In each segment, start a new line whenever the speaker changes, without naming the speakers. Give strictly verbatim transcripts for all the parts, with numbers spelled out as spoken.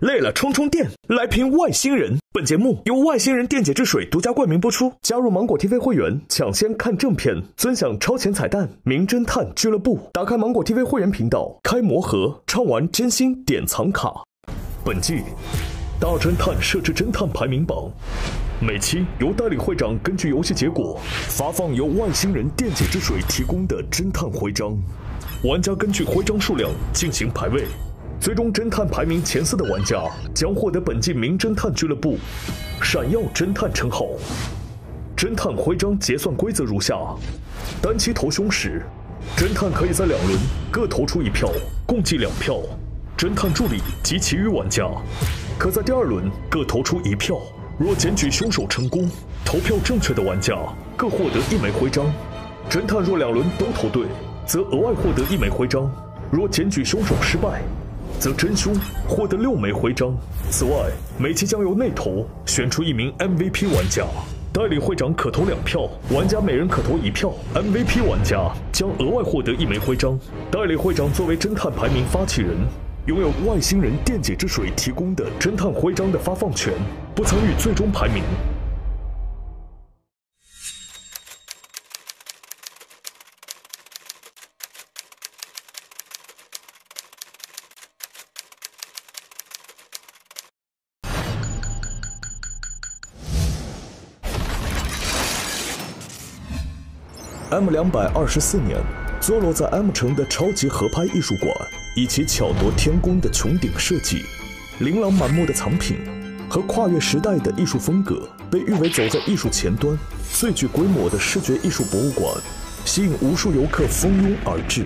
累了充充电，来瓶外星人。本节目由外星人电解质水独家冠名播出。加入芒果 T V 会员，抢先看正片，尊享超前彩蛋。名侦探俱乐部，打开芒果 T V 会员频道，开魔盒，畅玩真心典藏卡。本季大侦探设置侦探排名榜，每期由代理会长根据游戏结果发放由外星人电解质水提供的侦探徽章，玩家根据徽章数量进行排位。最终侦探排名前四的玩家将获得本季名侦探俱乐部闪耀侦探称号。侦探徽章结算规则如下：单期投凶时，侦探可以在两轮各投出一票，共计两票。侦探助理及其余玩家可在第二轮各投出一票。若检举凶手成功，投票正确的玩家各获得一枚徽章。侦探若两轮都投对，则额外获得一枚徽章。若检举凶手失败，则真凶获得六枚徽章。此外，每期将由内投选出一名 M V P 玩家，代理会长可投两票，玩家每人可投一票。M V P 玩家将额外获得一枚徽章。代理会长作为侦探排名发起人，拥有外星人电解质水提供的侦探徽章的发放权，不参与最终排名。M 两百二十四年，坐落在 M 城的超级合拍艺术馆，以其巧夺天工的穹顶设计、琳琅满目的藏品和跨越时代的艺术风格，被誉为走在艺术前端、最具规模的视觉艺术博物馆，吸引无数游客蜂拥而至。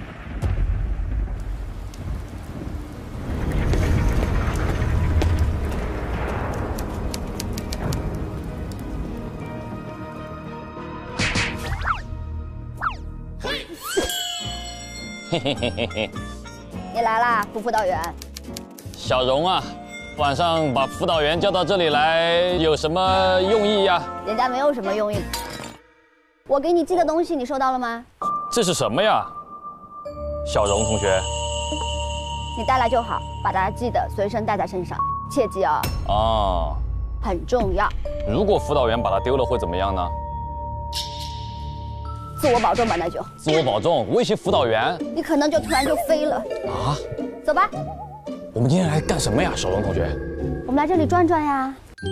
嘿嘿嘿嘿嘿，
你来啦，副辅导员。
小荣啊，晚上把辅导员叫到这里来，有什么用意呀？
人家没有什么用意。我给你寄的东西，你收到了吗？
这是什么呀，小荣同学？
你带来就好，把它记得随身带在身上，切记啊。
哦，
很重要。
如果辅导员把它丢了会怎么样呢？
自我保重吧，那就。
自我保重，威胁辅导员，
你可能就突然就飞了
啊！
走吧。
我们今天来干什么呀，小荣同学？
我们来这里转转呀。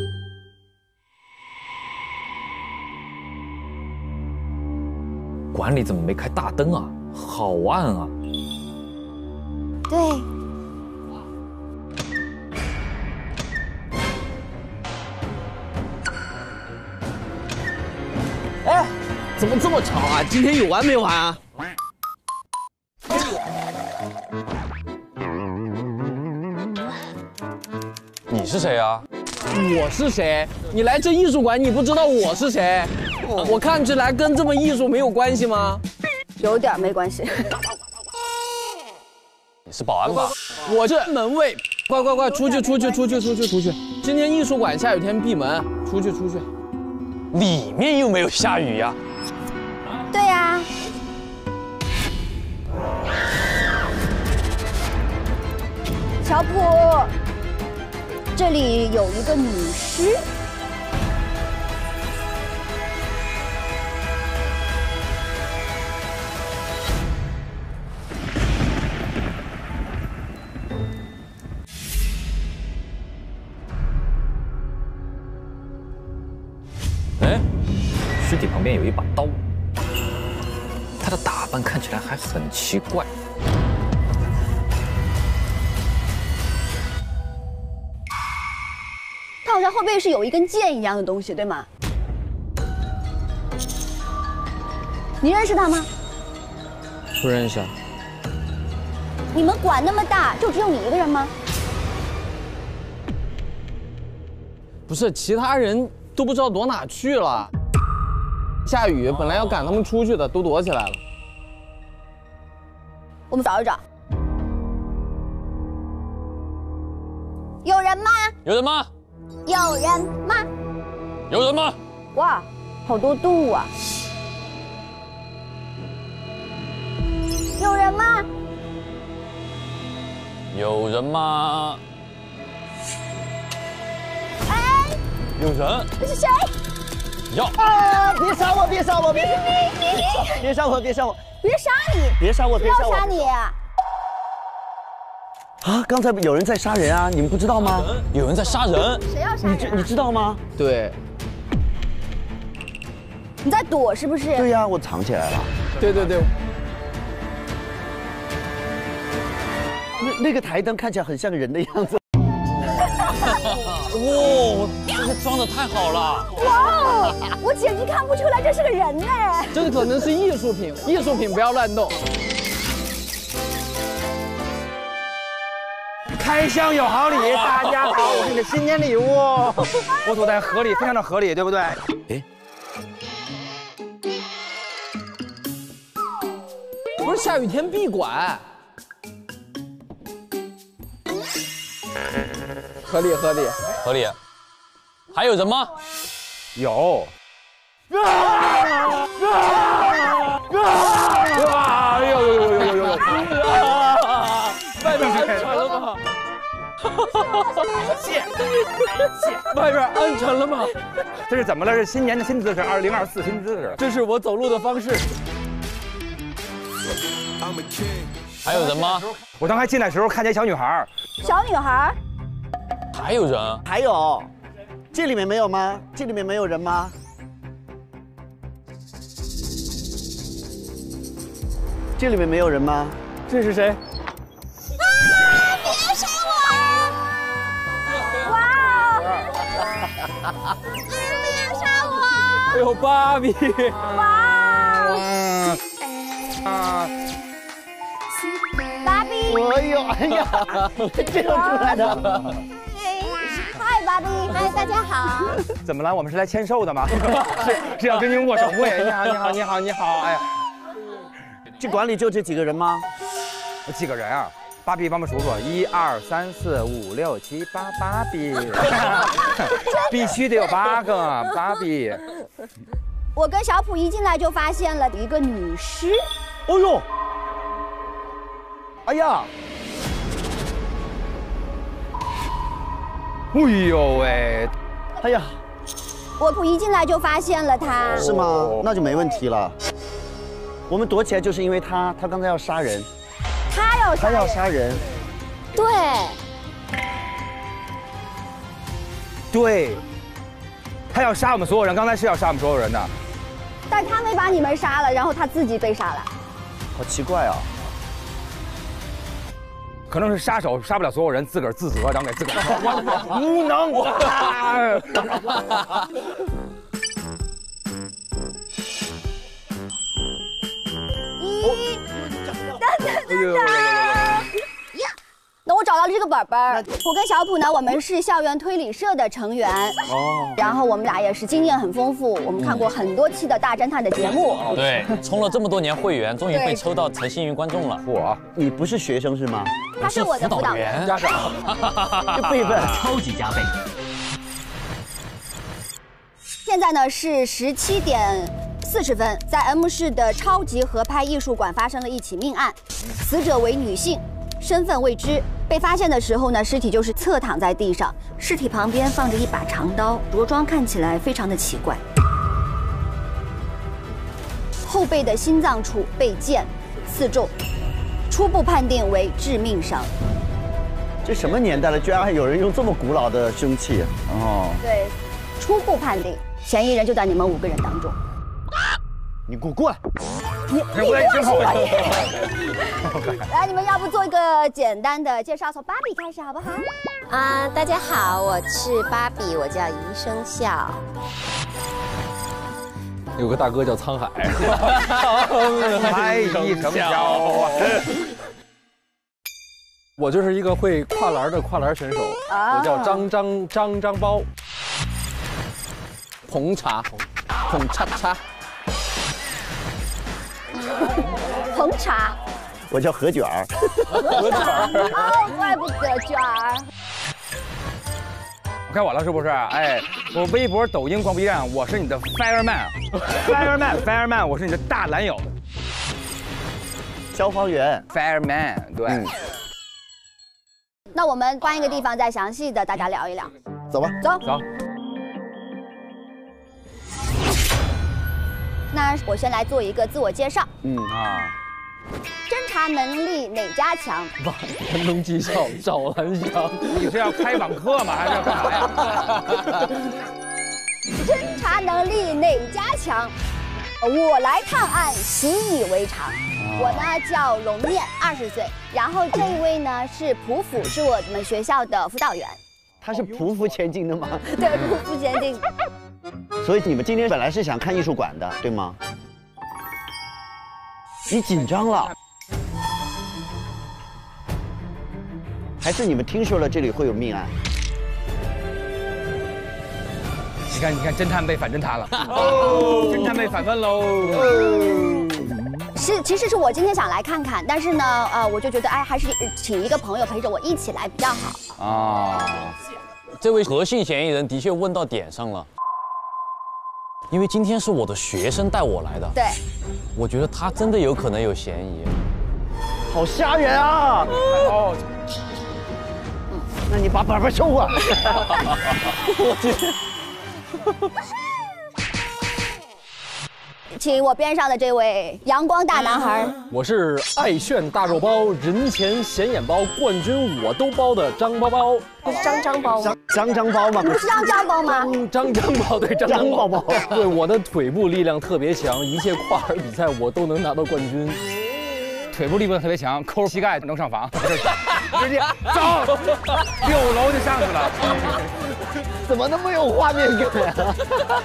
馆里怎么没开大灯啊？好暗啊！
对。
哎。怎么这么吵啊？今天有完没完啊？
你是谁啊？
我是谁？你来这艺术馆，你不知道我是谁？我看起来跟这么艺术没有关系吗？
有点没关系。
你是保安吧？
我是门卫。快快快，出去出去出去出去出去！今天艺术馆下雨天闭门，出去出去。
里面又没有下雨呀。
对呀、啊，乔普，这里有一个女尸。
哎，尸体旁边有一把刀。他的打扮看起来还很奇怪。
他好像后背是有一根剑一样的东西，对吗？你认识他吗？
不认识。
你们馆那么大，就只有你一个人吗？
不是，其他人都不知道躲哪去了。下雨，本来要赶他们出去的，都躲起来了。
我们找一找。有人吗？
有人吗？
有人吗？
有人吗？
哇，好多动物啊！有人吗？
有人吗？ 有人。
这是谁？
要
啊！别杀我！别杀我！别别杀我！别杀我！
别杀你！
别杀我！别杀我！
要杀你！
啊！刚才有人在杀人啊！你们不知道吗？
有人在杀人。
谁要杀人、啊？
你知你知道吗？
对。
你在躲是不是？
对呀、啊，我藏起来了。
对对对。
那那个台灯看起来很像人的样子。
哇，这个装的太好了！
哇，我简直看不出来这是个人呢。
这可能是艺术品，艺术品不要乱动。
开箱有好礼，大家好，我是你的新年礼物。我躲在河里，非常的合理，对不对？哎，
不是下雨天闭馆。合理合理
合理，还有人吗？
有。啊啊啊！哎呦呦呦呦呦呦！
外边安全了吗？
谢谢。
外边安全了吗？
这是怎么了？是新年的新姿势，二零二四新姿势。
这是我走路的方式。
还有人吗？
我刚才进来的时候看见小女孩。
小女孩。
还有人？
还有，这里面没有吗？这里面没有人吗？这里面没有人吗？
这是谁？
啊！别杀我！哇！别杀我！
哎呦，芭比！
哇！
啊！
芭比！
哎呦，哎呀，这样出来的。
嗨，芭比！嗨，大家好。
怎么了？我们是来签售的吗？是是要跟您握手会。你好，你好，你好，你好。哎呀，
这馆里就这几个人吗？
几个人啊？芭比，帮忙数数，一二三四五六七八，芭比，必须得有八个芭比。
我跟小普一进来就发现了一个女尸。
哦呦！哎呀！
哎呦喂！
哎呀！
我普一进来就发现了她。
是吗？那就没问题了。我们躲起来就是因为他，他刚才要杀人。
他要杀人。
他要杀人。
对。
对。他要杀我们所有人，刚才是要杀我们所有人的。
但他没把你们杀了，然后他自己被杀了。
好奇怪啊！
可能是杀手杀不了所有人，自个儿自责，然后给自个儿无能。
一，等等等等。那我找到了这个本本儿，我跟小普呢，我们是校园推理社的成员哦，然后我们俩也是经验很丰富，我们看过很多期的大侦探的节目。
对，充了这么多年会员，终于被抽到才幸运观众了。
我，
你不是学生是吗？
他是我的辅导员。
家长，
这辈分
超级加倍。
现在呢是十七点四十分，在 M 市的超级合拍艺术馆发生了一起命案，死者为女性，身份未知。被发现的时候呢，尸体就是侧躺在地上，尸体旁边放着一把长刀，着装看起来非常的奇怪。后背的心脏处被剑刺中，初步判定为致命伤。
这什么年代了，居然还有人用这么古老的凶器？哦，
对，初步判定嫌疑人就在你们五个人当中。
你给我过来！
你你过去！来，你们要不做一个简单的介绍，从芭比开始好不好？
啊，大家好，我是芭比，我叫余生笑。
有个大哥叫沧海。
嗨，一声笑啊！
我就是一个会跨栏的跨栏选手，我叫张张张张包。捧茶，捧叉叉。
红茶，
我叫何卷儿。
何卷儿，哦，怪不得卷儿。
该我了是不是？哎，我微博、抖音、逛 B 站，我是你的 fireman，fireman，fireman， 我是你的大男友。
消防员
，fireman， 对。嗯、
那我们换一个地方，再详细的大家聊一聊。
走吧，
走。
走。
那我先来做一个自我介绍。
嗯
啊，
侦查能力哪家强？
万人能绩效赵兰香。
你是要开网课吗？还是要干嘛呀？
侦查能力哪家强？我来探案，习以为常。我呢叫龙念，二十岁。然后这一位呢是朴辅，是我们学校的辅导员。
他是匍匐前进的吗？
对，匍匐前进。
所以你们今天本来是想看艺术馆的，对吗？你紧张了，还是你们听说了这里会有命案？
你看，你看，侦探被反侦探了，哦，侦探被反问喽。
是，其实是我今天想来看看，但是呢，呃，我就觉得，哎，还是请一个朋友陪着我一起来比较好。
啊，
这位核心嫌疑人的确问到点上了，因为今天是我的学生带我来的，
对，
我觉得他真的有可能有嫌疑。
好吓人啊！
哦，
那你把本本收过来。
我今天。
请我边上的这位阳光大男孩，
我是爱炫大肉包、人前显眼包冠军，我都包的张包包。
是张张包吗？
张张包吗？
不是张张包吗？
张张包，对张张
包包。
对，我的腿部力量特别强，一切跨栏比赛我都能拿到冠军。
腿部力量特别强，抠膝盖能上房，直接走，六楼就上去了。
怎么那么有画面感啊？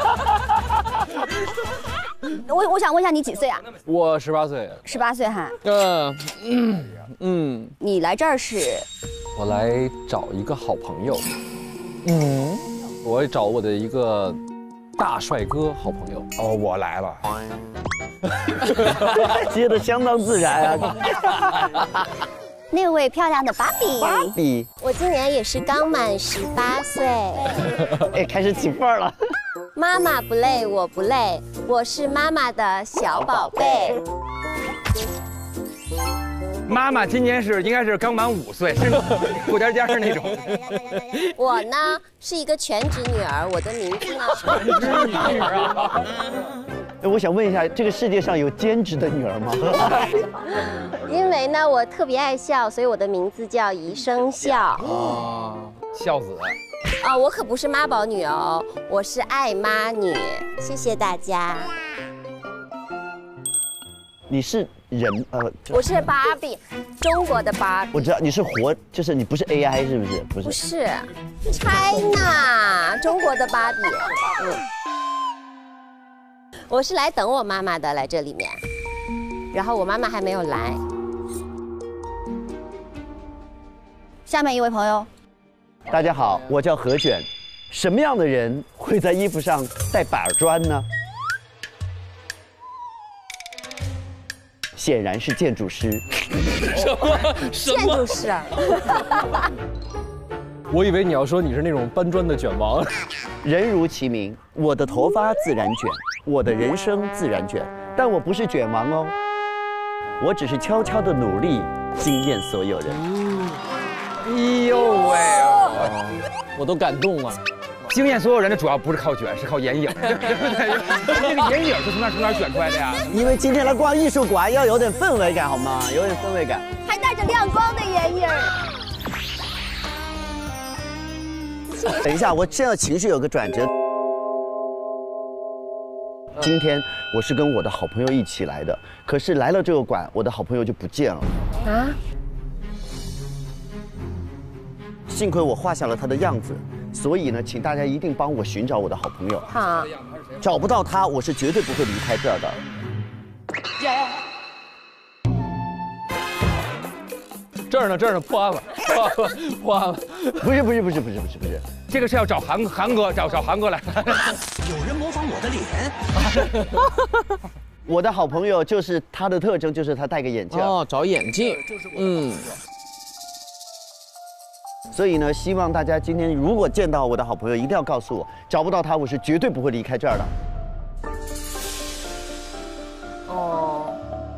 我我想问一下，你几岁啊？
我十八岁。
十八岁哈。
嗯嗯嗯。
你来这儿是？
我来找一个好朋友。嗯。我找我的一个大帅哥好朋友。
哦，我来了。
接得相当自然啊。
那位漂亮的芭比，
芭比，
我今年也是刚满十八岁。
哎，开始起范儿了。
妈妈不累，我不累，我是妈妈的小宝贝。
妈妈今年是应该是刚满五岁，是过家家是那种。
我呢是一个全职女儿，我的名字呢？
全职女儿啊。
哎，我想问一下，这个世界上有兼职的女儿吗？
因为呢，我特别爱笑，所以我的名字叫宜生笑。
哦，孝子。
啊、哦，我可不是妈宝女哦，我是爱妈女。谢谢大家。
你是人呃？
我是芭比，中国的芭比。
我知道你是活，就是你不是 A I 是不是？不是。
不是 ，China， 中国的芭比。嗯。我是来等我妈妈的，来这里面，然后我妈妈还没有来。
下面一位朋友，
大家好，我叫何卷。什么样的人会在衣服上带板砖呢？显然是建筑师。
什么？什么？
建筑师。
我以为你要说你是那种搬砖的卷王。
人如其名，我的头发自然卷，我的人生自然卷，但我不是卷王哦，我只是悄悄的努力，惊艳所有人。
哎呦喂、啊，
我都感动了。
惊艳所有人的主要不是靠卷，是靠眼影。这个眼影是从哪从哪选出来的呀？
因为今天来逛艺术馆，要有点氛围感，好吗？有点氛围感。
还带着亮光的眼影。
等一下，我现在情绪有个转折。今天我是跟我的好朋友一起来的，可是来了这个馆，我的好朋友就不见了。啊？幸亏我画下了他的样子，所以呢，请大家一定帮我寻找我的好朋友。
好。
找不到他，我是绝对不会离开这儿的。
这儿呢，这儿呢，破案了，破案了，破案了！
不是，不是，不是，不是，不是，不是，
这个是要找韩韩哥，找找韩哥来。
有人模仿我的脸。
我的好朋友就是他的特征，就是他戴个眼镜。
哦，找眼镜。嗯。
所以呢，希望大家今天如果见到我的好朋友，一定要告诉我，找不到他，我是绝对不会离开这儿的。
哦。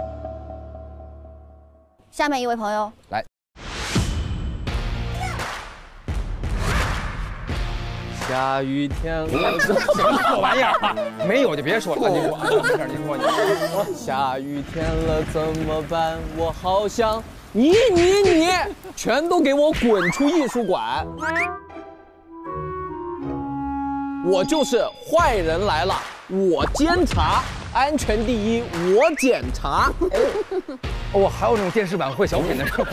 下面一位朋友
来，
下雨天了，
什么破玩意儿？没有就别说了，你说，没事，你说你。
下雨天了怎么办？我好想你你你，全都给我滚出艺术馆！我就是坏人来了，我监察，安全第一，我检查。
哦，还有这种电视晚会小品的这种。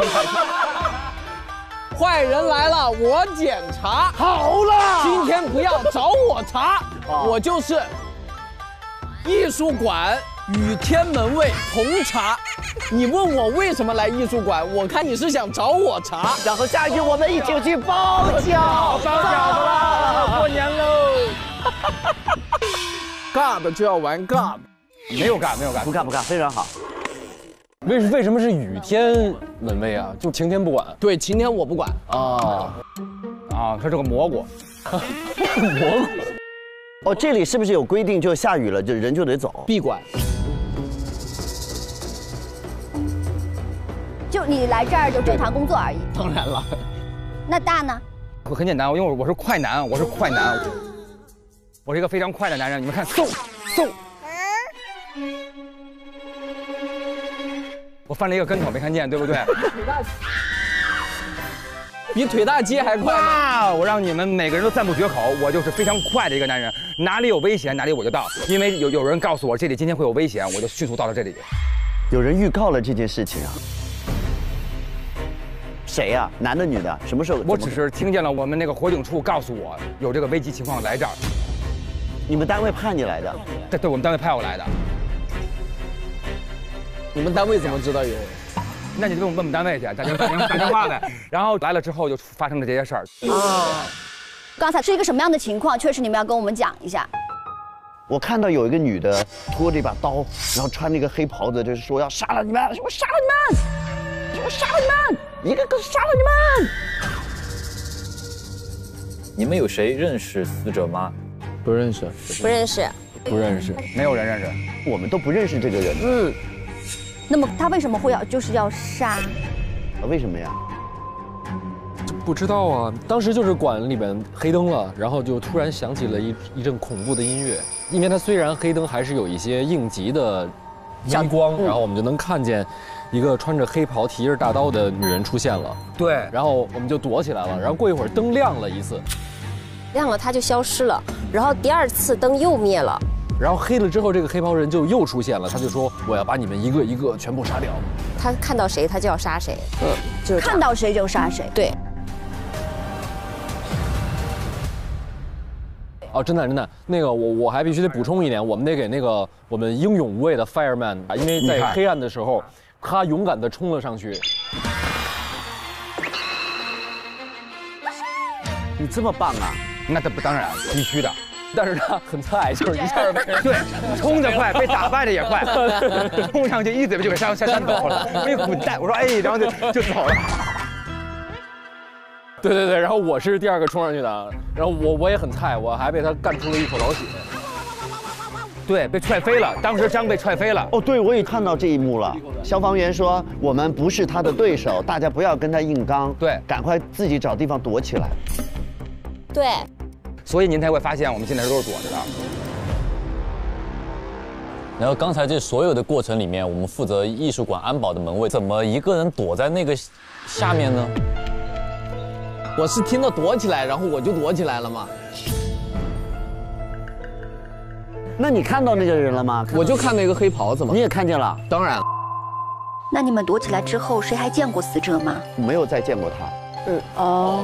坏人来了，我检查。
好了，
今天不要找我查，我就是艺术馆与天门卫同查。你问我为什么来艺术馆，我看你是想找我查。
然后下一句我们一起去包饺，
包饺子啦，过年喽！
尬的就要玩尬的，
没有尬，没有尬，
不尬不尬，非常好。
为为什么是雨天门卫啊？就晴天不管？
对，晴天我不管
啊
啊，他是个蘑菇，
蘑菇。
哦，这里是不是有规定，就下雨了，就人就得走？
闭馆。
就你来这儿就正常工作而已。
当然了。
那大呢？
我很简单，因为我是快男，我是快男，我是一个非常快的男人。你们看，嗖嗖，我翻了一个跟头，没看见，对不对？
比腿大鸡还快
吗？我让你们每个人都赞不绝口，我就是非常快的一个男人，哪里有危险哪里我就到，因为有有人告诉我这里今天会有危险，我就迅速到了这里。
有人预告了这件事情啊？谁呀、啊？男的女的？什么时候？
我只是听见了我们那个火警处告诉我有这个危机情况来这儿。
你们单位派你来的？
对对，我们单位派我来的。
你们单位怎么知道有？
那你就问问我们单位去，打电话打电话呗。然后来了之后就发生了这些事儿。
啊，刚才是一个什么样的情况？确实你们要跟我们讲一下。
我看到有一个女的拖着一把刀，然后穿那个黑袍子，就是说要杀了你们，我杀了你们，我杀了你们，一个个杀了你们。
你们有谁认识死者吗？
不认识，
不认识，
不认识，
没有人认识，
我们都不认识这个人。
嗯，那么他为什么会要就是要杀？
为什么呀？
不知道啊，当时就是馆里面黑灯了，然后就突然响起了一一阵恐怖的音乐。因为它虽然黑灯，还是有一些应急的微光，然后我们就能看见一个穿着黑袍、提着大刀的女人出现了。
对，
然后我们就躲起来了。然后过一会儿灯亮了一次，
亮了它就消失了，然后第二次灯又灭了，
然后黑了之后，这个黑袍人就又出现了，他就说我要把你们一个一个全部杀掉。
他看到谁他就要杀谁，嗯，就是
看到谁就杀谁。
对。
哦，真的真的，那个我我还必须得补充一点，我们得给那个我们英勇无畏的 fireman 啊，因为在黑暗的时候，他勇敢地冲了上去。
你这么棒啊！
那这不当然必须的，
但是他很菜，就是一下被
对，冲得快，被打败的也快，冲上去一嘴巴就给扇扇扇走了，没滚蛋！我说哎，然后就就走了。
对对对，然后我是第二个冲上去的，然后我我也很菜，我还被他干出了一口老血。
对，被踹飞了，当时张被踹飞了。
哦，对，我也看到这一幕了。消防员说我们不是他的对手，大家不要跟他硬刚，
对，
赶快自己找地方躲起来。
对，
所以您才会发现我们现在都是躲着的。
然后刚才这所有的过程里面，我们负责艺术馆安保的门卫，怎么一个人躲在那个下面呢？
我是听到躲起来，然后我就躲起来了嘛。
那你看到那个人了吗？
我就看那个黑袍子嘛。
你也看见了？
当然。
那你们躲起来之后，谁还见过死者吗？
没有再见过他。
嗯，哦。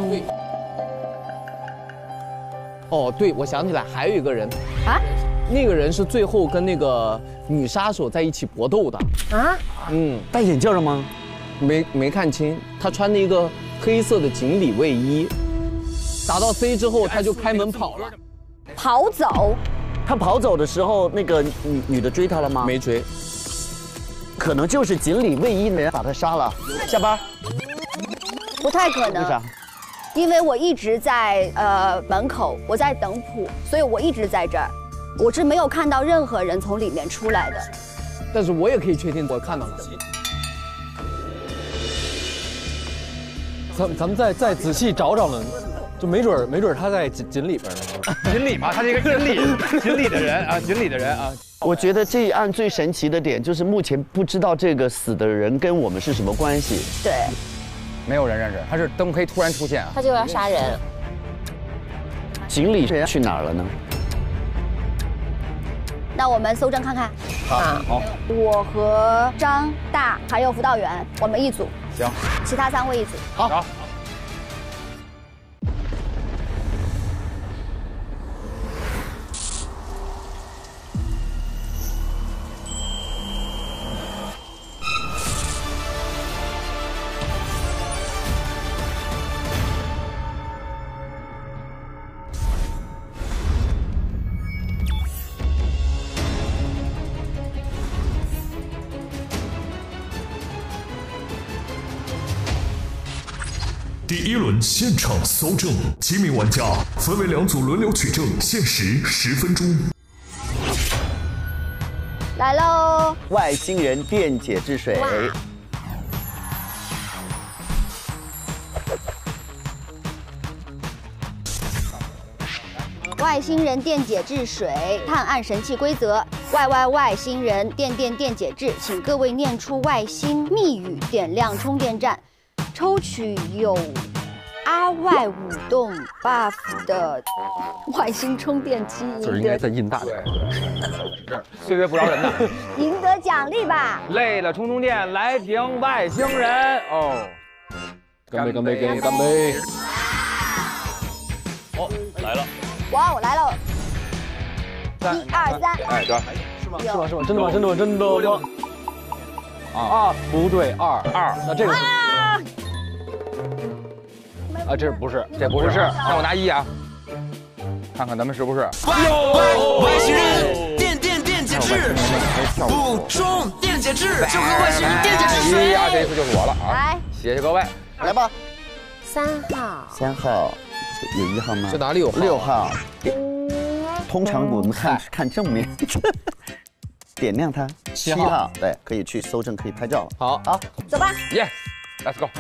哦，对，我想起来还有一个人啊，那个人是最后跟那个女杀手在一起搏斗的啊。嗯，
戴眼镜了吗？
没没看清，他穿的一个黑色的锦鲤卫衣，打到 C 之后他就开门跑了，
跑走。
他跑走的时候，那个女女的追他了吗？
没追，
可能就是锦鲤卫衣的人把他杀了。下班？
不太可能。
为啥？
因为我一直在呃门口，我在等谱，所以我一直在这儿，我是没有看到任何人从里面出来的。
但是我也可以确定我看到了。
咱咱们再再仔细找找呢。 就没准没准他在锦锦里边呢。
锦鲤嘛，他是一个锦鲤，锦鲤的人啊，锦鲤的人啊。
我觉得这一案最神奇的点就是目前不知道这个死的人跟我们是什么关系。
对，
没有人认识，他是灯黑突然出现啊。
他就要杀人。
锦鲤去哪儿了呢？
那我们搜证看看。
好，好，
我和张大还有辅导员，我们一组。
行。
其他三位一组。
好。好。
第一轮现场搜证，几名玩家分为两组轮流取证，限时十分钟。
来喽！
外星人电解质水。
外星人电解质水探案神器规则：Y Y 外星人电电电解质，请各位念出外星密语，点亮充电站。抽取有 R Y 舞动 buff 的外星充电器，
就是应该再印大点。
岁月不饶人呐，
赢得奖励吧！
累了充充电，来瓶外星人哦！
干杯！干杯！干杯！干杯！
哦，来了！
哇哦，来了！一二三！
哎，对，
是吗？是吗？是吗？真的吗？真的吗？真的吗？啊，不对，二二，那这个是。啊，这不是，
这不是，那我拿一啊，看看咱们是不是？
外外星人电电电解质，补充电解质就和外星人电解质水。
一二，这一次就是我了啊！
来，
谢谢各位，
来吧。
三号，
三号，有一号吗？
这哪里有号？
六号。通常我们看看正面，点亮它。七号，对，可以去搜证，可以拍照了。
好，
好，
走吧。
耶 ，Let's go。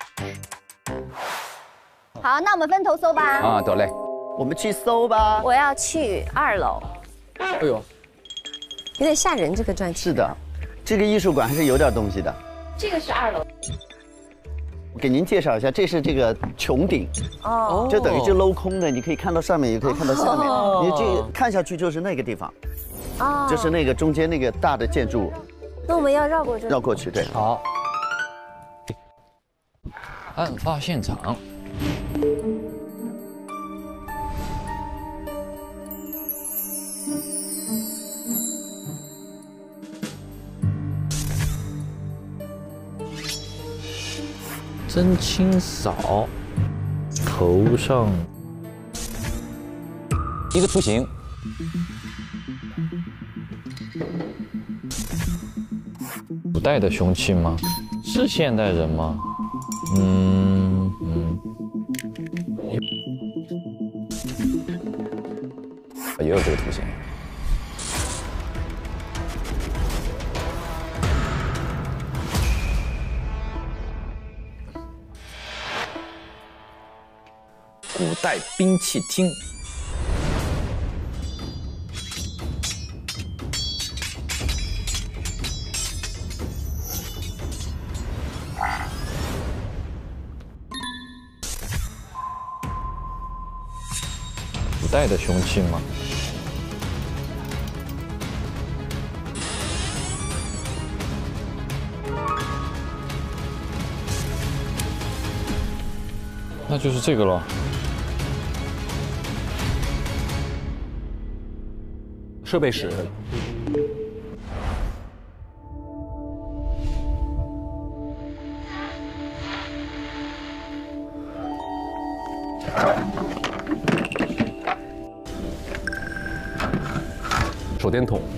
好，那我们分头搜吧。
啊，得嘞，
我们去搜吧。
我要去二楼。
哎呦，
有点吓人，这个传体。
是的，这个艺术馆还是有点东西的。
这个是二楼。
我给您介绍一下，这是这个穹顶，
哦，
就等于就镂空的，你可以看到上面，也可以看到下面。
哦、
你这看下去就是那个地方，
哦，
就是那个中间那个大的建筑。
那我们要绕过这。
绕过去，对。
好。
案发现场。真清扫，头上一个图形，古代的凶器吗？是现代人吗？嗯嗯，也有这个图形。古代兵器厅，古代的凶器吗？那就是这个了。
设备室。手电筒。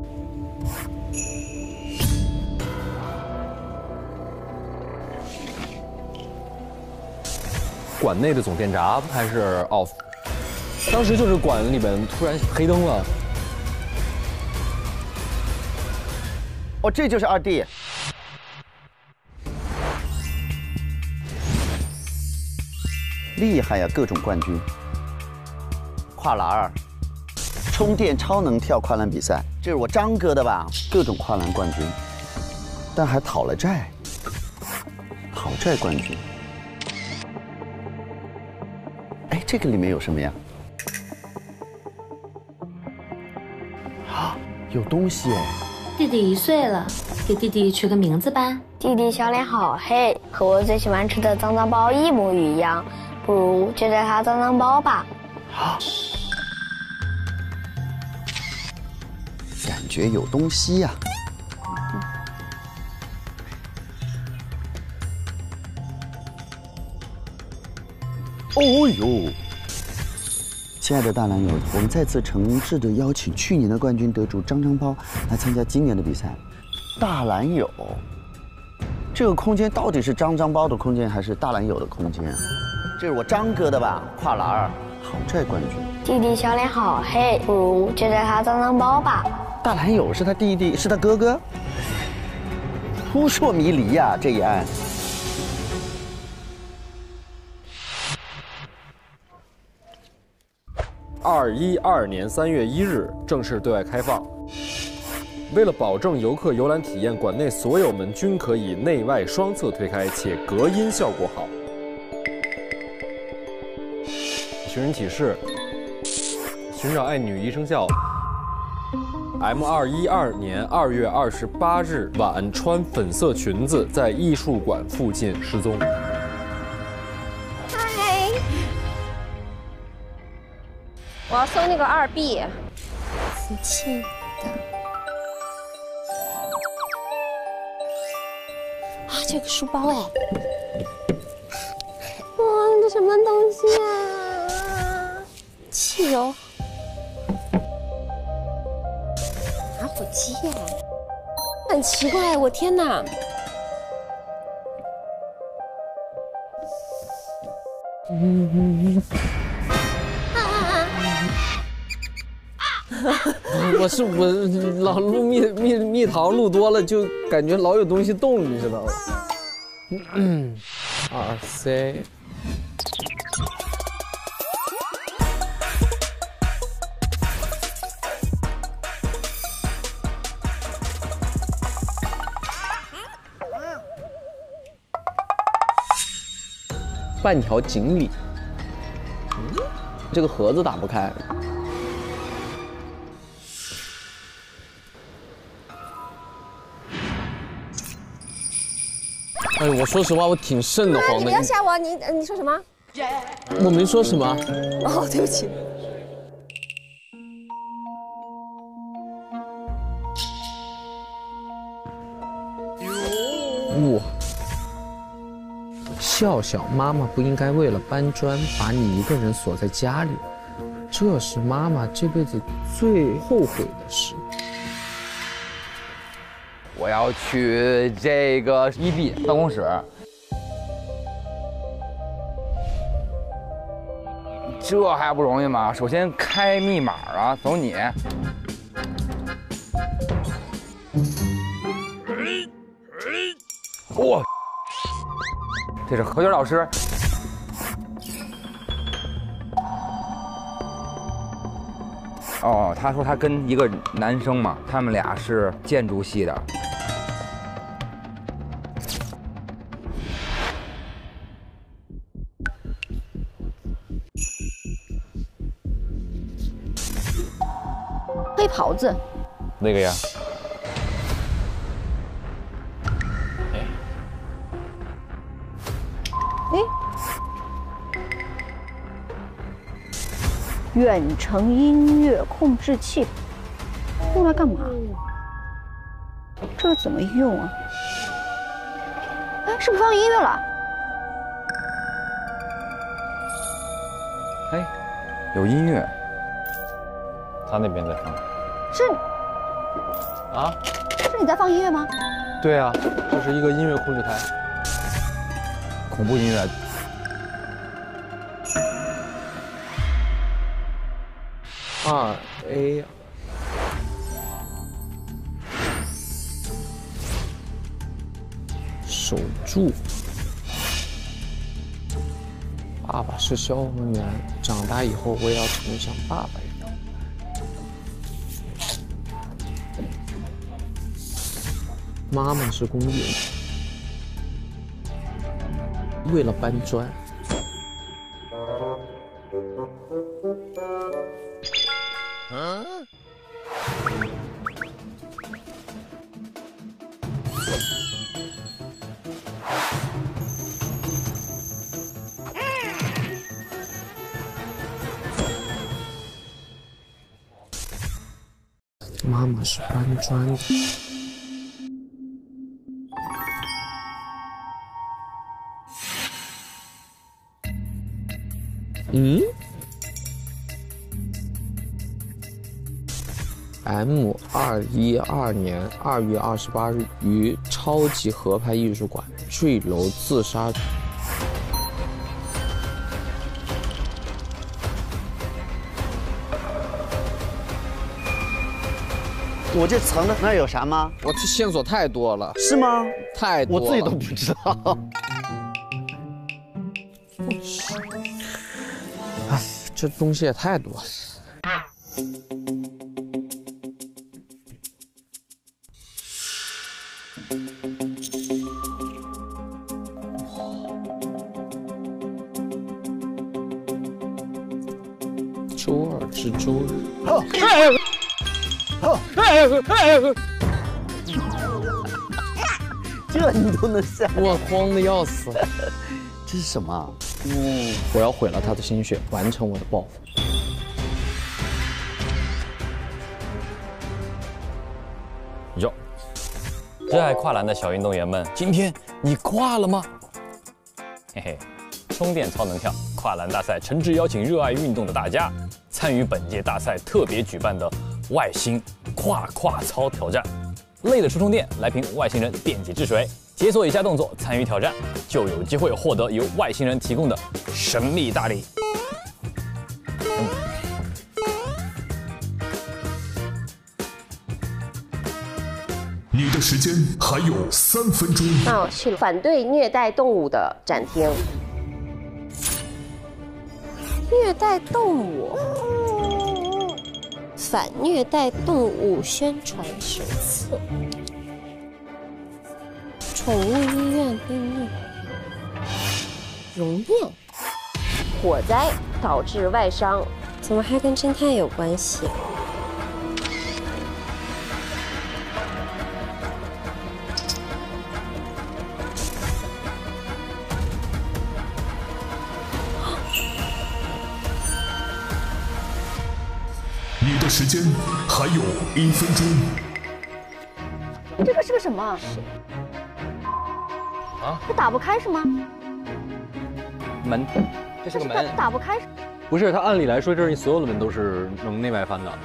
馆内的总电闸还是 off？ 当时就是馆里面突然黑灯了。
哦，这就是二 D。 厉害呀，各种冠军。跨栏儿，充电超能跳跨栏比赛，这是我张哥的吧？各种跨栏冠军，但还讨了债，讨债冠军。哎，这个里面有什么呀？啊，有东西哎！
弟弟一岁了，给弟弟取个名字吧。
弟弟小脸好黑，和我最喜欢吃的脏脏包一模一样，不如就叫他脏脏包吧。
啊，感觉有东西呀、哦呦！亲爱的大蓝友，我们再次诚挚的邀请去年的冠军得主张张包来参加今年的比赛。大蓝友，这个空间到底是张张包的空间还是大蓝友的空间啊？这是我张哥的吧？跨栏儿，讨债冠军。
弟弟小脸好黑，不如就叫他脏脏包吧。
大蓝友是他弟弟，是他哥哥？扑朔迷离呀、啊，这一案。
二一二年三月一日正式对外开放。为了保证游客游览体验，馆内所有门均可以内外双侧推开，且隔音效果好。寻人启事：寻找爱女一生笑。M 二一二年二月二十八日晚穿粉色裙子在艺术馆附近失踪。
嗨，我要搜那个二 B。
福气的。啊，这有个书包哎！哇，
这什么东西啊？
汽油。打火机呀，
很奇怪，我天哪！
嗯嗯嗯。我是我老录蜜蜜蜜桃录多了，就感觉老有东西动，你知道吗？嗯，二 C。半条锦鲤，嗯，这个盒子打不开。哎，我说实话，我挺瘆得慌的。
你不要吓我，你你说什么？
我没说什么。
哦，对不起。
哇！笑笑，妈妈不应该为了搬砖把你一个人锁在家里，这是妈妈这辈子最后悔的事。
我要去这个一 B 办公室，这还不容易吗？首先开密码啊，走你。哇！这是何娟老师。哦，他说他跟一个男生嘛，他们俩是建筑系的。
黑袍子，
那个呀。
哎，远程音乐控制器，用来干嘛？这个怎么用啊？哎，是不是放音乐了？
哎，有音乐。
他那边在放。
是。
啊？
是你在放音乐吗？
对啊，这是一个音乐控制台。
恐怖音乐。
二 A。守住。 爸爸是消防员，长大以后我也要成为像爸爸一样。妈妈是工人，为了搬砖。嗯。 妈妈是搬砖的。嗯 ？M 二一二年二月二十八日于超级合拍艺术馆坠楼自杀。
我这藏的那有啥吗？
我这线索太多了，
是吗？
太多了，
我自己都不知道。
哎，这东西也太多了。周二至周日。哦，哎 哎哎！
这你都能下，
我慌的要死。
这是什么？
嗯，我要毁了他的心血，完成我的报复。
哟，热爱跨栏的小运动员们，今天你跨了吗？嘿嘿，充电超能跳跨栏大赛诚挚邀请热爱运动的大家参与本届大赛特别举办的 外星跨跨操挑战，累了出充电，来瓶外星人电解质水，解锁以下动作参与挑战，就有机会获得由外星人提供的神秘大礼。嗯、
你的时间还有三分钟。
那我去反对虐待动物的展厅。虐待动物。 反虐待动物宣传手册。宠物医院被虐。容面。火灾导致外伤，怎么还跟侦探有关系？
你的时间还有一分钟。
这个是个什么？
啊？
这打不开是吗？
门，这是个门。
打不开。
不是，它按理来说，这里所有的门都是能内外翻的。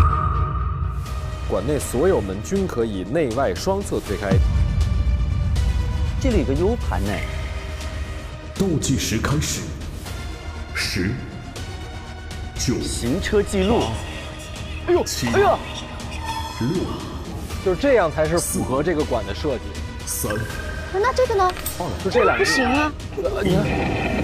馆内所有门均可以内外双侧推开。
这里有个 U 盘呢。
倒计时开始，十、九，
行车记录。
哎呦，
七，
哎呀，
六，
就是这样才是符合这个馆的设计。
三，
那这个呢？
就这两个
不行啊！
你看，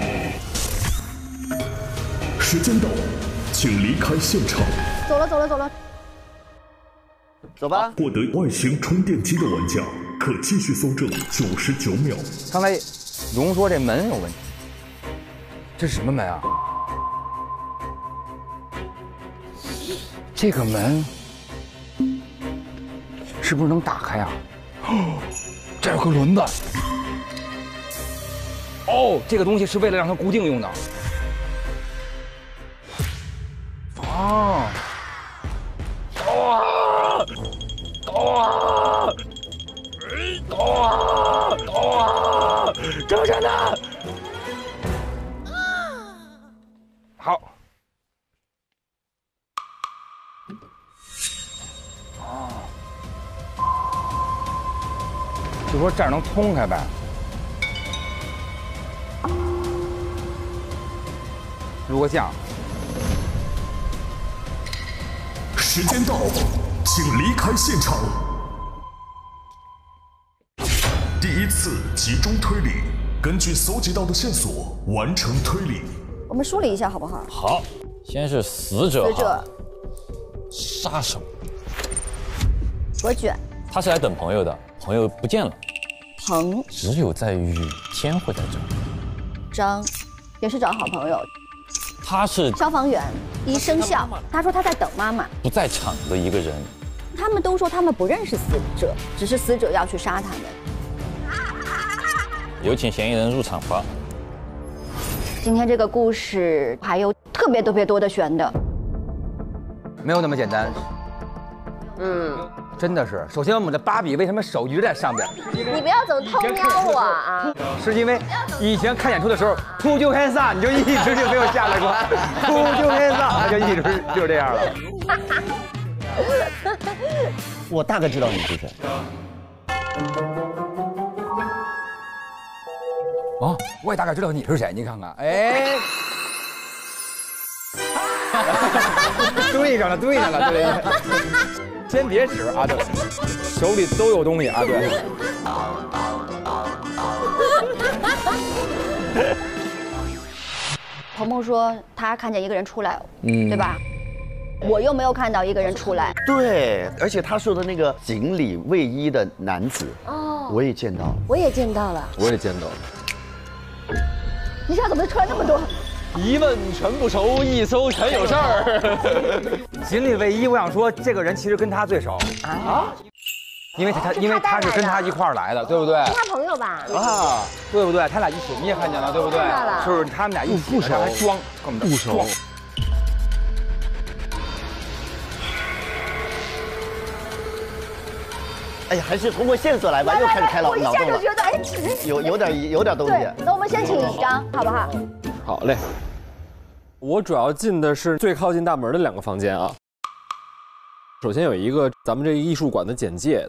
时间到，请离开现场。
走了，走了，走了。
走吧。
获得外星充电机的玩家可继续搜证九十九秒。
刚才荣说这门有问题，这是什么门啊？ 这个门是不是能打开啊？哦，这有个轮子。哦，这个东西是为了让它固定用的。哦。哇！哇！哇！哇！正着呢。好。 就说这儿能通开呗。如果这样，
时间到，请离开现场。第一次集中推理，根据搜集到的线索完成推理。
我们梳理一下好不好？
好，先是死者。
死者。
杀手。
何卷。
他是来等朋友的，朋友不见了。
彭。
只有在雨天会在这。
张，也是找好朋友。
他是
消防员，一生肖。他说他在等妈妈。
不在场的一个人。
他们都说他们不认识死者，只是死者要去杀他们。
有请嫌疑人入场吧。
今天这个故事还有特别特别多的悬的，
没有那么简单。
嗯，
真的是。首先，我们的芭比为什么手一直在上边？
你不要总偷瞄我啊！
是因为以前看演出的时候，秃鹫汉萨你就一直就没有下来过，秃鹫汉萨就一直就这样了。
我大概知道你是谁。
哦，我也大概知道你是谁，你看看，哎，对上了，对上了，对。先别指啊，对，手里都有东西啊，对。
鹏鹏说他看见一个人出来，
嗯，
对吧？我又没有看到一个人出来。
对，而且他说的那个锦鲤卫衣的男子，
哦，
我也见到了，
我也见到了，
我也见到了。
你下怎么穿那么多？
一问全不熟，一搜全有事儿。
锦鲤卫衣，我想说，这个人其实跟他最熟啊，因为他他因为他是跟他一块儿来的，对不对？
是他朋友吧？
啊，对不对？他俩一起，你也看见了，对不对？
看到了，
就是他们俩一起，
不熟，
还装，
不熟。
哎呀，还是通过线索来吧，又开始开脑脑洞了。
我一下就觉得，哎，
有有点有点东西。
对，那我们先请张，好不好？
好嘞。我主要进的是最靠近大门的两个房间啊。首先有一个咱们这个艺术馆的简介，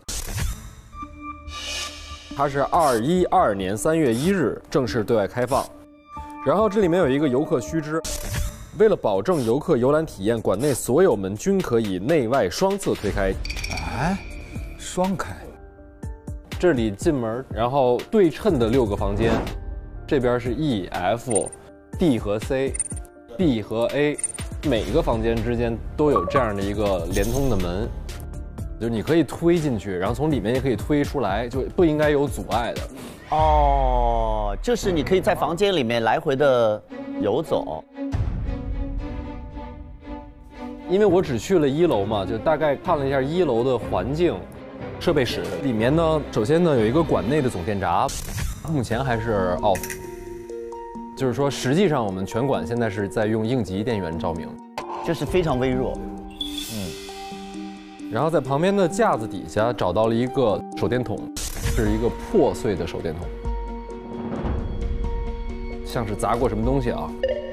它是二一二年三月一日正式对外开放。然后这里面有一个游客须知，为了保证游客游览体验，馆内所有门均可以内外双侧推开。
哎。双开，
这里进门，然后对称的六个房间，这边是 E、F、D 和 C，B 和 A， 每个房间之间都有这样的一个连通的门，就是你可以推进去，然后从里面也可以推出来，就不应该有阻碍的。
哦，就是你可以在房间里面来回的游走。
因为我只去了一楼嘛，就大概看了一下一楼的环境。设备室里面呢，首先呢有一个馆内的总电闸，目前还是 off， 就是说实际上我们全馆现在是在用应急电源照明，
就是非常微弱。
嗯，然后在旁边的架子底下找到了一个手电筒，是一个破碎的手电筒，像是砸过什么东西啊。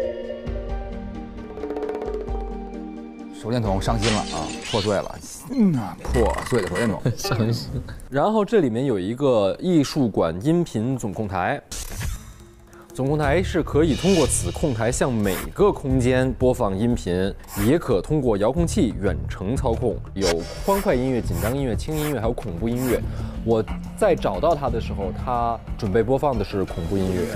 手电筒伤心了啊，破碎了，嗯啊，破碎的手电筒伤心。
然后这里面有一个艺术馆音频总控台，总控台是可以通过此控台向每个空间播放音频，也可通过遥控器远程操控，有欢快音乐、紧张音乐、轻音乐，还有恐怖音乐。我在找到它的时候，它准备播放的是恐怖音乐。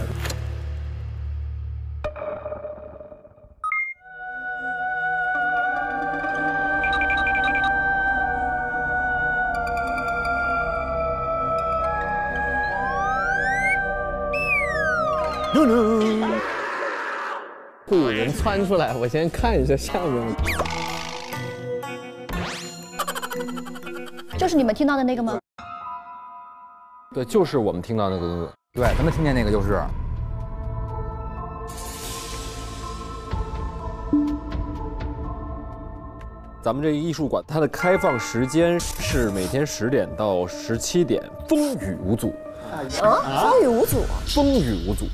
会有人窜出来，我先看一下下面。
就是你们听到的那个吗？
对，就是我们听到那个。
对，咱们听见那个就是。
咱们这个艺术馆，它的开放时间是每天十点到十七点，风雨无阻。
啊，风雨无阻。
风雨无阻。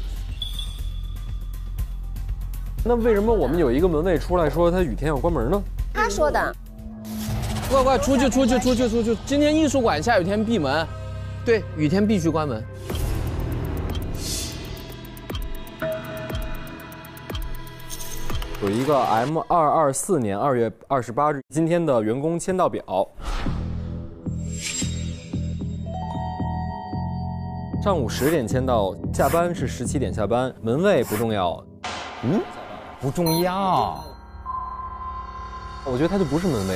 那为什么我们有一个门卫出来说他雨天要关门呢？
他说的。
快快出去出去出去出去！今天艺术馆下雨天闭门，对，雨天必须关门。
有一个 M 二二四年二月二十八日今天的员工签到表。上午十点签到，下班是十七点下班，门卫不重要。嗯，
不重要。
我觉得他就不是门卫。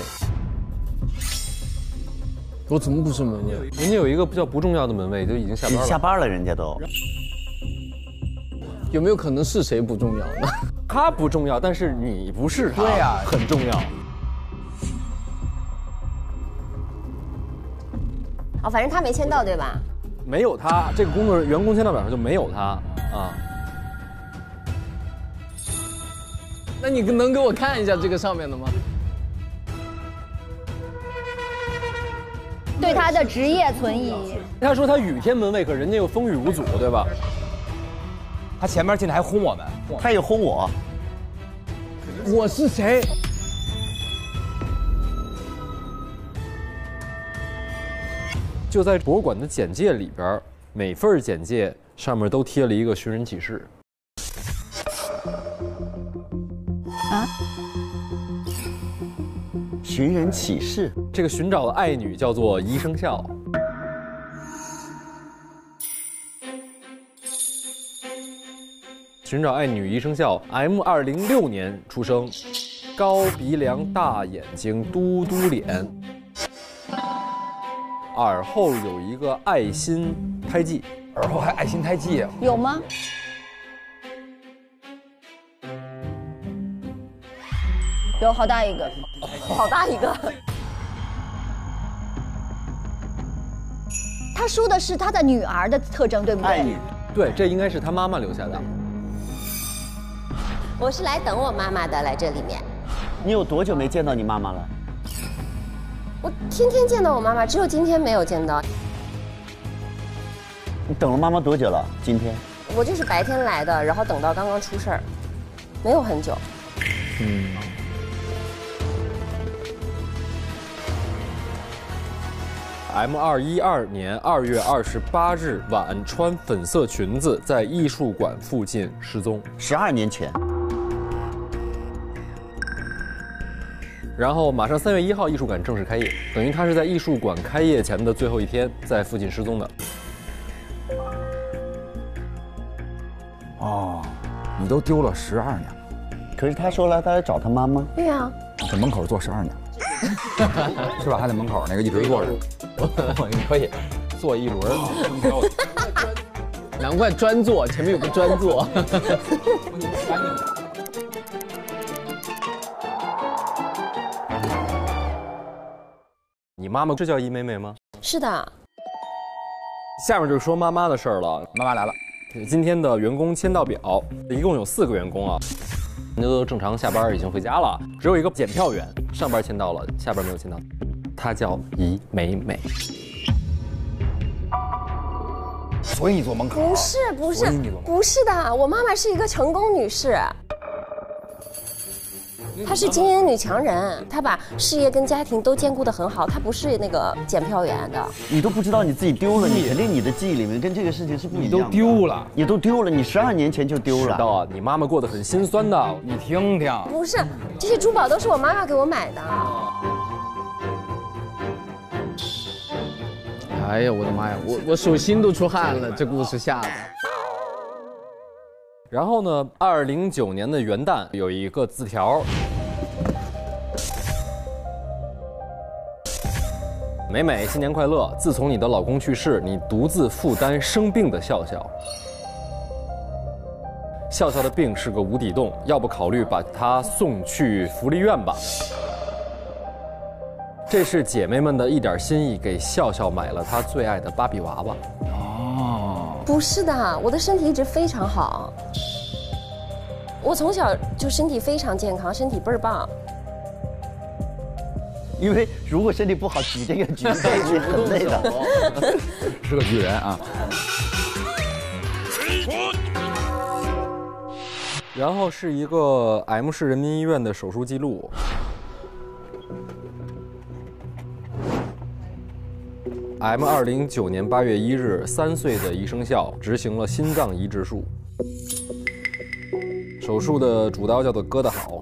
我怎么不是门卫？
人家有一个叫不重要的门卫，就已经下班了。
下班了，人家都。
有没有可能是谁不重要呢？
他不重要，但是你不是他，
对呀，
很重要。
哦，反正他没签到，对吧？
没有他，这个工作员工签到表上就没有他啊。
那你能给我看一下这个上面的吗？
对他的职业存疑。
他说他雨天门卫，可人家又风雨无阻，对吧？
他前面进来还轰我们，
他也轰我。
我是谁？
就在博物馆的简介里边，每份简介上面都贴了一个寻人启事。
啊？
寻人启事，
这个寻找的爱女叫做宜生孝。寻找爱女宜生孝 ，M 二零六年出生，高鼻梁、大眼睛、嘟嘟脸，耳后有一个爱心胎记，
耳后还爱心胎记，
有吗？有，好大一个，
好大一个。
他说的是他的女儿的特征，对不对？
爱女。
对，这应该是他妈妈留下的。
我是来等我妈妈的，来这里面。
你有多久没见到你妈妈了？
我天天见到我妈妈，只有今天没有见到。
你等了妈妈多久了？今天？
我就是白天来的，然后等到刚刚出事儿，没有很久。
嗯。M 二一二年二月二十八日晚，穿粉色裙子在艺术馆附近失踪。
十二年前。
然后马上三月一号，艺术馆正式开业，等于他是在艺术馆开业前的最后一天，在附近失踪的。
哦，你都丢了十二年了。
可是他说了，他要找他妈妈。
对呀、啊。
在门口坐十二年，是吧？还在门口那个一直坐着。
你可以坐一轮。
难怪专座，前面有个专座。
你妈妈是叫伊美美吗？
是的。
下面就是说妈妈的事儿了。
妈妈来了。
今天的员工签到表，一共有四个员工啊，人家都正常下班已经回家了，只有一个检票员上班签到了，下班没有签到。她叫伊美美。
所以你坐门口？
不是不是不是的，我妈妈是一个成功女士。她是精英女强人，她把事业跟家庭都兼顾得很好，她不是那个检票员的。
你都不知道你自己丢了，你肯定你的记忆里面跟这个事情是不一样的。
你都丢了，
你都丢了，你十二年前就丢了。
知道啊，你妈妈过得很心酸的，
你听听。
不是，这些珠宝都是我妈妈给我买的。
哎呀，我的妈呀，我我手心都出汗了，这故事吓的。
然后呢，二零零九年的元旦有一个字条，美美新年快乐！自从你的老公去世，你独自负担生病的笑笑。笑笑的病是个无底洞，要不考虑把她送去福利院吧？这是姐妹们的一点心意，给笑笑买了她最爱的芭比娃娃。
哦，
不是的，我的身体一直非常好。我从小就身体非常健康，身体倍儿棒。
因为如果身体不好，举这个举那个很累的。
是个巨人啊。
然后是一个 M 市人民医院的手术记录。M 二零零九年八月一日，三岁的宜生孝执行了心脏移植术。手术的主刀叫做疙瘩好，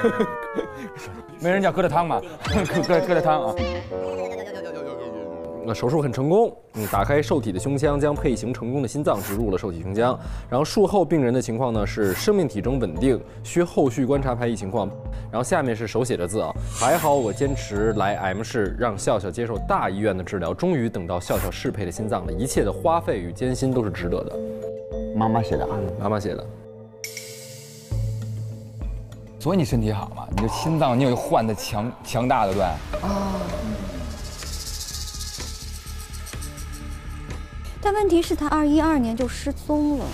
没人叫疙瘩汤吗？疙疙瘩汤啊。
那手术很成功，嗯，打开受体的胸腔，将配型成功的心脏植入了受体胸腔。然后术后病人的情况呢是生命体征稳定，需后续观察排异情况。然后下面是手写的字啊，还好我坚持来 M 市，让笑笑接受大医院的治疗，终于等到笑笑适配的心脏了，一切的花费与艰辛都是值得的。
妈妈写的啊，
妈妈写的。
所以你身体好嘛，你的心脏你有换的强强大的，对。
哦。但问题是，他二一二年就失踪了。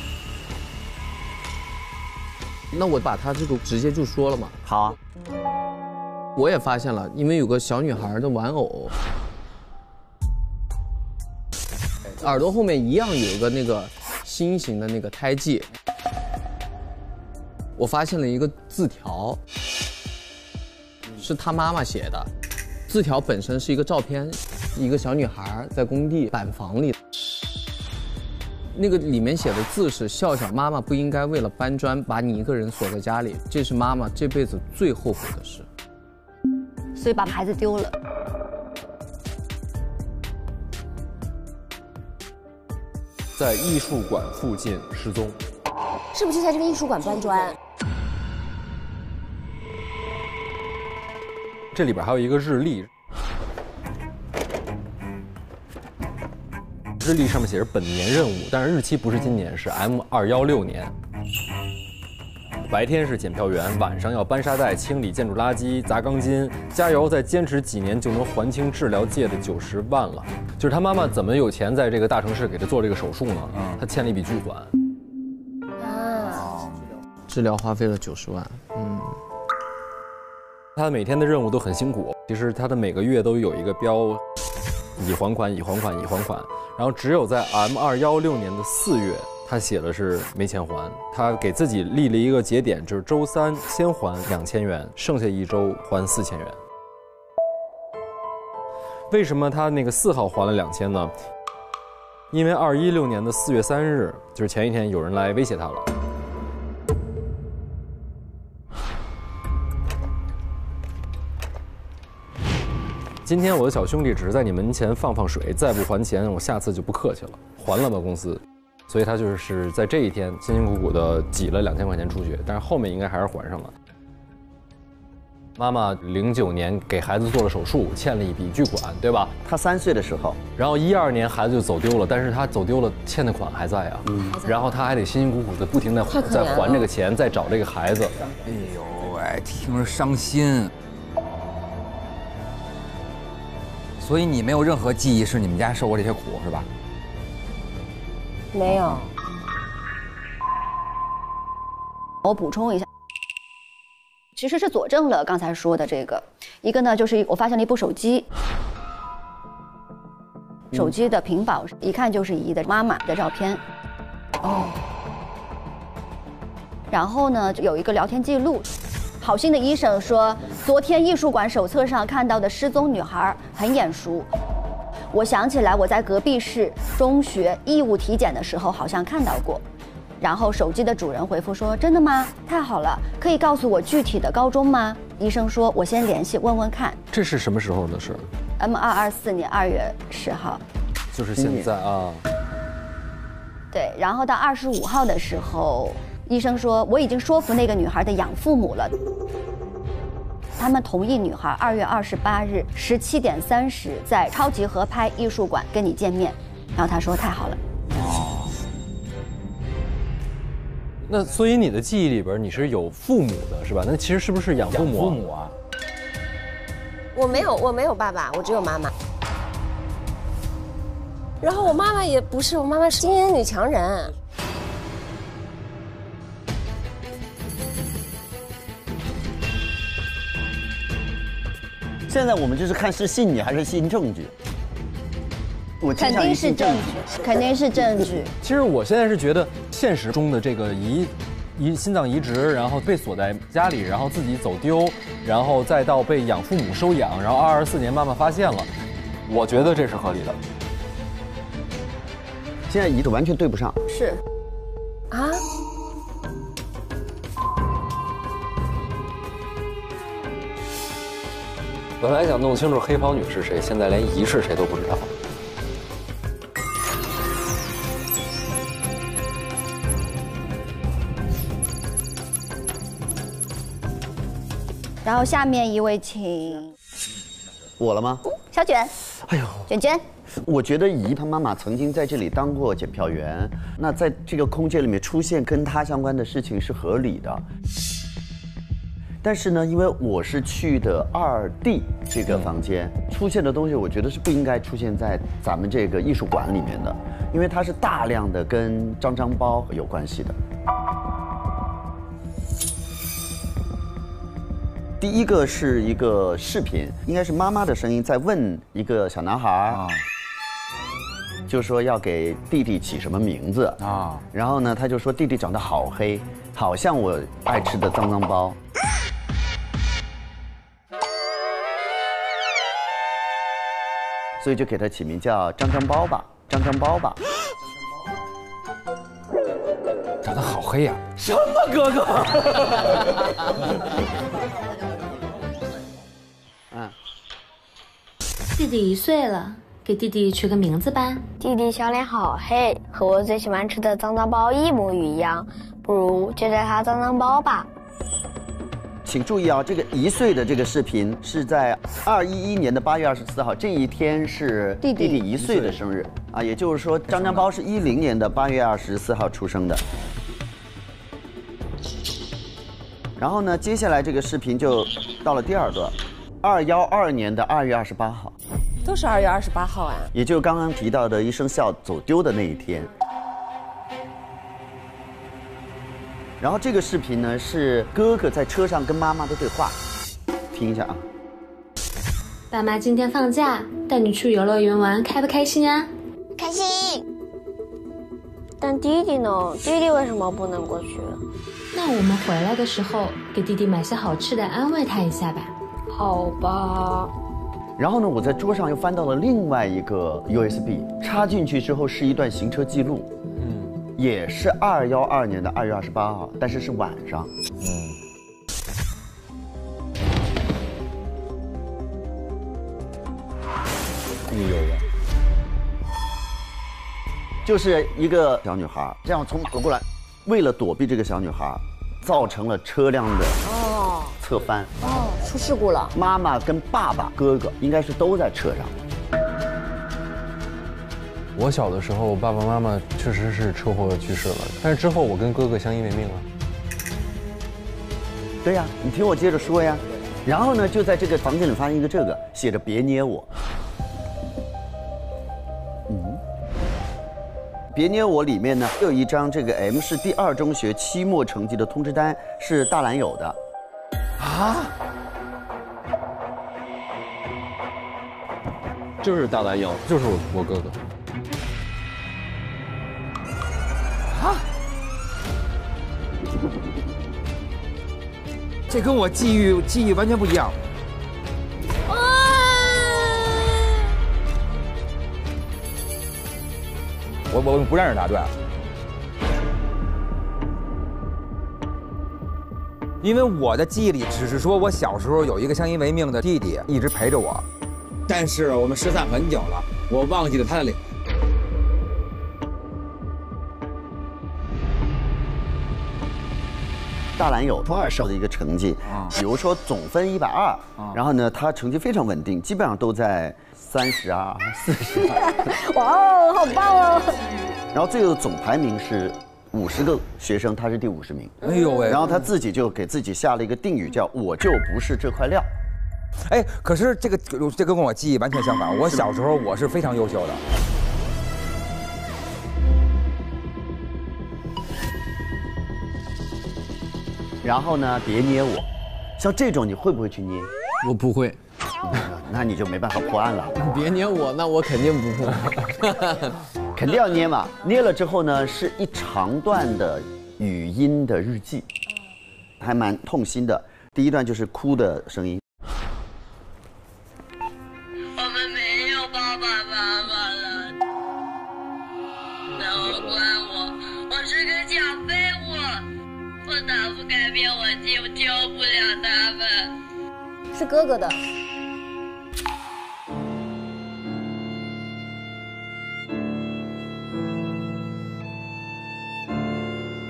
那我把他这个直接就说了嘛。
好啊。
我也发现了，因为有个小女孩的玩偶，耳朵后面一样有一个那个心形的那个胎记。我发现了一个字条，是他妈妈写的。字条本身是一个照片，一个小女孩在工地板房里。那个里面写的字是：笑笑，妈妈不应该为了搬砖把你一个人锁在家里，这是妈妈这辈子最后悔的事。
所以把孩子丢了。
在艺术馆附近失踪，
是不是在这个艺术馆搬砖？
这里边还有一个日历，日历上面写着本年任务，但是日期不是今年，是 M 二一六年。白天是检票员，晚上要搬沙袋、清理建筑垃圾、砸钢筋。加油，再坚持几年就能还清治疗界的九十万了。就是他妈妈怎么有钱在这个大城市给他做这个手术呢？嗯，他欠了一笔巨款。
啊，
治疗花费了九十万。嗯，
他每天的任务都很辛苦，其实他的每个月都有一个标，已还款、已还款、已还款。然后只有在 M 二一六年的四月。他写的是没钱还，他给自己立了一个节点，就是周三先还两千元，剩下一周还四千元。为什么他那个四号还了两千呢？因为二一六年的四月三日，就是前一天有人来威胁他了。今天我的小兄弟只是在你门前放放水，再不还钱，我下次就不客气了，还了吧公司。所以他就是在这一天辛辛苦苦的挤了两千块钱出去，但是后面应该还是还上了。妈妈零九年给孩子做了手术，欠了一笔巨款，对吧？
他三岁的时候，
然后一二年孩子就走丢了，但是他走丢了，欠的款还在啊。嗯。然后他还得辛辛苦苦的不停的在还这个钱，再找这个孩子。
哎呦喂，听着伤心。所以你没有任何记忆是你们家受过这些苦，是吧？
没有。
我补充一下，其实是佐证了刚才说的这个。一个呢，就是我发现了一部手机，手机的屏保一看就是姨的妈妈的照片。哦。然后呢，有一个聊天记录。好心的医生说，昨天艺术馆手册上看到的失踪女孩很眼熟。我想起来，我在隔壁市中学义务体检的时候好像看到过。然后手机的主人回复说：“真的吗？太好了，可以告诉我具体的高中吗？”医生说：“我先联系问问看。”
这是什么时候的事
？M 二二四年二月十号，
就是现在啊。
对，然后到二十五号的时候，医生说我已经说服那个女孩的养父母了。他们同意女孩二月二十八日十七点三十在超级合拍艺术馆跟你见面，然后他说太好了。哦，
那所以你的记忆里边你是有父母的是吧？那其实是不是养父母？
养父母啊？
我没有，我没有爸爸，我只有妈妈。然后我妈妈也不是，我妈妈是精英女强人。
现在我们就是看是信你还是信证据。我
肯定是证据，肯定是证据。
其实我现在是觉得现实中的这个移移心脏移植，然后被锁在家里，然后自己走丢，然后再到被养父母收养，然后二十四年妈妈发现了，我觉得这是合理的。
现在移植完全对不上。
是。啊？
本来想弄清楚黑袍女是谁，现在连姨是谁都不知道。
然后下面一位请
我了吗？
小卷。
哎呦，
卷卷。
我觉得姨她妈妈曾经在这里当过检票员，那在这个空间里面出现跟她相关的事情是合理的。但是呢，因为我是去的二 D 这个房间，出现的东西，我觉得是不应该出现在咱们这个艺术馆里面的，因为它是大量的跟张张包有关系的。第一个是一个视频，应该是妈妈的声音在问一个小男孩，啊、就说要给弟弟起什么名字啊？然后呢，他就说弟弟长得好黑，好像我爱吃的脏脏包。所以就给他起名叫张张包吧，张张包吧。
长得好黑呀、啊！
什么哥哥？
嗯。弟弟一岁了，给弟弟取个名字吧。
弟弟小脸好黑，和我最喜欢吃的脏脏包一模一样，不如就叫他脏脏包吧。
请注意啊，这个一岁的这个视频是在二一一年的八月二十四号，这一天是弟弟一岁的生日啊，也就是说张张包是一零年的八月二十四号出生的。然后呢，接下来这个视频就到了第二段，二幺二年的二月二十八号，
都是二月二十八号啊，
也就是刚刚提到的一生笑走丢的那一天。然后这个视频呢是哥哥在车上跟妈妈的对话，听一下啊。
爸妈今天放假，带你去游乐园玩，开不开心啊？
开心。但弟弟呢？弟弟为什么不能过去？
那我们回来的时候给弟弟买些好吃的，安慰他一下吧。
好吧。
然后呢，我在桌上又翻到了另外一个 U S B， 插进去之后是一段行车记录。也是二幺二年的二月二十八号，但是是晚上。嗯。
哎呦喂！
就是一个小女孩，这样从马路过来，为了躲避这个小女孩，造成了车辆的哦侧翻。
哦，出事故了。
妈妈跟爸爸、哥哥应该是都在车上。
我小的时候，爸爸妈妈确实是车祸去世了，但是之后我跟哥哥相依为命了。
对呀，你听我接着说呀。然后呢，就在这个房间里发现一个这个，写着“别捏我”。嗯，别捏我里面呢有一张这个 M 市第二中学期末成绩的通知单，是大兰有的。啊？
就是大兰有，就是我我哥哥。
啊！这跟我记忆记忆完全不一样。啊！我我不认识他，对。因为我的记忆里只是说我小时候有一个相依为命的弟弟，一直陪着我，但是我们失散很久了，我忘记了他的脸。
大兰有初二时候的一个成绩，比如说总分一百二，然后呢，他成绩非常稳定，基本上都在三十二、四十。
哇哦，好棒哦！
然后最后总排名是五十个学生，他是第五十名。
哎呦喂！
然后他自己就给自己下了一个定语，叫“我就不是这块料”。
哎，可是这个这个跟我记忆完全相反。我小时候我是非常优秀的。
然后呢，别捏我，像这种你会不会去捏？
我不会，
那你就没办法破案了。
别捏我，那我肯定不会。
肯定要捏嘛，捏了之后呢，是一长段的语音的日记，还蛮痛心的。第一段就是哭的声音。
我们没有爸爸妈妈了，都怪我，我是个小废物。我哪不改变我救救不了他们。
是哥哥的。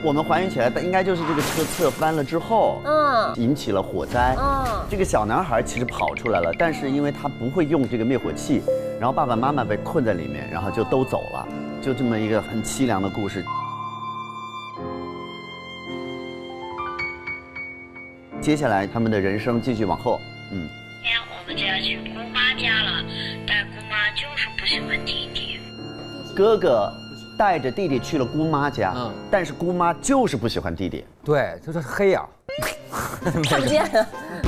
我们还原起来，应该就是这个车侧翻了之后，嗯，引起了火灾。嗯，这个小男孩其实跑出来了，但是因为他不会用这个灭火器，然后爸爸妈妈被困在里面，然后就都走了，就这么一个很凄凉的故事。接下来他们的人生继续往后，嗯。
今天我们就要去姑妈家了，但姑妈就是不喜欢弟弟。
哥哥带着弟弟去了姑妈家，嗯，但是姑妈就是不喜欢弟弟。
对，这是黑呀。
看不见啊。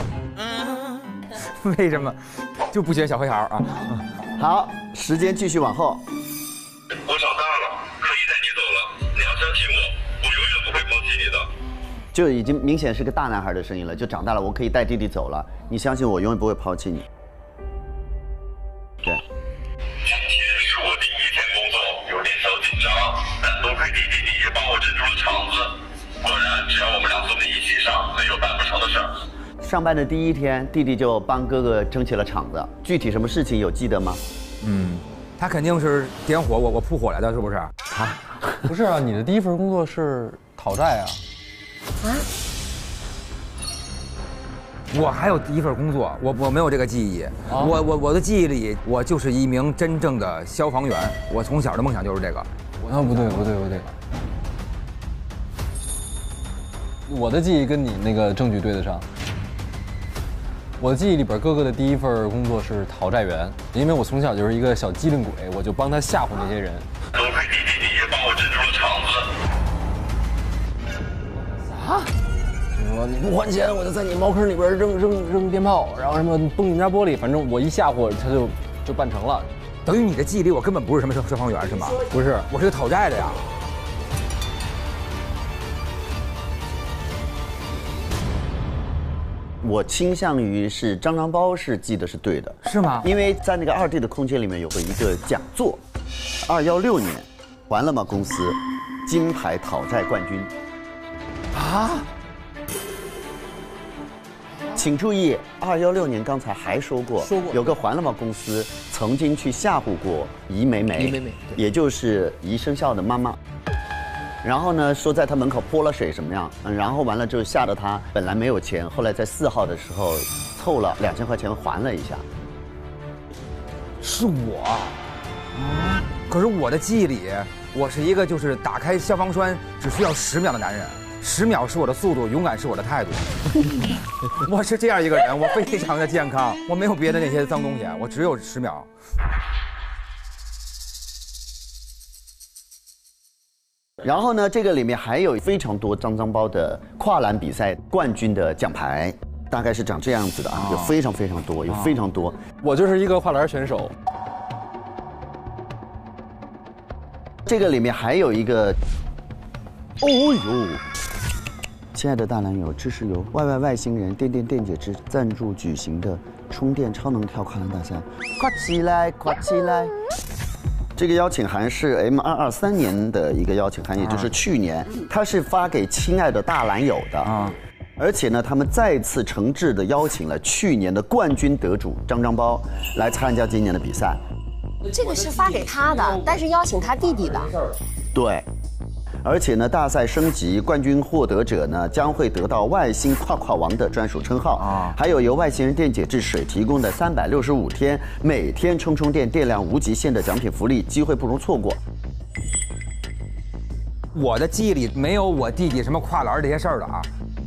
为什么？就不喜欢小黑孩啊？
好，时间继续往后。
我长大了，可以带你走了。你要相信我，我永远不会抛弃你的。
就已经明显是个大男孩的声音了，就长大了，我可以带弟弟走了。你相信我，永远不会抛弃你。对。
今天是我第一天工作，有点小紧张，但多亏你弟弟也帮我镇住了场子。果然，只要我们俩兄弟一起上，没有办不成的事儿。
上班的第一天，弟弟就帮哥哥撑起了场子。具体什么事情有记得吗？
嗯，他肯定是点火，我我扑火来的，是不是？啊，
不是啊，你的第一份工作是讨债啊。啊！
我还有第一份工作，我我没有这个记忆。啊、我我我的记忆里，我就是一名真正的消防员。我从小的梦想就是这个。
啊，不对不对不对，我的记忆跟你那个证据对得上。我的记忆里边，哥哥的第一份工作是讨债员，因为我从小就是一个小机灵鬼，我就帮他吓唬那些人。
多亏你弟弟也帮我镇住了场子。
啊！就说你不还钱，我就在你茅坑里边扔扔扔鞭炮，然后什么崩你家玻璃，反正我一吓唬他就就办成了。
等于你的记忆里我根本不是什么消消防员是吗？
不是，
我是个讨债的呀。
我倾向于是张张包是记得是对的，
是吗？
因为在那个二 D 的空间里面有过一个讲座，二幺六年，还了吗公司金牌讨债冠军。啊！请注意，二幺六年刚才还说过，
说过
有个还了吗公司曾经去吓唬过怡美美，
怡美美，
也就是怡生肖的妈妈。然后呢，说在他门口泼了水什么样，嗯，然后完了之后吓得他本来没有钱，后来在四号的时候凑了两千块钱还了一下。
是我，啊！可是我的记忆里，我是一个就是打开消防栓只需要十秒的男人。十秒是我的速度，勇敢是我的态度。我是这样一个人，我非常的健康，我没有别的那些脏东西，我只有十秒。
然后呢，这个里面还有非常多脏脏包的跨栏比赛冠军的奖牌，大概是长这样子的啊，有非常非常多，有非常多。
我就是一个跨栏选手。
这个里面还有一个，哦呦！亲爱的大男友，这是由 Y Y 外星人电电电解质赞助举行的充电超能跳跨栏大赛，跨起来，跨起来！这个邀请函是 M 二二三年的一个邀请函，也就是去年，它是发给亲爱的大男友的啊。而且呢，他们再次诚挚地邀请了去年的冠军得主张张包来参加今年的比赛。
这个是发给他的，但是邀请他弟弟的。
对。而且呢，大赛升级，冠军获得者呢将会得到外星跨跨王的专属称号啊，还有由外星人电解质水提供的三百六十五天每天充充电电量无极限的奖品福利，机会不容错过。
我的记忆里没有我弟弟什么跨栏这些事儿的啊。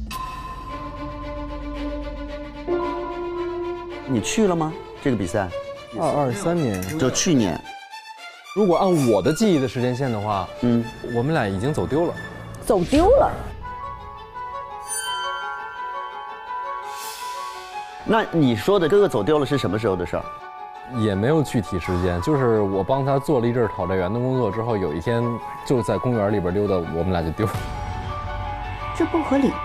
你去了吗？这个比赛？
二二三年，
就去年。
如果按我的记忆的时间线的话，嗯，我们俩已经走丢了。
走丢了？
那你说的哥哥走丢了是什么时候的事儿？
也没有具体时间，就是我帮他做了一阵讨债员的工作之后，有一天就在公园里边溜达，我们俩就丢了。
这不合理吧？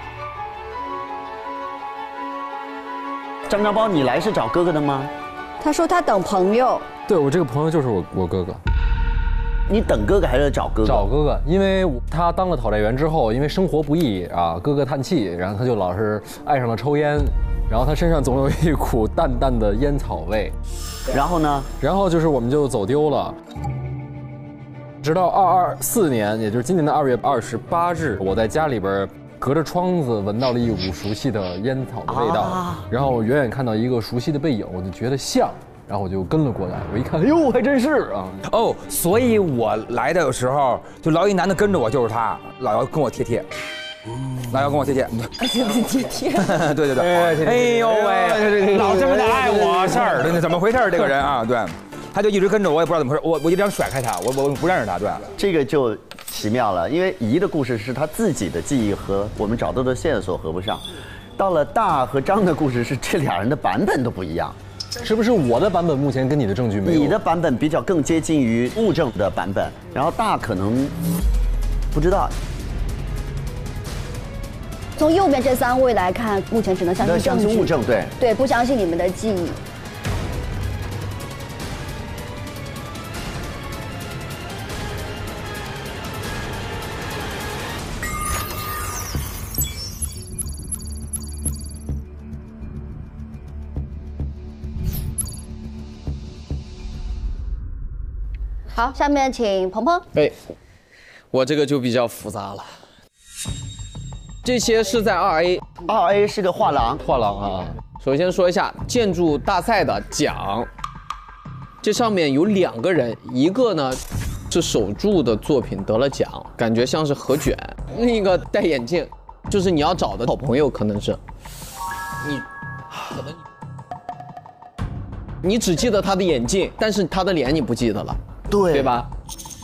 张张包，你来是找哥哥的吗？
他说他等朋友。
对，我这个朋友就是我我哥哥。
你等哥哥还是找哥哥？
找哥哥，因为他当了讨债员之后，因为生活不易啊，哥哥叹气，然后他就老是爱上了抽烟，然后他身上总有一股淡淡的烟草味。
然后呢？
然后就是我们就走丢了。 直到二二四年，也就是今年的二月二十八日，我在家里边隔着窗子闻到了一股熟悉的烟草的味道，啊、然后我远远看到一个熟悉的背影，我就觉得像，然后我就跟了过来。我一看，哎呦，还真是啊！
哦，所以我来的时候，就老一男的跟着我，就是他，老要跟我贴贴。老要跟我贴贴，
贴贴贴，
对对对，哎呦喂，老这么的爱我事儿，对，怎么回事这个人啊，对，他就一直跟着我，也不知道怎么回事，我我一直想甩开他，我我不认识他，对，
这个就奇妙了，因为姨的故事是他自己的记忆和我们找到的线索合不上，到了大和张的故事是这俩人的版本都不一样，
是不是我的版本目前跟你的证据没有？
你的版本比较更接近于物证的版本，然后大可能不知道。
从右边这三位来看，目前只能相信证据，
物证，对
对，不相信你们的记忆。好，下面请鹏鹏。
哎，我这个就比较复杂了。这些是在二 A，
二 A 是个画廊，
画廊啊。
首先说一下建筑大赛的奖，这上面有两个人，一个呢是手著的作品得了奖，感觉像是何卷；另一个戴眼镜，就是你要找的好朋友，可能是你，可能你，你只记得他的眼镜，但是他的脸你不记得了，
对，
对吧？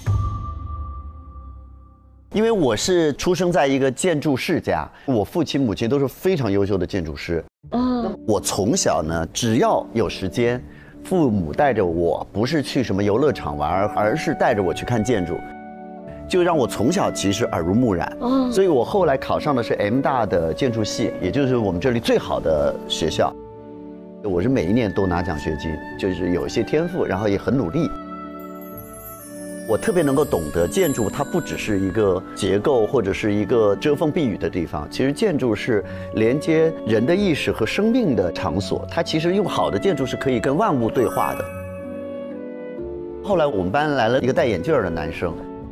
因为我是出生在一个建筑世家，我父亲母亲都是非常优秀的建筑师。嗯，我从小呢，只要有时间，父母带着我，不是去什么游乐场玩，而是带着我去看建筑，就让我从小其实耳濡目染。嗯，所以我后来考上的是 M 大的建筑系，也就是我们这里最好的学校。我是每一年都拿奖学金，就是有一些天赋，然后也很努力。我特别能够懂得建筑，它不只是一个结构或者是一个遮风避雨的地方，其实建筑是连接人的意识和生命的场所。它其实用好的建筑是可以跟万物对话的。后来我们班来了一个戴眼镜的男生，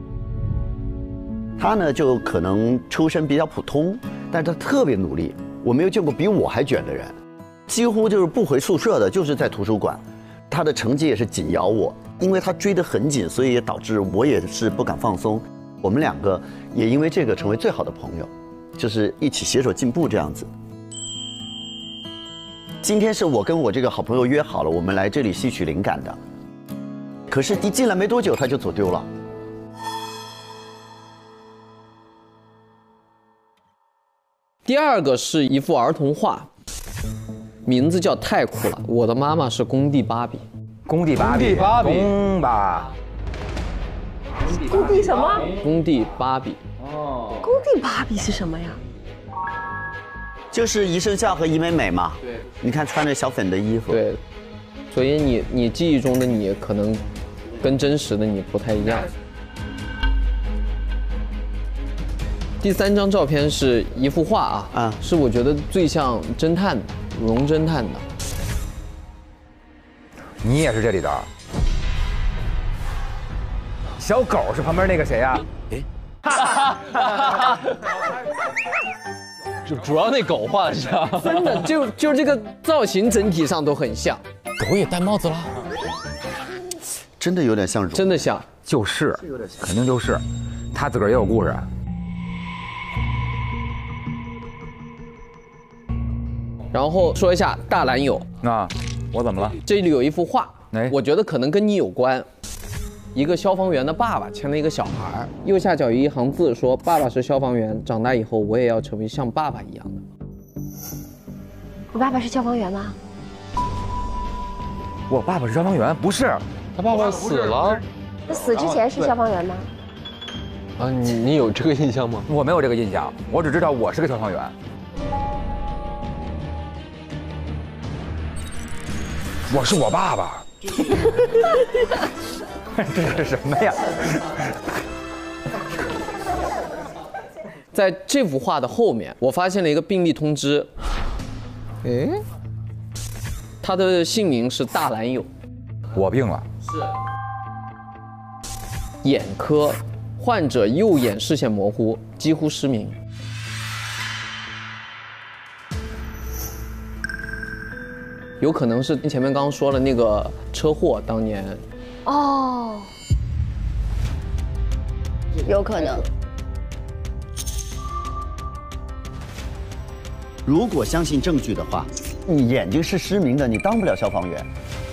他呢就可能出身比较普通，但是他特别努力。我没有见过比我还卷的人，几乎就是不回宿舍的，就是在图书馆。他的成绩也是紧咬我，因为他追得很紧，所以也导致我也是不敢放松。我们两个也因为这个成为最好的朋友，就是一起携手进步这样子。今天是我跟我这个好朋友约好了，我们来这里吸取灵感的。可是一进来没多久他就走丢了。
第二个是一幅儿童画。名字叫太酷了，我的妈妈是工地芭比，
工地芭比，
芭比，
工吧，
工地什么？
工地芭比。
哦，工地芭比是什么呀？
就是宜生笑和宜美美嘛。对，你看穿着小粉的衣服。
对，所以你你记忆中的你可能跟真实的你不太一样。第三张照片是一幅画啊，啊，是我觉得最像侦探的。荣侦探的，
你也是这里的。小狗是旁边那个谁呀？
哎，主主要那狗画的像，
真的就就这个造型整体上都很像。
狗也戴帽子了，
真的有点像，
真的像，
就是，肯定就是，他自个儿也有故事。
然后说一下大蓝友
啊，我怎么了？
这里有一幅画，哎，我觉得可能跟你有关。一个消防员的爸爸牵了一个小孩，右下角有一行字说：“爸爸是消防员，长大以后我也要成为像爸爸一样的。”
你爸爸是消防员吗？
我爸爸是消防员，不是，
他爸爸死了。
那死之前是消防员吗？
啊，你你有这个印象吗？
我没有这个印象，我只知道我是个消防员。我是我爸爸，这是什么呀？
在这幅画的后面，我发现了一个病历通知。哎，他的姓名是大蓝友。
我病了。
是。 眼科，患者右眼视线模糊，几乎失明。有可能是前面刚刚说了那个车祸当年。
哦，有可能。
如果相信证据的话，你眼睛是失明的，你当不了消防员。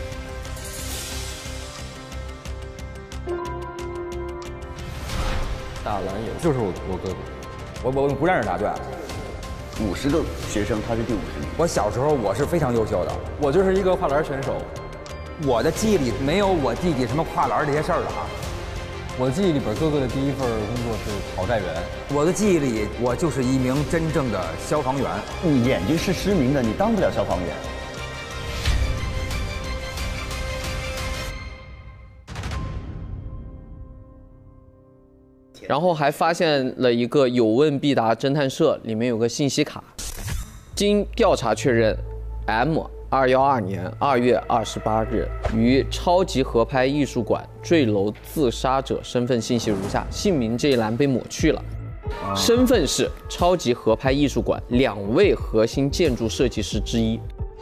大蓝友就是我我哥哥，
我我不认识他，对。
五十个学生，他是第五十名。
我小时候我是非常优秀的，
我就是一个跨栏选手。
我的记忆里没有我弟弟什么跨栏这些事儿了啊。
我的记忆里边，哥哥的第一份工作是讨债员。
我的记忆里，我就是一名真正的消防员。
你眼睛是失明的，你当不了消防员。
然后还发现了一个有问必答侦探社，里面有个信息卡，经调查确认 ，M 二幺二年二月二十八日于超级合拍艺术馆坠楼自杀者身份信息如下，姓名这一栏被抹去了，身份是超级合拍艺术馆两位核心建筑设计师之一。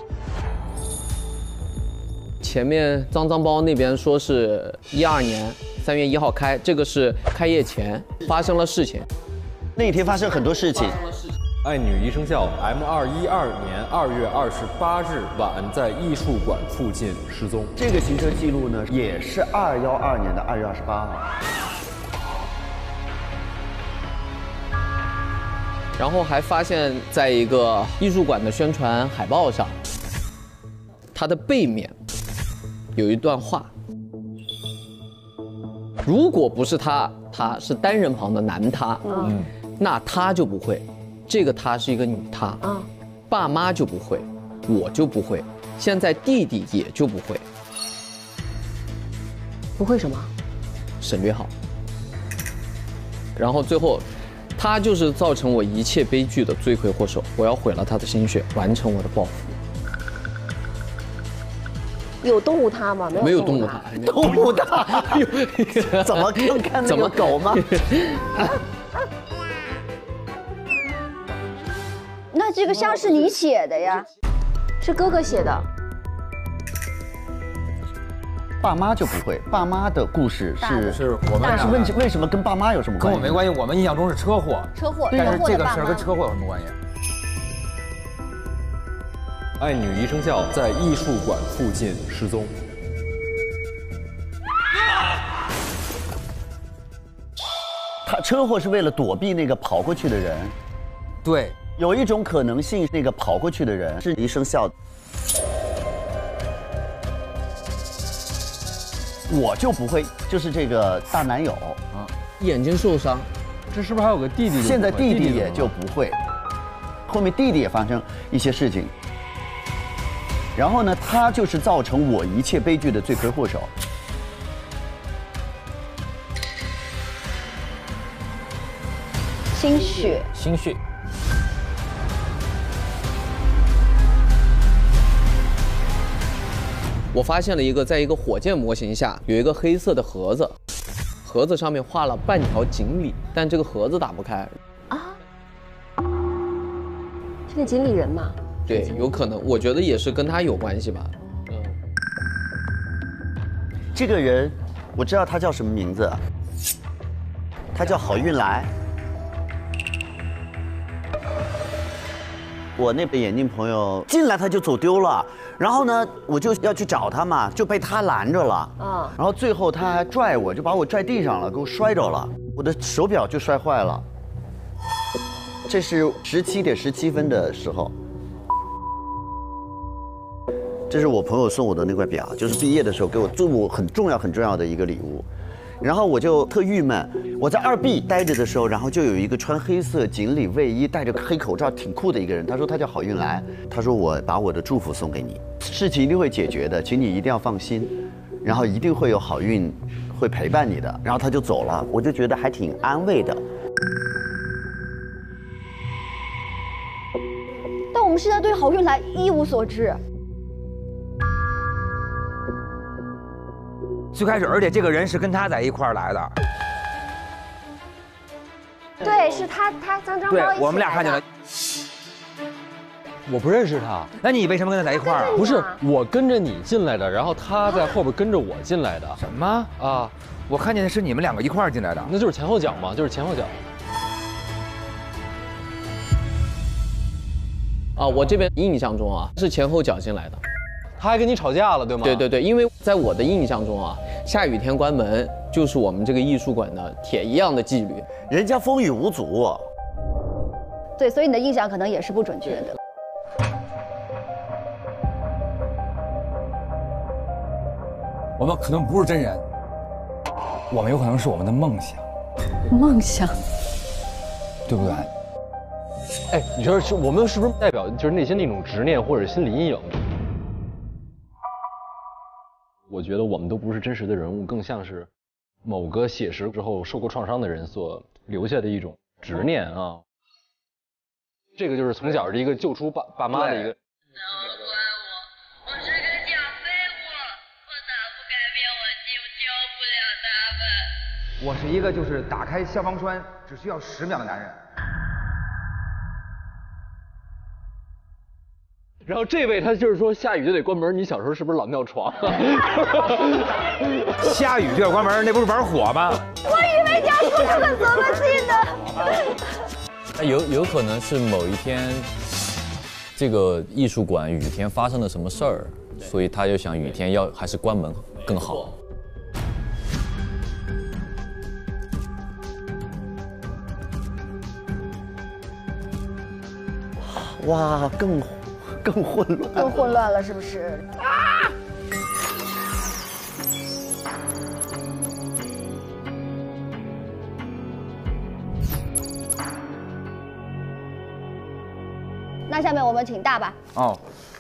前面脏脏包那边说是一二年三月一号开，这个是开业前发生了事情，
那天发生很多事情。
爱女医生校 M 二一二年二月二十八日晚在艺术馆附近失踪。
这个行车记录呢，也是二幺二年的二月二十八号。
然后还发现，在一个艺术馆的宣传海报上，它的背面有一段话。如果不是他，他是单人旁的男他，嗯，那他就不会，这个他是一个女他，嗯，爸妈就不会，我就不会，现在弟弟也就不会，
不会什么？
省略号。然后最后，他就是造成我一切悲剧的罪魁祸首，我要毁了他的心血，完成我的报复。
有动物他吗？
没有动物他，
动物他，怎么看看那个狗吗？
那这个像是你写的呀？
是哥哥写的。
爸妈就不会，爸妈的故事是
是我们，
但是问题为什么跟爸妈有什么关系？
跟我没关系，我们印象中是车祸。
车祸，
但是这个事儿跟车祸有什么关系？
爱女医生校在艺术馆附近失踪。
他车祸是为了躲避那个跑过去的人。
对，
有一种可能性，那个跑过去的人是医生校。我就不会，就是这个大男友啊，
眼睛受伤，
这是不是还有个弟弟？
现在弟弟也就不会，后面弟弟也发生一些事情。然后呢，他就是造成我一切悲剧的罪魁祸首。
心血，
心血。
我发现了一个，在一个火箭模型下有一个黑色的盒子，盒子上面画了半条锦鲤，但这个盒子打不开。啊？
是个锦鲤人吗？
对，有可能，我觉得也是跟他有关系吧。嗯，
这个人，我知道他叫什么名字，他叫郝运来。我那个眼镜朋友进来他就走丢了，然后呢，我就要去找他嘛，就被他拦着了。啊，然后最后他还拽我，就把我拽地上了，给我摔着了，我的手表就摔坏了。这是十七点十七分的时候。这是我朋友送我的那块表，就是毕业的时候给我做我很重要很重要的一个礼物，然后我就特郁闷。我在二 B 待着的时候，然后就有一个穿黑色锦鲤卫衣、戴着黑口罩、挺酷的一个人，他说他叫郝运来，他说我把我的祝福送给你，事情一定会解决的，请你一定要放心，然后一定会有好运会陪伴你的。然后他就走了，我就觉得还挺安慰的。
但我们现在对郝运来一无所知。
最开始，而且这个人是跟他在一块儿来的。
对，是他他张张包
对
一起来，的。
我们俩看见了。
我不认识他，
那你为什么跟他在一块儿？
不是我跟着你进来的，然后他在后边跟着我进来的。
什么啊？我看见的是你们两个一块儿进来的。
那就是前后脚嘛，就是前后脚。
啊，我这边印象中啊是前后脚进来的。
他还跟你吵架了，对吗？
对对对，因为在我的印象中啊，下雨天关门就是我们这个艺术馆的铁一样的纪律，
人家风雨无阻。
对，所以你的印象可能也是不准确的。
我们可能不是真人，我们有可能是我们的梦想，
梦想，
对不对？
哎，你说是我们是不是代表就是内心那种执念或者心理阴影？我觉得我们都不是真实的人物，更像是某个写实之后受过创伤的人所留下的一种执念啊。这个就是从小是一个救出爸爸妈的一个。
我是一个就是打开消防栓只需要十秒的男人。
然后这位他就是说下雨就得关门，你小时候是不是老尿床？
下雨就要关门，那不是玩火吗？
我以为你要说这个怎么记
得？有有可能是某一天，这个艺术馆雨天发生了什么事儿，所以他就想雨天要还是关门更好。
哇，更更混乱，
更混乱了，是不是？啊！那下面我们请大吧。
哦，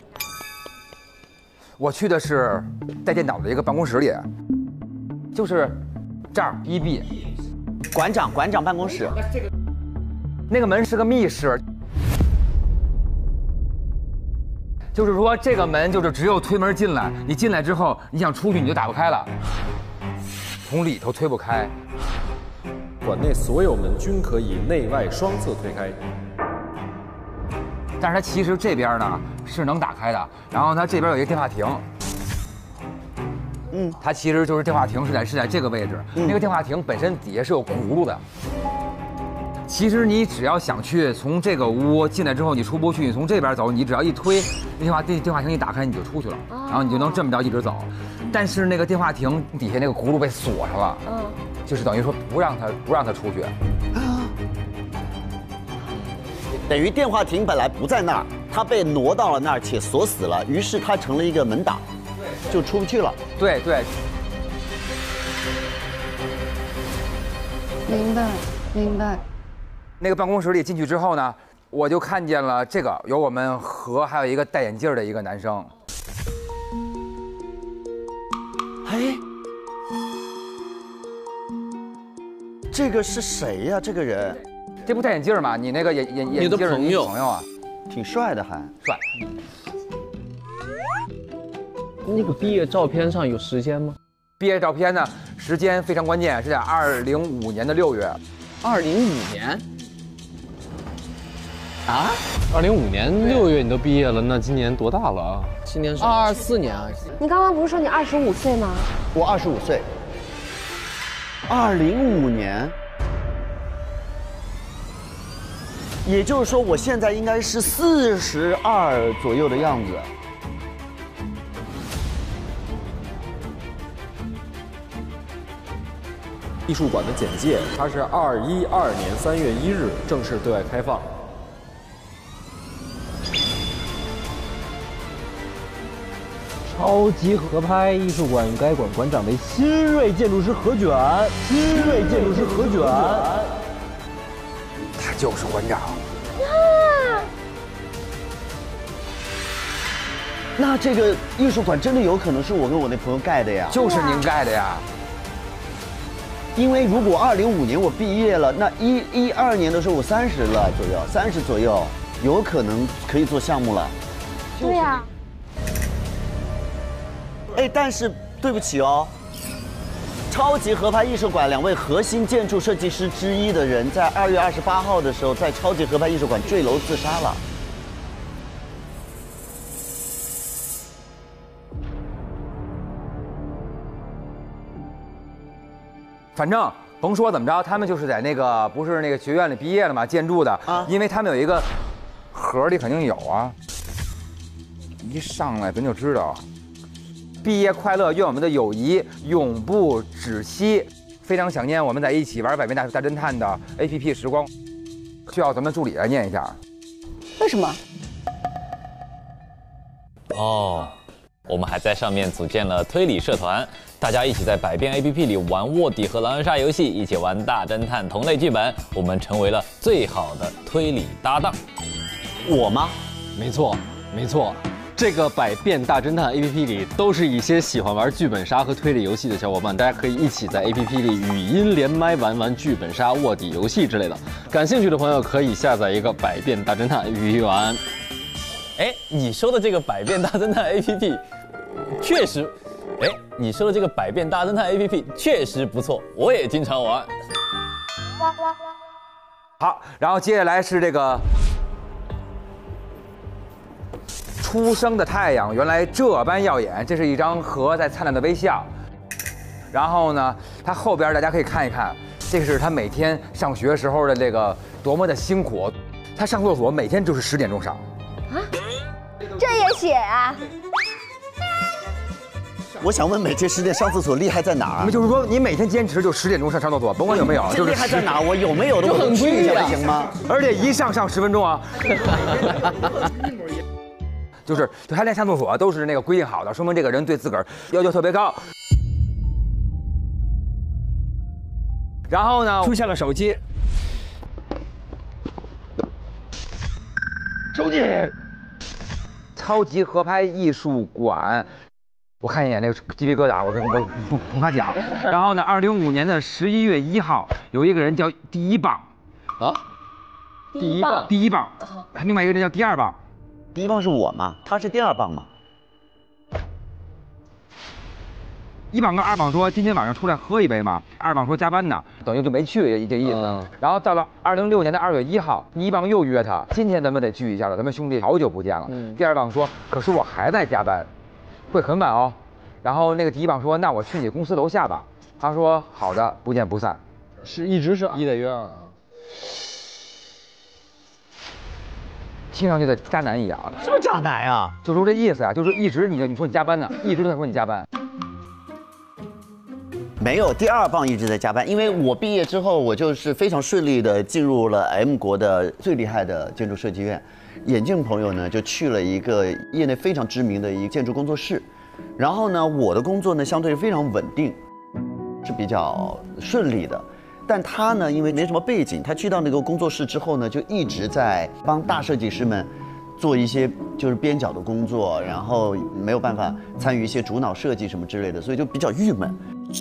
我去的是带电脑的一个办公室里，就是这儿一 B，
馆长馆长办公室。
那个门是个密室。就是说，这个门就是只有推门进来，你进来之后，你想出去你就打不开了，从里头推不开。
馆内所有门均可以内外双侧推开，
但是它其实这边呢是能打开的，然后它这边有一个电话亭，嗯，它其实就是电话亭是在是在这个位置，嗯、那个电话亭本身底下是有轱辘的。其实你只要想去从这个屋进来之后，你出不去，你从这边走，你只要一推，那电话电电话亭一打开你就出去了，然后你就能这么着一直走。但是那个电话亭底下那个轱辘被锁上了，嗯，就是等于说不让他不让他出去。
等于电话亭本来不在那儿，它被挪到了那儿且锁死了，于是它成了一个门挡，就出不去了。
对对。
明白，明白。
那个办公室里进去之后呢，我就看见了这个有我们和还有一个戴眼镜的一个男生。
哎，这个是谁呀？这个人，
这不戴眼镜吗？你那个眼眼眼
镜的朋友
朋友啊，
挺帅的还
帅。
那个毕业照片上有时间吗？
毕业照片呢，时间非常关键，是在二零五年的六月。
二零五年。
啊，二零五年六月你都毕业了，那今年多大了啊？
今年是二二四年啊。
你刚刚不是说你二十五岁吗？
我二十五岁。二零五年，也就是说我现在应该是四十二左右的样子。
艺术馆的简介，它是二一二年三月一日正式对外开放。
超级合拍艺术馆，该馆馆长为新锐建筑师何卷，新锐建筑师何卷，
他就是馆长。
啊、那这个艺术馆真的有可能是我跟我那朋友盖的呀？
就是您盖的呀。
因为如果二零五年我毕业了，那一一二年的时候我三十了左右，三十左右，有可能可以做项目了。
对呀。
哎，但是对不起哦， 超级合拍艺术馆两位核心建筑设计师之一的人，在二月二十八号的时候，在超级合拍艺术馆坠楼自杀了。
反正甭说怎么着，他们就是在那个不是那个学院里毕业了嘛，建筑的啊，因为他们有一个盒里肯定有啊。一上来咱就知道，毕业快乐，愿我们的友谊永不止息。非常想念我们在一起玩百变大大侦探的 A P P 时光，需要咱们助理来念一下。
为什么？
哦，我们还在上面组建了推理社团，大家一起在百变 A P P 里玩卧底和狼人杀游戏，一起玩大侦探同类剧本，我们成为了最好的推理搭档。
我吗？
没错，没错。这个百变大侦探 A P P 里都是一些喜欢玩剧本杀和推理游戏的小伙伴，大家可以一起在 A P P 里语音连麦玩玩剧本杀、卧底游戏之类的。感兴趣的朋友可以下载一个百变大侦探语音玩。
哎，你说的这个百变大侦探 A P P 确实，哎，你说的这个百变大侦探 A P P 确实不错，我也经常玩。
好，然后接下来是这个。初升的太阳原来这般耀眼，这是一张河在灿烂的微笑。然后呢，他后边大家可以看一看，这是他每天上学时候的这个多么的辛苦。他上厕所每天就是十点钟上。
啊，这也写啊？
我想问，每天十点上厕所厉害在哪儿？
那么就是说，你每天坚持就十点钟上上厕所，甭管有没有，
这厉害在哪儿？我有没有的我都去一下行吗？
而且一上上十分钟啊。就是就他连上厕所都是那个规定好的，说明这个人对自个儿要求特别高。然后呢，出现了手机，手机，超级合拍艺术馆。我看一眼那个鸡皮疙瘩，我跟我跟跟他讲。然后呢，二零五五年的十一月一号，有一个人叫第一棒，
啊，第一棒，
第一棒，另外一个人叫第二棒。
第一棒是我嘛，他是第二棒嘛。
一棒跟二棒说今天晚上出来喝一杯嘛，二棒说加班呢，等于就没去这意思。嗯、然后到了二零六六年的二月一号，第一棒又约他，今天咱们得聚一下了，咱们兄弟好久不见了。嗯、第二棒说，可是我还在加班，会很晚哦。然后那个第一棒说，那我去你公司楼下吧。他说好的，不见不散。
是一直是一得约二。
听上去的渣男一样，
什么渣男啊？
就说这意思啊，就是一直你你说你加班呢，一直都在说你加班。
没有，第二棒一直在加班，因为我毕业之后，我就是非常顺利的进入了 M 国的最厉害的建筑设计院。眼镜朋友呢，就去了一个业内非常知名的一个建筑工作室。然后呢，我的工作呢相对非常稳定，是比较顺利的。但他呢，因为没什么背景，他去到那个工作室之后呢，就一直在帮大设计师们做一些就是边角的工作，然后没有办法参与一些主脑设计什么之类的，所以就比较郁闷。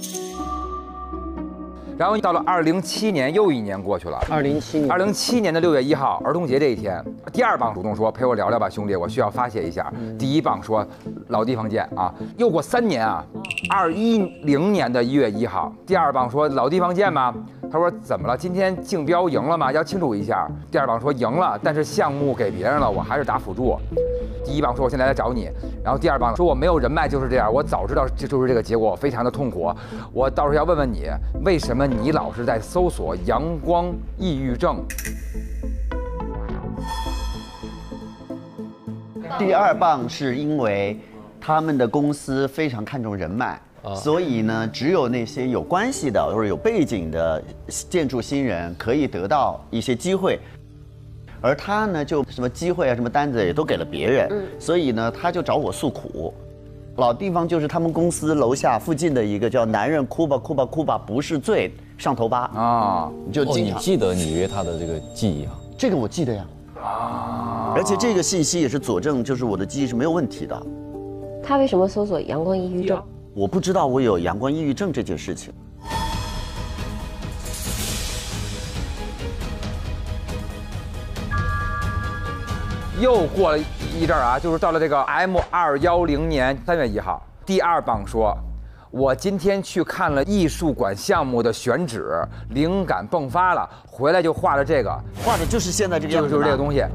然后到了二零七年，又一年过去了。
二零七年，
二零七年的六月一号，儿童节这一天，第二棒主动说陪我聊聊吧，兄弟，我需要发泄一下。嗯、第一棒说老地方见啊，又过三年啊，二一零年的一月一号，第二棒说老地方见吗？他说怎么了？今天竞标赢了吗？要庆祝一下。第二棒说赢了，但是项目给别人了，我还是打辅助。第一棒说我现在来找你，然后第二棒说我没有人脉就是这样，我早知道这就是这个结果，我非常的痛苦。我倒是要问问你，为什么你老是在搜索阳光抑郁症？
第二棒是因为他们的公司非常看重人脉。啊、所以呢，只有那些有关系的或者有背景的建筑新人可以得到一些机会，而他呢，就什么机会啊、什么单子也都给了别人，嗯、所以呢，他就找我诉苦。老地方就是他们公司楼下附近的一个叫“男人哭吧哭吧哭吧不是罪”上头吧啊，
就经常、哦、你记得你约他的这个记忆啊？
这个我记得呀，啊，而且这个信息也是佐证，就是我的记忆是没有问题的。
他为什么搜索阳光抑郁症？
我不知道我有阳光抑郁症这件事情。
又过了一阵儿啊，就是到了这个 M 二幺零年三月一号，第二棒说， 我今天去看了艺术馆项目的选址，灵感迸发了，回来就画了这个，
画的就是现在这个样子，
就是这个东西。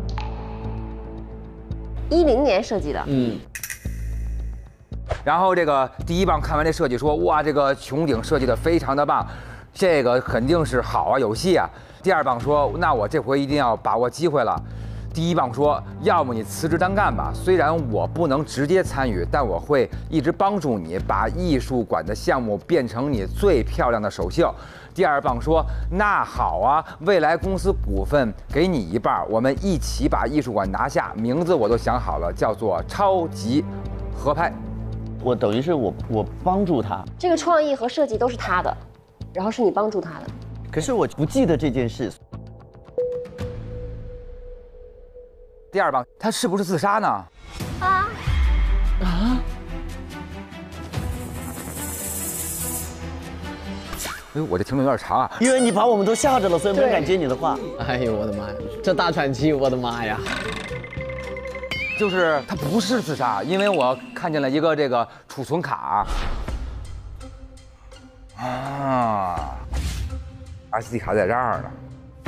一零年设计的，
嗯。然后这个第一棒看完这设计说，哇，这个穹顶设计的非常的棒，这个肯定是好啊，有戏啊。第二棒说，那我这回一定要把握机会了。第一棒说，要么你辞职单干吧，虽然我不能直接参与，但我会一直帮助你把艺术馆的项目变成你最漂亮的首秀。第二棒说，那好啊，未来公司股份给你一半，我们一起把艺术馆拿下，名字我都想好了，叫做超级合拍。
我等于是我我帮助他，
这个创意和设计都是他的，然后是你帮助他的。
可是我不记得这件事。
第二棒，他是不是自杀呢？
啊
啊！哎呦，我这听得有点长啊，
因为你把我们都吓着了，所以没人敢接你的话。
哎呦我的妈呀，这大喘气，我的妈呀！
就是他不是自杀，因为我看见了一个这个储存卡啊 ，S D 卡在这儿呢。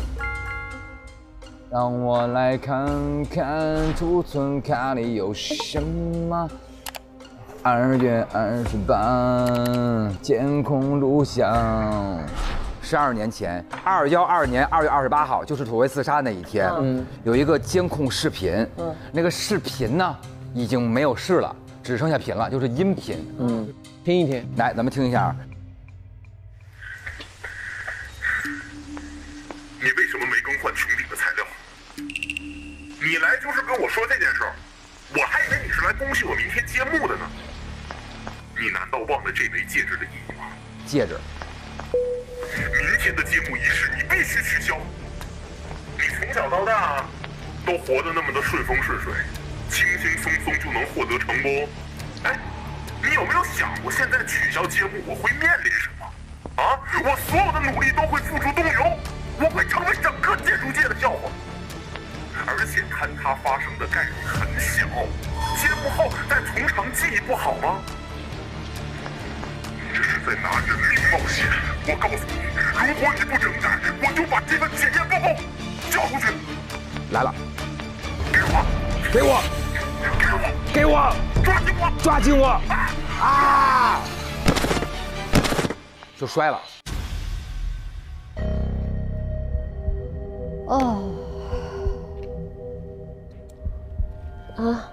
让我来看看储存卡里有什么。二月二十八，监控录像。十二年前，二幺二年二月二十八号，就是土卫自杀那一天，嗯，有一个监控视频，嗯，那个视频呢已经没有视了，只剩下频了，就是音频，
嗯，听一听，
来，咱们听一下。
你为什么没更换穹顶的材料？你来就是跟我说这件事儿，我还以为你是来恭喜我明天揭幕的呢。你难道忘了这枚戒指的意义吗？
戒指。
明天的揭幕仪式你必须取消。你从小到大都活得那么的顺风顺水，轻轻松松就能获得成功。哎，你有没有想过现在取消揭幕我会面临什么？啊，我所有的努力都会付诸东流，我会成为整个建筑界的笑话。而且坍塌发生的概率很小，揭幕后再从长计议不好吗？这是在拿人命冒险。我告诉你，如果你不整改，我就把这份检验报告交出去。
来了，
给我，
给我，
给我，
给我，
抓紧我，
抓紧我！啊！就摔了。
哦。
啊。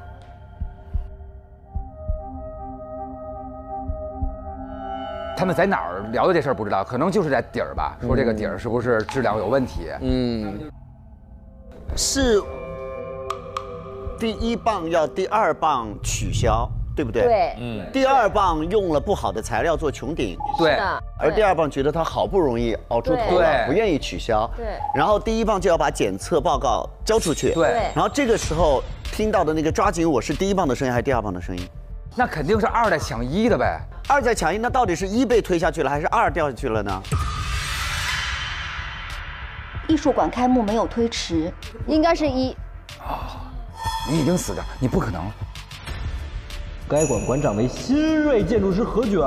他们在哪儿聊的这事儿不知道，可能就是在底儿吧，说这个底儿是不是质量有问题？
嗯，是第一棒要第二棒取消，对不对？
对，
嗯。第二棒用了不好的材料做穹顶，
对。
而第二棒觉得他好不容易熬出头了，不愿意取消。
对。
然后第一棒就要把检测报告交出去。
对。
然后这个时候听到的那个抓紧我是第一棒的声音还是第二棒的声音？
那肯定是二在抢一的呗。
二在抢一，那到底是一被推下去了，还是二掉下去了呢？
艺术馆开幕没有推迟，应该是一。
啊，你已经死掉，你不可能。
该馆馆长为新锐建筑师何卷。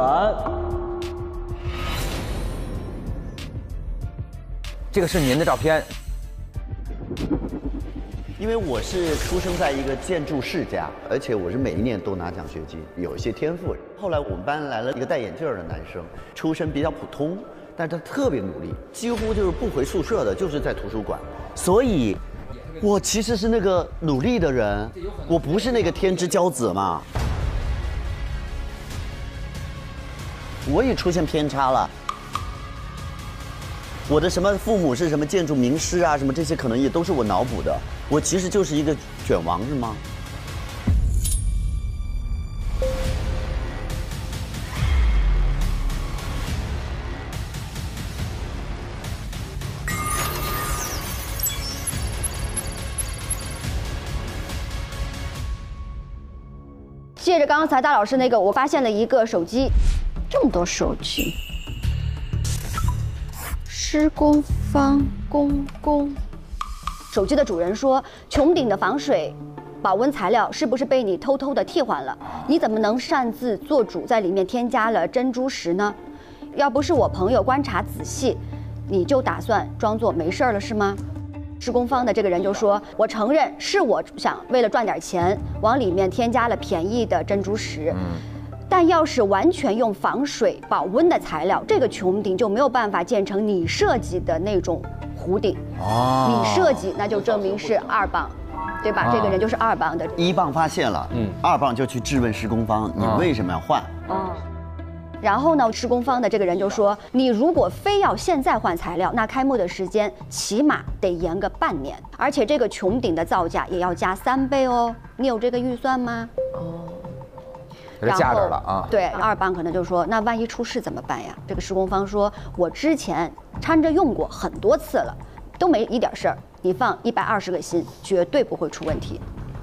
这个是您的照片。
因为我是出生在一个建筑世家，而且我是每一年都拿奖学金，有一些天赋。后来我们班来了一个戴眼镜的男生，出身比较普通，但是他特别努力，几乎就是不回宿舍的，就是在图书馆。所以，我其实是那个努力的人，我不是那个天之骄子嘛。我也出现偏差了。我的什么父母是什么建筑名师啊，什么这些可能也都是我脑补的。我其实就是一个卷王，是吗？
借着刚才大老师那个，我发现了一个手机，这么多手机。施工方公公，手机的主人说穹顶的防水保温材料是不是被你偷偷的替换了？你怎么能擅自做主，在里面添加了珍珠石呢？要不是我朋友观察仔细，你就打算装作没事儿了是吗？施工方的这个人就说：“我承认是我想为了赚点钱，往里面添加了便宜的珍珠石。但要是完全用防水保温的材料，这个穹顶就没有办法建成你设计的那种弧顶。
哦，
你设计那就证明是二磅，对吧？这个人就是二磅的。
一磅发现了，嗯，二磅就去质问施工方，你为什么要换？
哦。”然后呢，施工方的这个人就说：“你如果非要现在换材料，那开幕的时间起码得延个半年，而且这个穹顶的造价也要加三倍哦。你有这个预算吗？”哦，
有价值了啊。
对，二磅可能就说：“那万一出事怎么办呀？”这个施工方说：“我之前掺着用过很多次了，都没一点事儿。你放一百二十个心，绝对不会出问题。”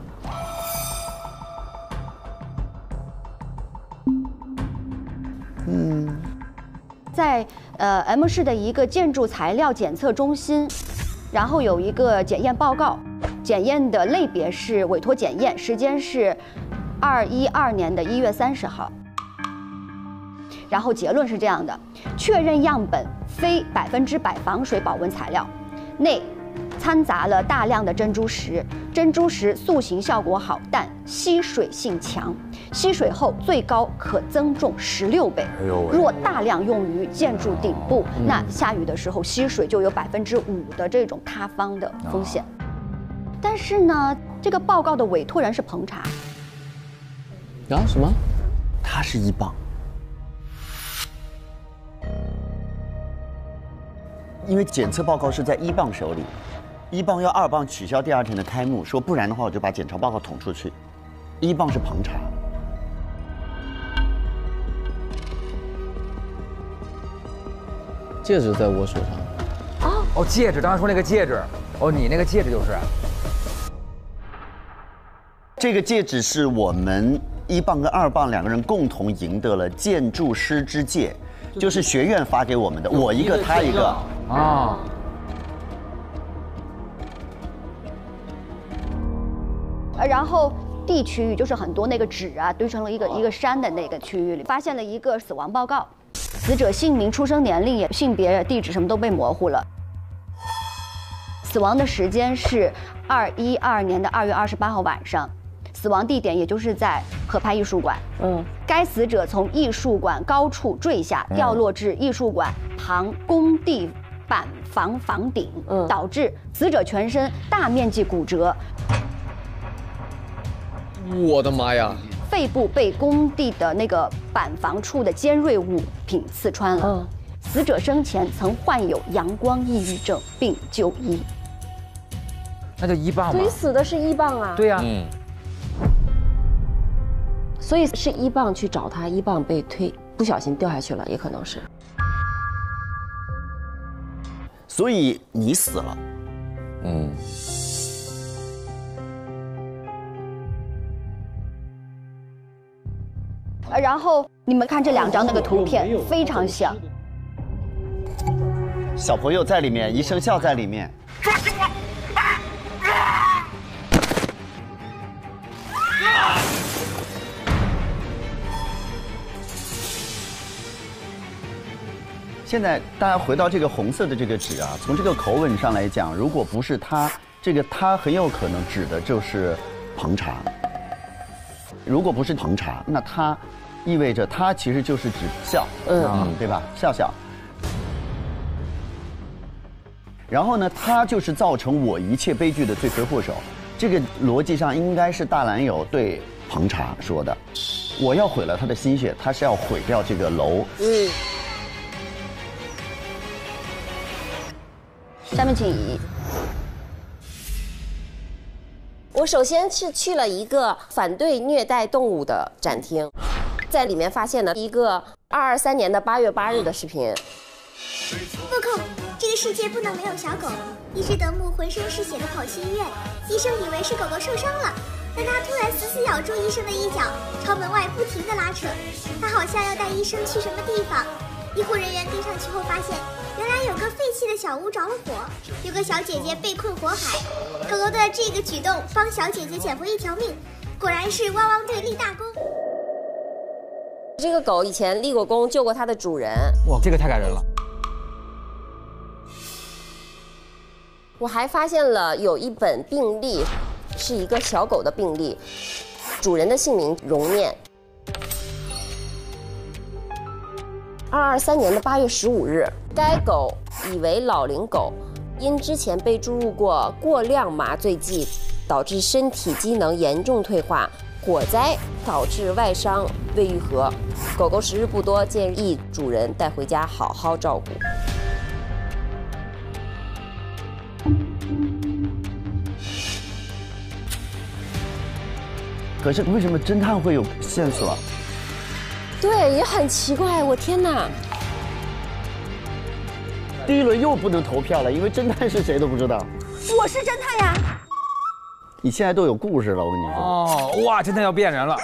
嗯，
在呃 M 市的一个建筑材料检测中心，然后有一个检验报告，检验的类别是委托检验，时间是二一二年的一月三十号。然后结论是这样的：确认样本非百分之百防水保温材料，内掺杂了大量的珍珠石，珍珠石塑形效果好，但吸水性强，吸水后最高可增重十六倍。
哎呦，
若大量用于建筑顶部，那下雨的时候吸水就有百分之五的这种塌方的风险。但是呢，这个报告的委托人是彭查。
啊？什么？
他是一磅。因为检测报告是在一磅手里，一磅要二磅取消第二天的开幕，说不然的话我就把检查报告捅出去。一磅是彭查。
戒指在我手上。
哦哦，戒指，刚才说那个戒指，哦，你那个戒指就是。
这个戒指是我们一磅跟二磅两个人共同赢得了建筑师之戒，就是学院发给我们的，我一个他一个。啊，
呃，然后 D 区域就是很多那个纸啊堆成了一个一个山的那个区域里，发现了一个死亡报告，死者姓名、出生年龄、也性别、地址什么都被模糊了。死亡的时间是二一二年的二月二十八号晚上，死亡地点也就是在合拍艺术馆。嗯，该死者从艺术馆高处坠下，掉落至艺术馆旁工地 板房房顶，导致死者全身大面积骨折。
我的妈呀！
肺部被工地的那个板房处的尖锐物品刺穿了。嗯，死者生前曾患有阳光抑郁症，并就医。
那就一磅嘛。
所以死的是一磅啊。
对呀。嗯。
所以是一磅去找他，一磅被推，不小心掉下去了，也可能是。
所以你死了，嗯，
呃，然后你们看这两张那个图片非常像，
小朋友在里面，一声笑在里面。
抓紧我！
现在大家回到这个红色的这个纸啊，从这个口吻上来讲，如果不是他，这个他很有可能指的就是彭查。如果不是彭查，那他意味着他其实就是指笑，嗯，对吧？笑笑。然后呢，他就是造成我一切悲剧的罪魁祸首。这个逻辑上应该是大男友对彭查说的：“我要毁了他的心血，他是要毁掉这个楼。”嗯。
下面请移。
我首先是去了一个反对虐待动物的展厅，在里面发现了一个二二三年的八月八日的视频。
不控，这个世界不能没有小狗。一只德牧浑身是血的跑去医院，医生以为是狗狗受伤了，但他突然死死咬住医生的衣角，朝门外不停地拉扯，他好像要带医生去什么地方。医护人员跟上去后发现， 原来有个废弃的小屋着了火，有个小姐姐被困火海。狗狗的这个举动帮小姐姐捡回一条命，果然是汪汪队立大功。
这个狗以前立过功，救过它的主人。
哇，这个太感人了。
我还发现了有一本病历，是一个小狗的病历，主人的姓名荣念。二二三年的八月十五日，该狗已为老龄狗，因之前被注入过过量麻醉剂，导致身体机能严重退化，火灾导致外伤未愈合。狗狗时日不多，建议主人带回家好好照顾。
可是为什么侦探会有线索？
对，也很奇怪，我天哪！
第一轮又不能投票了，因为侦探是谁都不知道。
我是侦探呀！
你现在都有故事了，我跟你说。
哦，哇，侦探要变人了。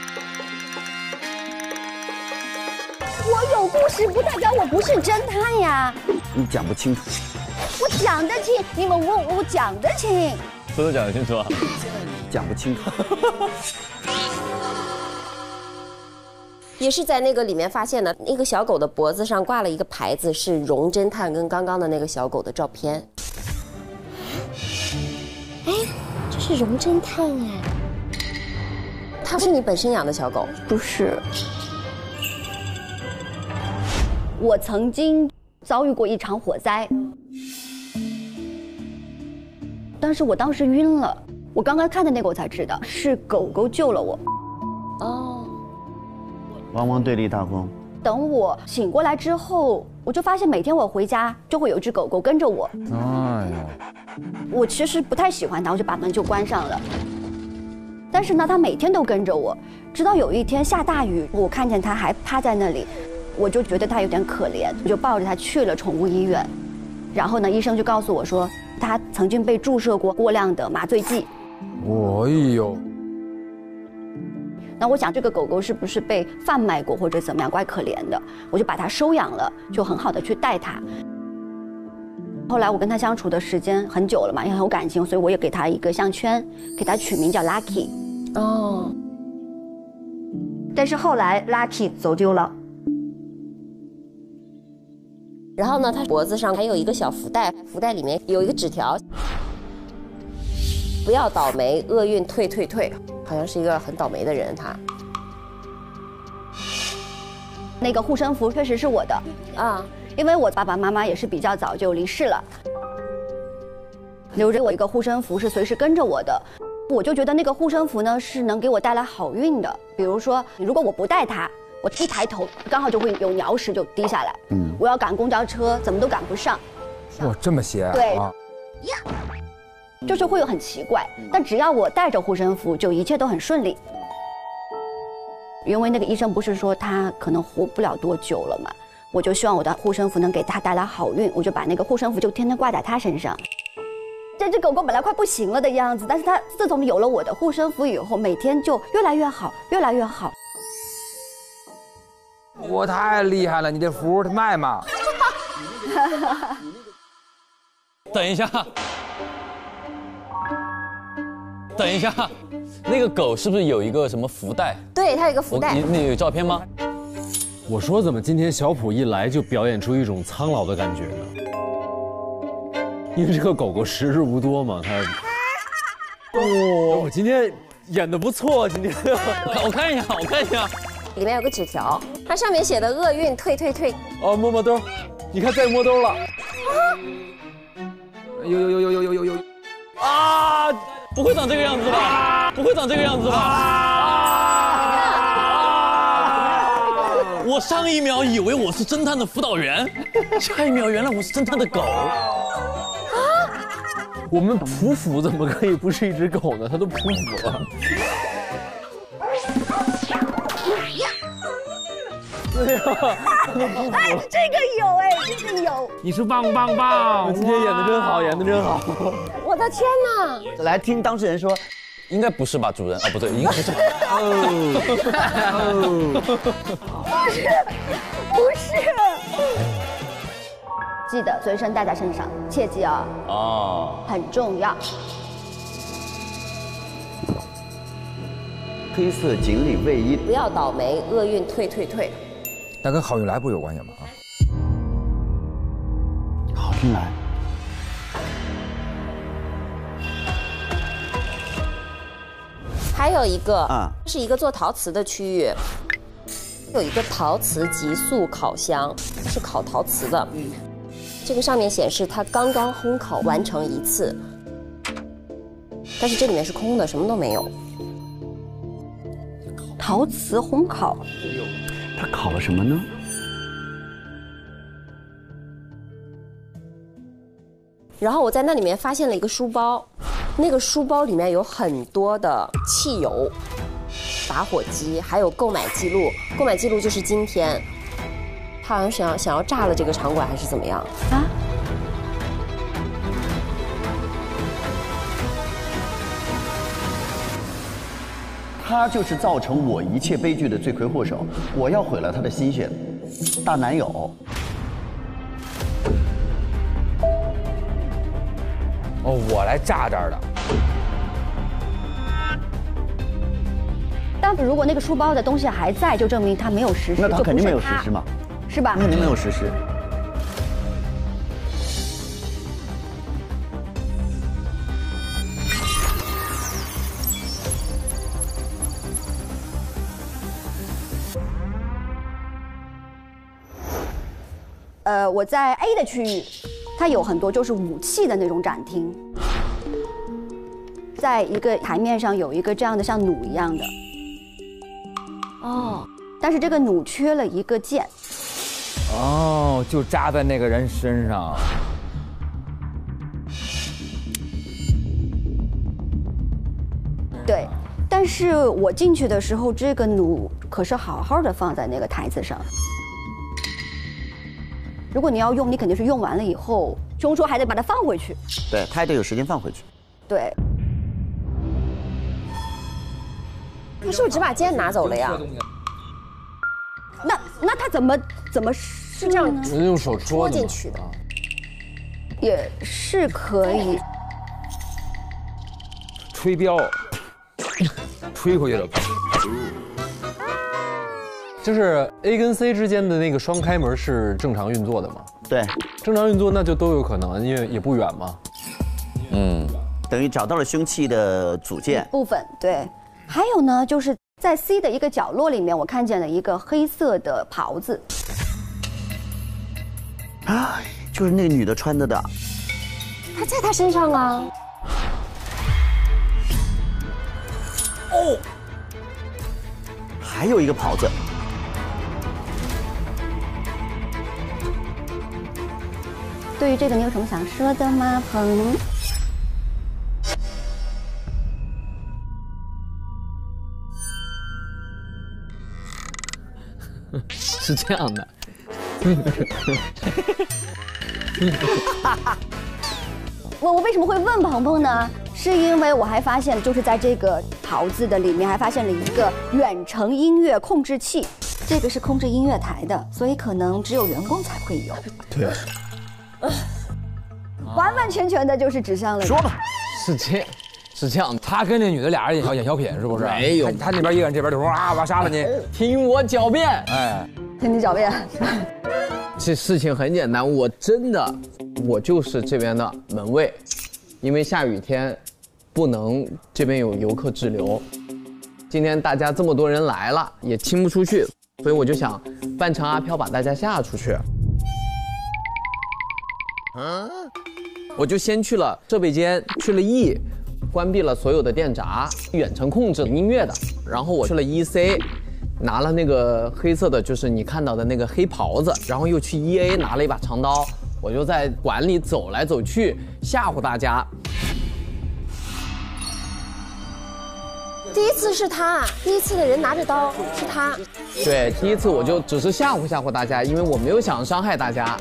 我有故事不代表我不是侦探呀。
你讲不清楚。
我讲得清，你们问我，我讲得清。
不都讲得清楚啊？
讲不清楚。
也是在那个里面发现的，那个小狗的脖子上挂了一个牌子，是荣侦探跟刚刚的那个小狗的照片。哎，这是荣侦探哎，它是你本身养的小狗？
不是，我曾经遭遇过一场火灾，但是我当时晕了。我刚刚看的那个我才知道是狗狗救了我。
哦。
汪汪队立大功。
等我醒过来之后，我就发现每天我回家就会有一只狗狗跟着我。
哎呀，
我其实不太喜欢它，我就把门就关上了。但是呢，它每天都跟着我，直到有一天下大雨，我看见它还趴在那里，我就觉得它有点可怜，我就抱着它去了宠物医院。然后呢，医生就告诉我说，它曾经被注射过过量的麻醉剂。
哎呦。
那我想这个狗狗是不是被贩卖过或者怎么样，怪可怜的，我就把它收养了，就很好的去带它。后来我跟它相处的时间很久了嘛，也很有感情，所以我也给它一个项圈，给它取名叫 Lucky。哦。但是后来 Lucky 走丢了。
然后呢，它脖子上还有一个小福袋，福袋里面有一个纸条，不要倒霉，厄运退退退。好像是一个很倒霉的人，他。
那个护身符确实是我的啊，因为我爸爸妈妈也是比较早就离世了，留着我一个护身符是随时跟着我的。我就觉得那个护身符呢是能给我带来好运的，比如说如果我不带它，我一抬头刚好就会有鸟屎就滴下来，嗯，我要赶公交车怎么都赶不上。
哇，这么邪啊！
对。啊就是会有很奇怪，但只要我带着护身符，就一切都很顺利。因为那个医生不是说他可能活不了多久了嘛，我就希望我的护身符能给他带来好运，我就把那个护身符就天天挂在他身上。这只狗狗本来快不行了的样子，但是它自从有了我的护身符以后，每天就越来越好，越来越好。
我太厉害了，你这符卖吗？
等一下。等一下，那个狗是不是有一个什么福袋？
对，它有一个福袋。
你你有照片吗？
我说怎么今天小普一来就表演出一种苍老的感觉呢？因为这个狗狗时日无多嘛，它。哦，我今天演的不错，今天。
我看一下，我看一下，
里面有个纸条，它上面写的厄运退退退。
哦，摸摸兜，你看再摸兜了。
有有有有有有有有。
啊！不会长这个样子吧？不会长这个样子吧？啊！我上一秒以为我是侦探的辅导员，下一秒原来我是侦探的狗。啊！
我们匍匐怎么可以不是一只狗呢？它都匍匐了。对呀，
哎，这个有哎，这个有。
你是棒棒棒！今天演的真好，演的真好。
我的天哪！
来听当事人说，
应该不是吧，主人？啊，不对，应该不是。
哦，不是，不是。 记得随身带在身上，切记啊。哦，很重要。
黑色锦鲤卫衣，
不要倒霉，厄运退退退。
那跟好运来不有关系吗？啊，
好运来。
还有一个啊，是一个做陶瓷的区域，有一个陶瓷极速烤箱，是烤陶瓷的。这个上面显示它刚刚烘烤完成一次，但是这里面是空的，什么都没有。
陶瓷烘烤，
它烤了什么呢？
然后我在那里面发现了一个书包，那个书包里面有很多的汽油、打火机，还有购买记录。购买记录就是今天，他好像想要想要炸了这个场馆，还是怎么样啊？
他就是造成我一切悲剧的罪魁祸首，我要毁了他的心血。大男友。
哦，我来炸这儿的。
但如果那个书包的东西还在，就证明他没有实施。
那他肯定没有实施嘛，
是吧？
肯定没有实施。
呃，我在 A 的区域，它有很多就是武器的那种展厅，在一个台面上有一个这样的像弩一样的，哦，但是这个弩缺了一个键，
哦，就扎在那个人身上。
对，但是我进去的时候，这个弩可是好好的放在那个台子上。如果你要用，你肯定是用完了以后，凶手还得把它放回去。
对，他还得有时间放回去。
对。
他是不是只把剑拿走了呀？
那那他怎么怎么是
这样
用手戳
进去的？
也是可以。
吹镖，吹回去了。
就是 A 跟 C 之间的那个双开门是正常运作的吗？
对，
正常运作那就都有可能，因为也不远嘛。
嗯，等于找到了凶器的组件
部分。对，还有呢，就是在 C 的一个角落里面，我看见了一个黑色的袍子。
啊，就是那个女的穿的的。
它在她身上啊。
哦，还有一个袍子。
对于这个，你有什么想说的吗，鹏？
是这样的。
我我为什么会问鹏鹏呢？是因为我还发现，就是在这个袍子的里面还发现了一个远程音乐控制器，这个是控制音乐台的，所以可能只有员工才会有。
对。
完完全全的就是指向了。
说吧，
是这样，是这样。
他跟那女的俩人演小演小品，是不是？
没有，
他那边一个人，这边就哇哇杀了你，
听我狡辩。
哎，
听你狡辩。
这事情很简单，我真的，我就是这边的门卫，因为下雨天，不能这边有游客滞留。今天大家这么多人来了，也清不出去，所以我就想扮成阿飘把大家吓出去。嗯，我就先去了设备间，去了 E， 关闭了所有的电闸，远程控制音乐的。然后我去了 E C， 拿了那个黑色的，就是你看到的那个黑袍子。然后又去 E A 拿了一把长刀，我就在馆里走来走去，吓唬大家。
第一次是他，第一次的人拿着刀是他。
对，第一次我就只是吓唬吓唬大家，因为我没有想伤害大家。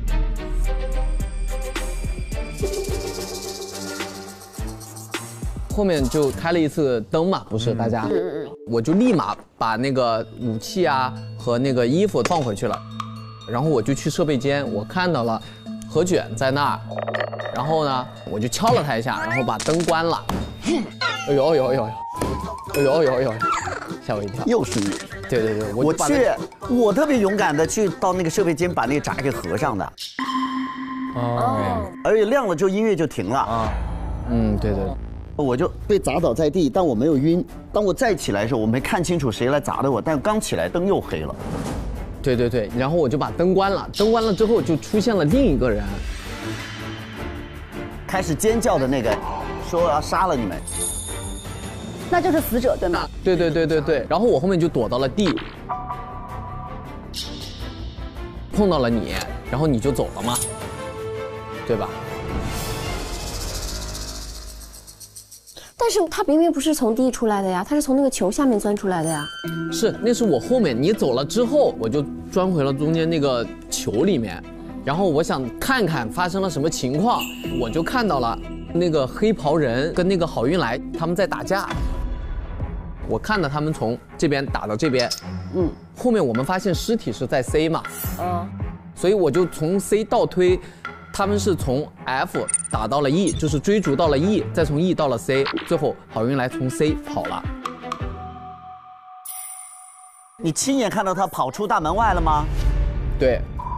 后面就开了一次灯嘛，不是大家，我就立马把那个武器啊和那个衣服放回去了，然后我就去设备间，我看到了何卷在那儿，然后呢，我就敲了他一下，然后把灯关了。哎呦哎呦哎呦，哎呦哎呦哎呦，吓我一跳。
又是你。
对对对，
我去，我特别勇敢的去到那个设备间把那个闸给合上的。哦。而且亮了之后音乐就停了。啊。
嗯，对对。
我就被砸倒在地，但我没有晕。当我再起来的时候，我没看清楚谁来砸的我，但刚起来灯又黑了。
对对对，然后我就把灯关了，灯关了之后就出现了另一个人，
开始尖叫的那个，说要杀了你们。
那就是死者对吗？
对对对对对，然后我后面就躲到了地，碰到了你，然后你就走了嘛，对吧？
但是他明明不是从地出来的呀，他是从那个球下面钻出来的呀。
是，那是我后面你走了之后，我就钻回了中间那个球里面，然后我想看看发生了什么情况，我就看到了那个黑袍人跟那个郝运来他们在打架，我看到他们从这边打到这边，嗯，后面我们发现尸体是在 C 嘛，嗯，所以我就从 C 倒推。他们是从 F 打到了 E， 就是追逐到了 E， 再从 E 到了 C， 最后郝运来从 C 跑了。
你亲眼看到他跑出大门外了吗？
对。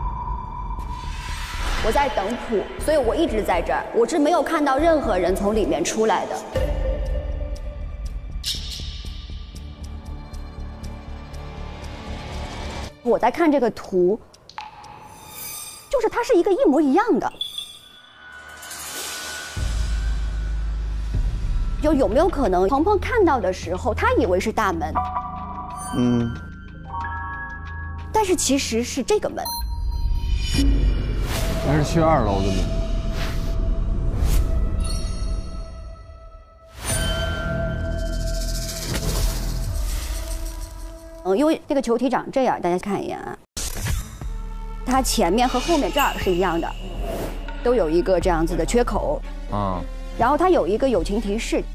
我在等谱，所以我一直在这儿，我是没有看到任何人从里面出来的。我在看这个图。就是它是一个一模一样的，就有没有可能鹏鹏看到的时候，他以为是大门，嗯，但是其实是这个门，
那是去二楼的门。
嗯，因为这个球体长这样，大家看一眼啊。它前面和后面这儿是一样的，都有一个这样子的缺口啊。然后它有一个友情提示，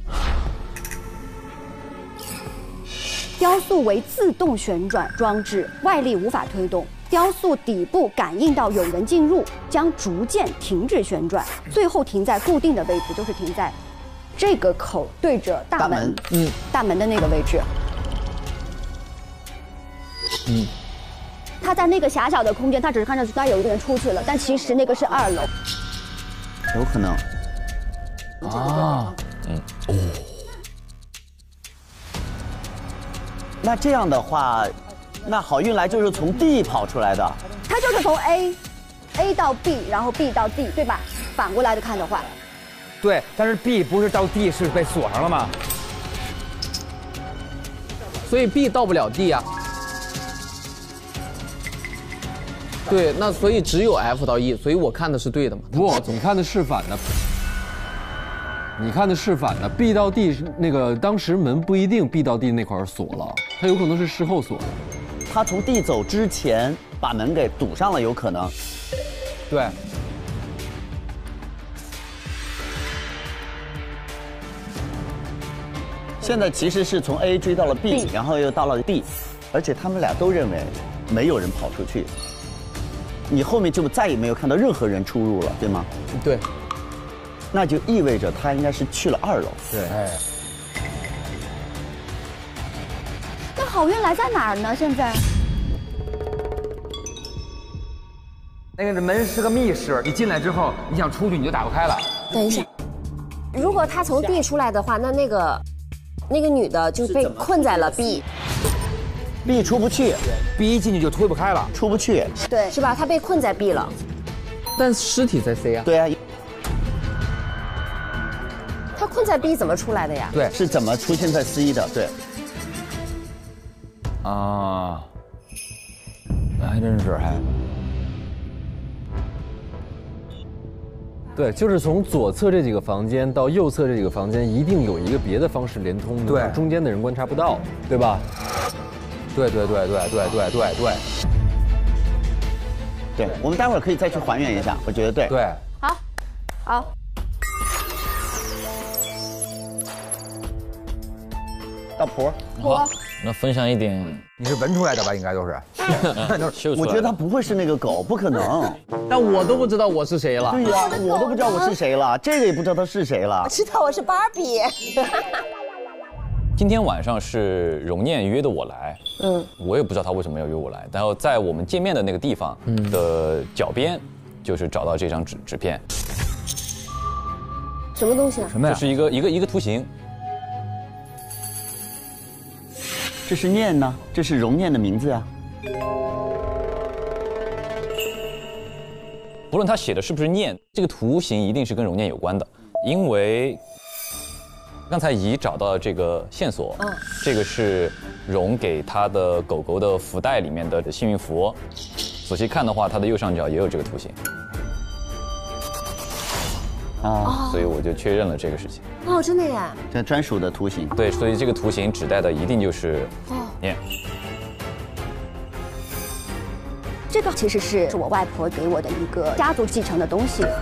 雕塑为自动旋转装置，外力无法推动。雕塑底部感应到有人进入，将逐渐停止旋转，最后停在固定的位置，就是停在这个口对着大门，嗯，大门的那个位置。嗯。他在那个狭小的空间，他只是看着那有一个人出去了，但其实那个是二楼，
有可能
啊，嗯哦。
那这样的话，那郝运来就是从 D 跑出来的，
他就是从 A A 到 B， 然后 B 到 D， 对吧？反过来的看的话，
对，但是 B 不是到 D 是被锁上了吗？
所以 B 到不了 D 啊。对，那所以只有 F 到 E， 所以我看的是对的嘛？
不，你看的是反的。你看的是反的 ，B 到 D 那个当时门不一定 B 到 D 那块锁了，它有可能是事后锁的。
他从 D 走之前把门给堵上了，有可能。
对。
现在其实是从 A 追到了 B， 然后又到了 D， 而且他们俩都认为没有人跑出去。你后面就再也没有看到任何人出入了，对吗？
对。
那就意味着他应该是去了二楼。
对。哎。
那郝运来在哪儿呢？现在？
那个门是个密室，你进来之后，你想出去你就打不开了。
等一下，如果他从 D 出来的话，那那个那个女的就被困在了 B。
B 出不去
，B 一进去就推不开了，
出不去，
对，是吧？他被困在 B 了，
但尸体在 C 啊。
对啊，
他困在 B 怎么出来的呀？
对，是怎么出现在 C 的？对。
啊，那还真是还。
对，就是从左侧这几个房间到右侧这几个房间，一定有一个别的方式连通的，
对，
中间的人观察不到，对吧？
对对对对对对对对，
对，我们待会儿可以再去还原一下，我觉得对。
对，
好，好。
到谱。
谱。
那分享一点，
你是闻出来的吧？应该都是。
我觉得他不会是那个狗，不可能。
但我都不知道我是谁了。
对呀，我都不知道我是谁了，这个也不知道他是谁了。
我知道我是芭比。
今天晚上是荣念约的我来，嗯，我也不知道他为什么要约我来。然后在我们见面的那个地方的脚边，就是找到这张纸纸片。
什么东西啊？
什么呀？就是一个一个一个图形。
这是念呢？这是荣念的名字啊。
不论他写的是不是念，这个图形一定是跟荣念有关的，因为。刚才姨找到这个线索，嗯，这个是荣给他的狗狗的福袋里面的幸运符。仔细看的话，它的右上角也有这个图形。啊，所以我就确认了这个事情。
哦，真的耶！
这专属的图形。
对，所以这个图形指代的一定就是念。
这个其实是是我外婆给我的一个家族继承的东西。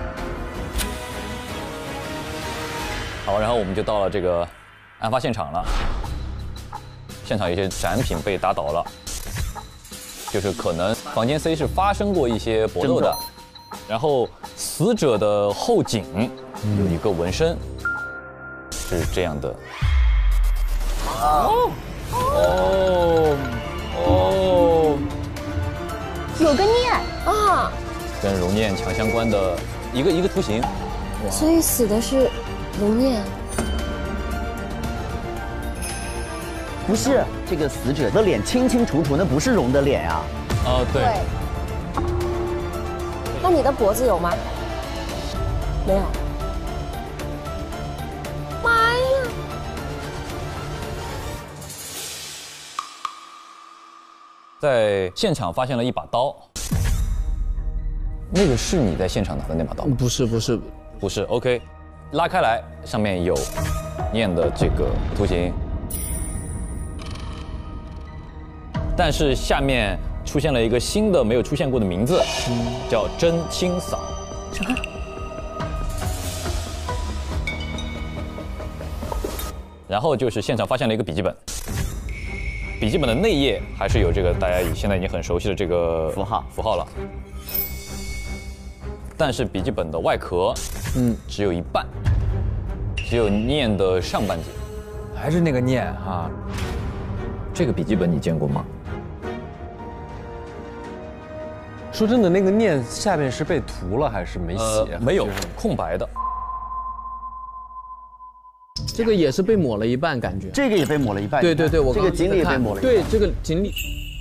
好，然后我们就到了这个案发现场了。现场有些展品被打倒了，就是可能房间 C 是发生过一些搏斗的。然后死者的后颈有一个纹身，是这样的。
哦
哦哦，
有个念啊，
跟荣念强相关的一个一个图形。
所以死的是。荣念
不是这个死者的脸清清楚楚，那不是荣的脸啊。
哦，对。
那你的脖子有吗？没有。妈呀！
在现场发现了一把刀，那个是你在现场拿的那把刀吗？
不是，不是，
不是。OK。拉开来，上面有念的这个图形，但是下面出现了一个新的没有出现过的名字，叫真清嫂。
什么？
然后就是现场发现了一个笔记本，笔记本的内页还是有这个大家现在已经很熟悉的这个
符号
符号了。但是笔记本的外壳，嗯，只有一半，只有念的上半截，
还是那个念哈。
这个笔记本你见过吗？
说真的，那个念下面是被涂了还是没写？
呃、没有，空白的。
这个也是被抹了一半，感觉。
这个也被抹了一半。
对对对，我
这个锦鲤也被抹了一半。
对，这个锦鲤。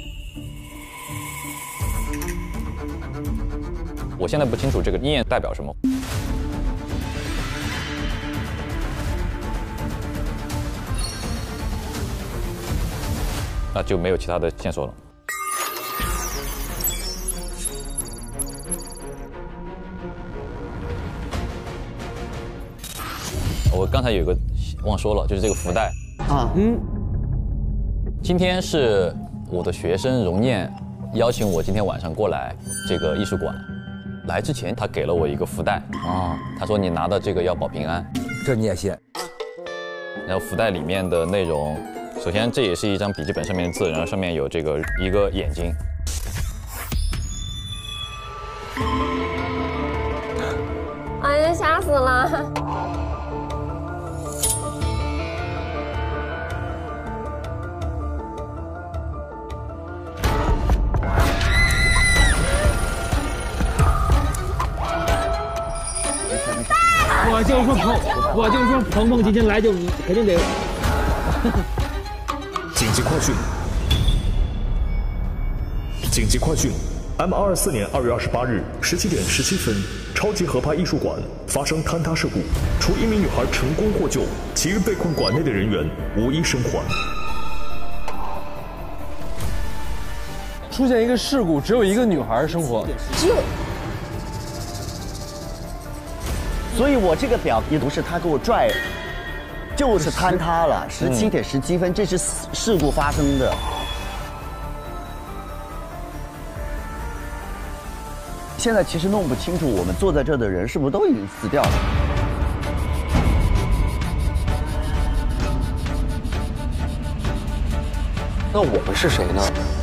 我现在不清楚这个念代表什么。那就没有其他的线索了。我刚才有个忘说了，就是这个福袋啊，嗯，今天是我的学生荣念邀请我今天晚上过来这个艺术馆。来之前，他给了我一个福袋啊，他说你拿的这个要保平安，
这你也信？
然后福袋里面的内容，首先这也是一张笔记本上面的字，然后上面有这个一个眼睛。
哎呀，吓死了！
我就说鹏，我就说鹏鹏今天来就肯定得。
紧急快讯！紧急快讯 ！M 二二四年二月二十八日十七点十七分，超级合拍艺术馆发生坍塌事故，除一名女孩成功获救，其余被困馆内的人员无一生还。
出现一个事故，只有一个女孩生活，
只有。
所以我这个表也不是他给我拽，就是坍塌了。十七点十七分，这是事故发生的。现在其实弄不清楚，我们坐在这的人是不是都已经死掉了？
那我们是谁呢？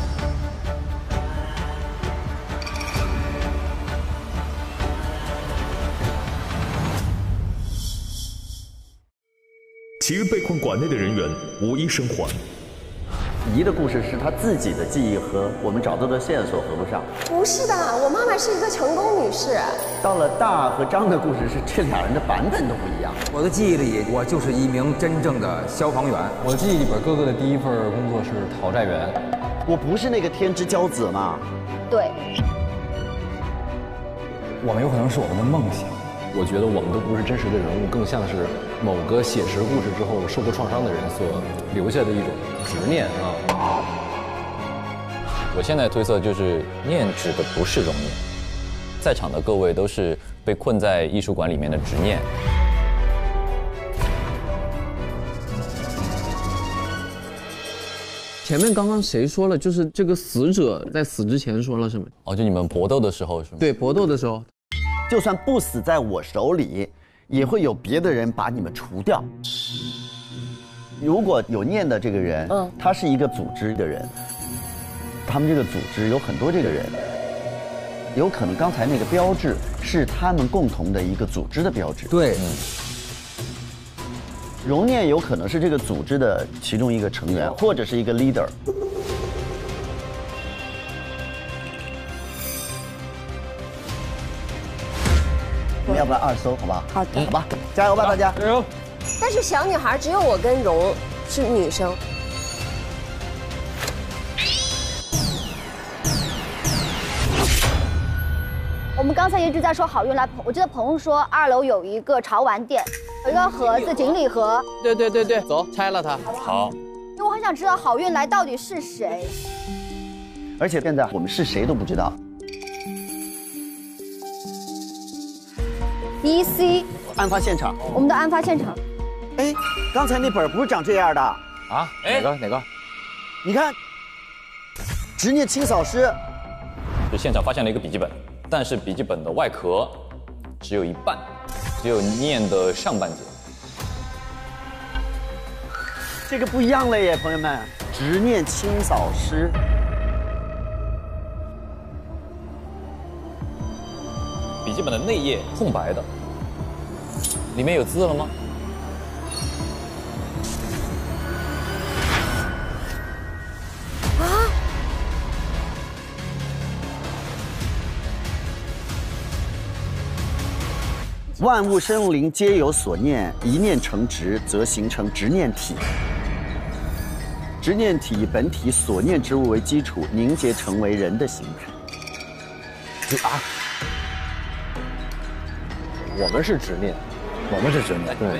其余被困馆内的人员无一生还。
姨的故事是她自己的记忆和我们找到的线索合不上。
不是的，我妈妈是一个成功女士。
到了大和张的故事是这俩人的版本都不一样。
我的记忆里，我就是一名真正的消防员。
我记忆里边，哥哥的第一份工作是讨债员。
我不是那个天之骄子吗？
对。
我们有可能是我们的梦想。
我觉得我们都不是真实的人物，更像是某个写实故事之后受过创伤的人所留下的一种执念啊。
我现在推测就是念指的不是容念，在场的各位都是被困在艺术馆里面的执念。
前面刚刚谁说了？就是这个死者在死之前说了什么？
哦，就你们搏斗的时候是吗？
对，搏斗的时候。
就算不死在我手里，也会有别的人把你们除掉。如果有念的这个人，嗯，他是一个组织的人，他们这个组织有很多这个人，有可能刚才那个标志是他们共同的一个组织的标志。
对，
嗯，容念有可能是这个组织的其中一个成员，或者是一个 leader。我们要不然二搜，好不好？
好的，
好吧，加油吧，大家！
加油！
但是小女孩只有我跟蓉是女生。
我们刚才一直在说好运来，我记得鹏说二楼有一个潮玩店，有一个盒子，锦鲤盒。
对对对对，走，拆了它。
好。
因为我很想知道好运来到底是谁。
而且现在我们是谁都不知道。
D C
案发现场，
我们的案发现场。
哎，刚才那本不是长这样的啊？
哪个哪个？
你看，执念清扫师。
是现场发现了一个笔记本，但是笔记本的外壳只有一半，只有念的上半截。
这个不一样了耶，朋友们，执念清扫师。
笔记本的内页空白的，里面有字了吗？
啊！
万物生灵皆有所念，一念成执，则形成执念体。执念体以本体所念之物为基础，凝结成为人的形态。啊！
我们是执念，
我们是执念，
对。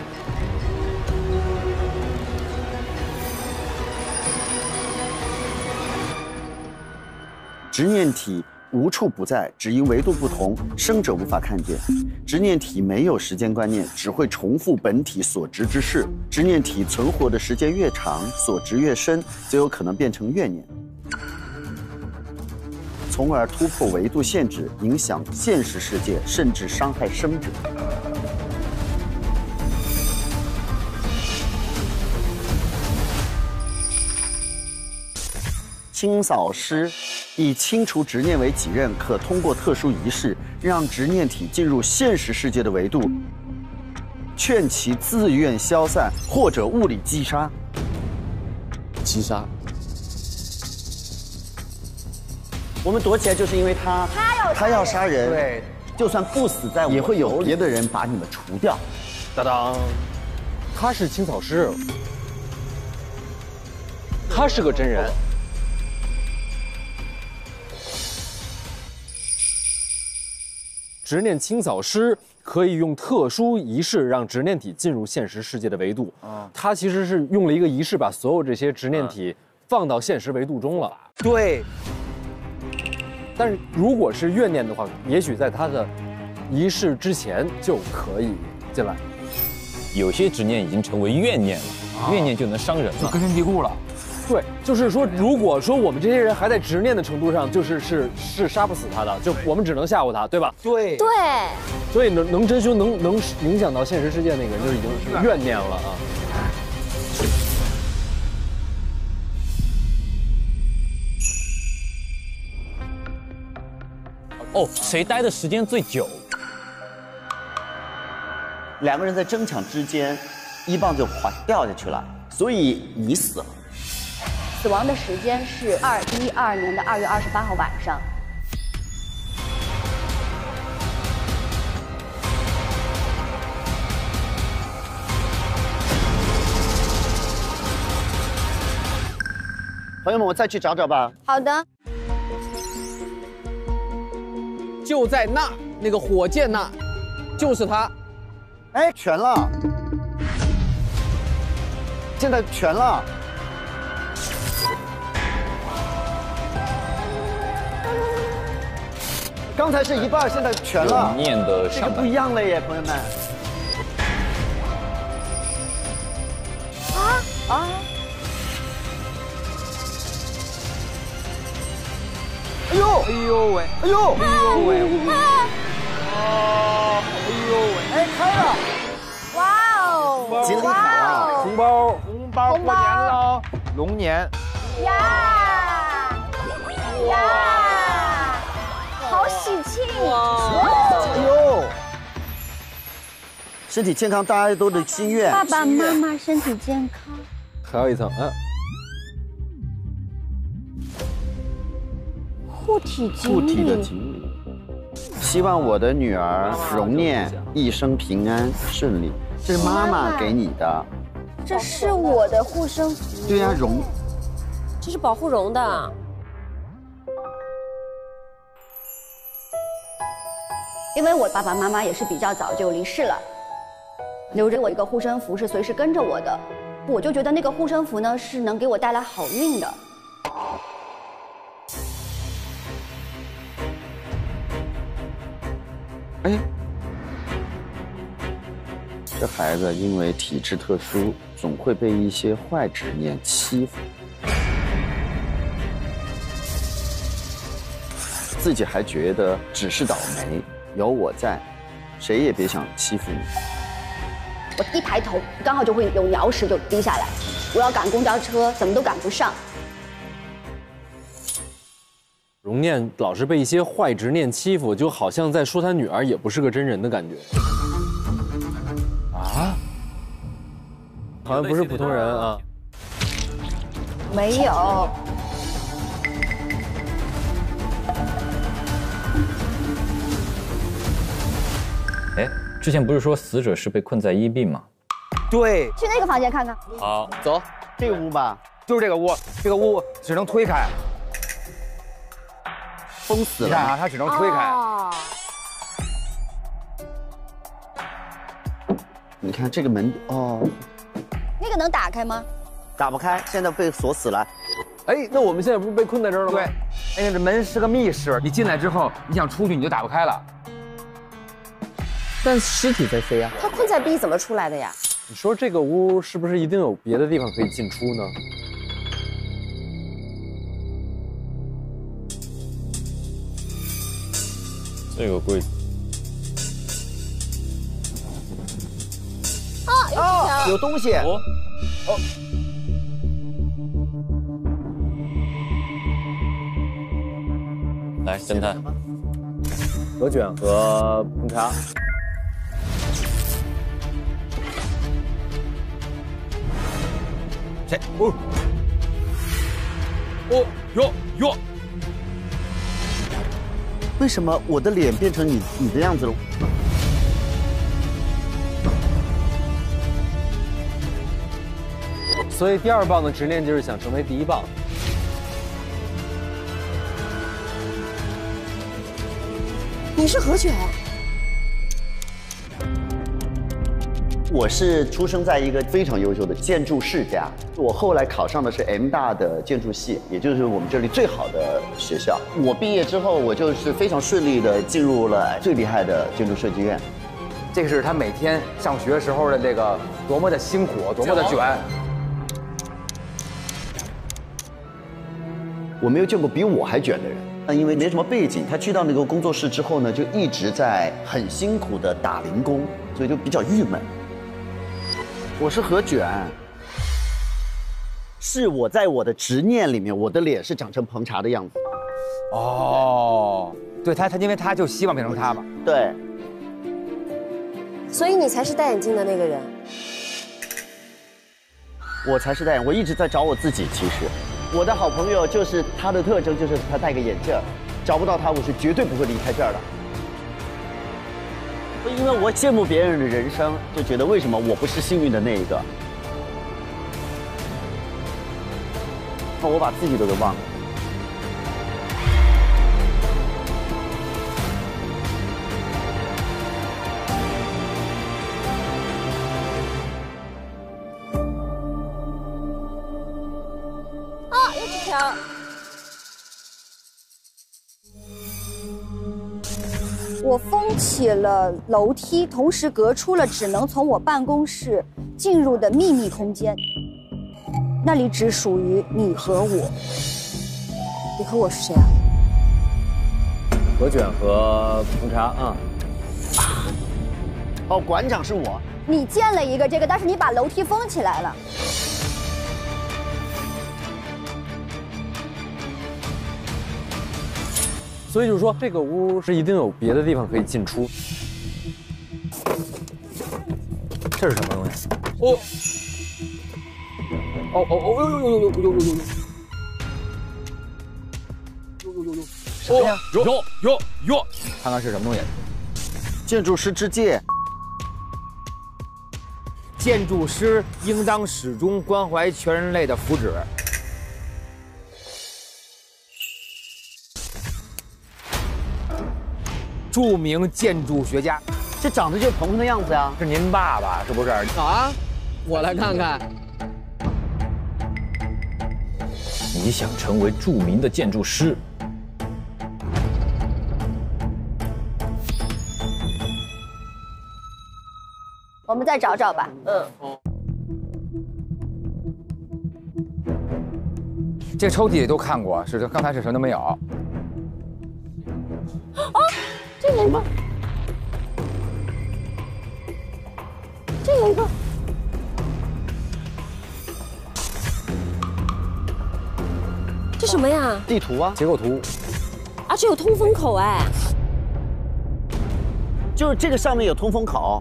执念体无处不在，只因维度不同，生者无法看见。执念体没有时间观念，只会重复本体所执之事。执念体存活的时间越长，所执越深，则有可能变成怨念，从而突破维度限制，影响现实世界，甚至伤害生者。清扫师以清除执念为己任，可通过特殊仪式让执念体进入现实世界的维度，劝其自愿消散或者物理击杀。
击杀。
我们躲起来就是因为他，
他要
他要杀人，
对，
就算不死在我，也会有别的人把你们除掉。
当当，他是清扫师，他是个真人。执念清扫师可以用特殊仪式让执念体进入现实世界的维度。啊，他其实是用了一个仪式，把所有这些执念体放到现实维度中了。
对。
但是如果是怨念的话，也许在他的仪式之前就可以进来。
有些执念已经成为怨念了，啊、怨念就能伤人了，
就根深蒂固了。
对，就是说，如果说我们这些人还在执念的程度上，就是是是杀不死他的，就我们只能吓唬他，对吧？
对
对。
所以能能真凶能能影响到现实世界那个人，就已经是怨念了啊。
哦，谁待的时间最久？
两个人在争抢之间，一棒就滑掉下去了，所以你死了。
死亡的时间是二一二年的二月二十八号晚上。
朋友们，我再去找找吧。
好的。
就在那那个火箭那，就是他。
哎，全了。现在全了。刚才是一半，现在全了。
念的
这个不一样了耶，朋友们。
啊啊！
哎呦！
哎呦喂！
哎呦！
哎呦喂！
哦！
哎呦喂！
哎，开了！
哇哦！
吉利卡！
红包！红包！过年喽！龙年！
呀呀！好喜庆！
哎呦！身体健康，大家都的心愿。
爸爸妈妈身体健康。
还有一层，嗯。
护体锦鲤。
护体的锦鲤。希望我的女儿荣念一生平安顺利。这是妈妈给你的。
这是我的护身符。
对呀，荣。
这是保护荣的。
因为我爸爸妈妈也是比较早就离世了，留着我一个护身符是随时跟着我的，我就觉得那个护身符呢是能给我带来好运的。
哎，这孩子因为体质特殊，总会被一些坏执念欺负，自己还觉得只是倒霉，有我在，谁也别想欺负你。
我一抬头，刚好就会有鸟屎就滴下来，我要赶公交车，怎么都赶不上。
荣念老是被一些坏执念欺负，就好像在说他女儿也不是个真人的感觉。啊？好像不是普通人啊。
没有。
哎，之前不是说死者是被困在医病吗？
对。
去那个房间看看。
好，
走。
这个屋吧，
就是这个屋，这个屋只能推开。
封死了。
你看啊，它只能推开。
哦、
你看这个门哦，
那个能打开吗？
打不开，现在被锁死了。
哎，那我们现在不是被困在这儿了吗？
对，那个门是个密室，你进来之后，你想出去你就打不开了。
但尸体在飞啊。
他困在壁怎么出来的呀？
你说这个屋是不是一定有别的地方可以进出呢？
这个柜子。
啊，有纸条，
有东西。
哦。哦。来，侦探。
何卷和红茶。
谁？哦。
哦哟哟。
为什么我的脸变成你你的样子了？
所以第二棒的执念就是想成为第一棒。
你是何卷？
我是出生在一个非常优秀的建筑世家，我后来考上的是 M 大的建筑系，也就是我们这里最好的学校。我毕业之后，我就是非常顺利的进入了最厉害的建筑设计院。
这个是他每天上学时候的这个多么的辛苦，多么的卷。
我没有见过比我还卷的人。那因为没什么背景，他去到那个工作室之后呢，就一直在很辛苦的打零工，所以就比较郁闷。我是何卷，是我在我的执念里面，我的脸是长成彭茶的样子。
哦， 对他，他因为他就希望变成他嘛。
对。
所以你才是戴眼镜的那个人。
我才是戴眼，我一直在找我自己。其实，我的好朋友就是他的特征就是他戴个眼镜，找不到他，我是绝对不会离开这儿的。因为我羡慕别人的人生，就觉得为什么我不是幸运的那一个？我把自己都给忘了。
啊，有纸条。
我封起了楼梯，同时隔出了只能从我办公室进入的秘密空间。那里只属于你和我。你和我是谁啊？
何卷和红茶啊。
哦，馆长是我。
你建了一个这个，但是你把楼梯封起来了。
所以就是说，这个屋是一定有别的地方可以进出。这是什么东西？哦，哦哦哦呦呦呦呦呦呦呦呦！呦呦呦呦！
什么呀？哟哟哟！看看是什么东西？
建筑师之戒。
建筑师应当始终关怀全人类的福祉。著名建筑学家，
这长得就是鹏鹏的样子呀，
是您爸爸是不是？
好啊，我来看看。
你想成为著名的建筑师？
我们再找找吧。嗯。
这抽屉里都看过，是刚才是什么都没有。
啊！这有一个，这有一个，这什么呀？
地图啊，
结构图。
啊，这有通风口哎。
就是这个上面有通风口。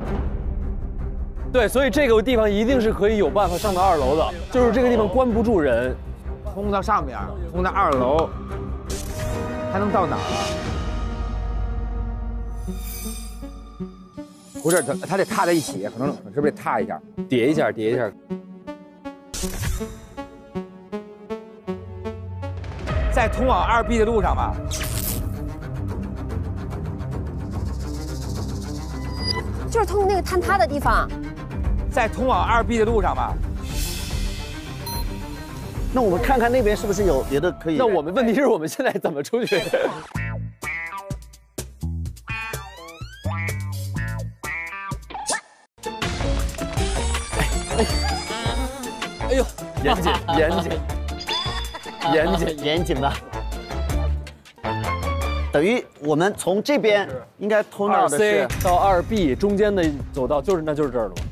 对，所以这个地方一定是可以有办法上到二楼的，就是这个地方关不住人，
通到上面，通到二楼，还能到哪儿啊？不是，它它得踏在一起，可能是不是得踏一下，
叠一下，叠一下。
在通往二 B 的路上吧。
就是通那个坍塌的地方。
在通往二 B 的路上吧。
那我们看看那边是不是有别的可以？
那我们问题是我们现在怎么出去？哎呦，严谨，严谨，严谨，
严谨吧。等于我们从这边应该通到的是
二 C 到二 B 中间的走道，就是那就是这儿了吗？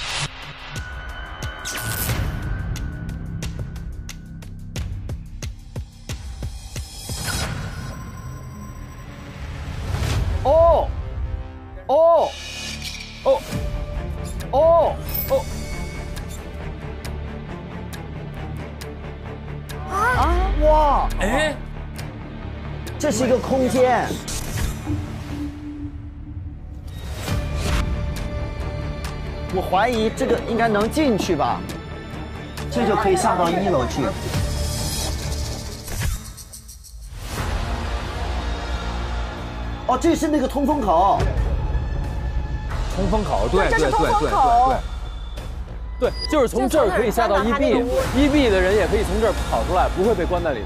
哦，哦，哦，哦，哦。啊！哇！哎，这是一个空间。我怀疑这个应该能进去吧，这就可以下到一楼去。哦，这是那个通风口。
通风口，对对对对对对。
对，就是从这儿可以下到一 B， 一 B 的人也可以从这儿跑出来，不会被关在里边。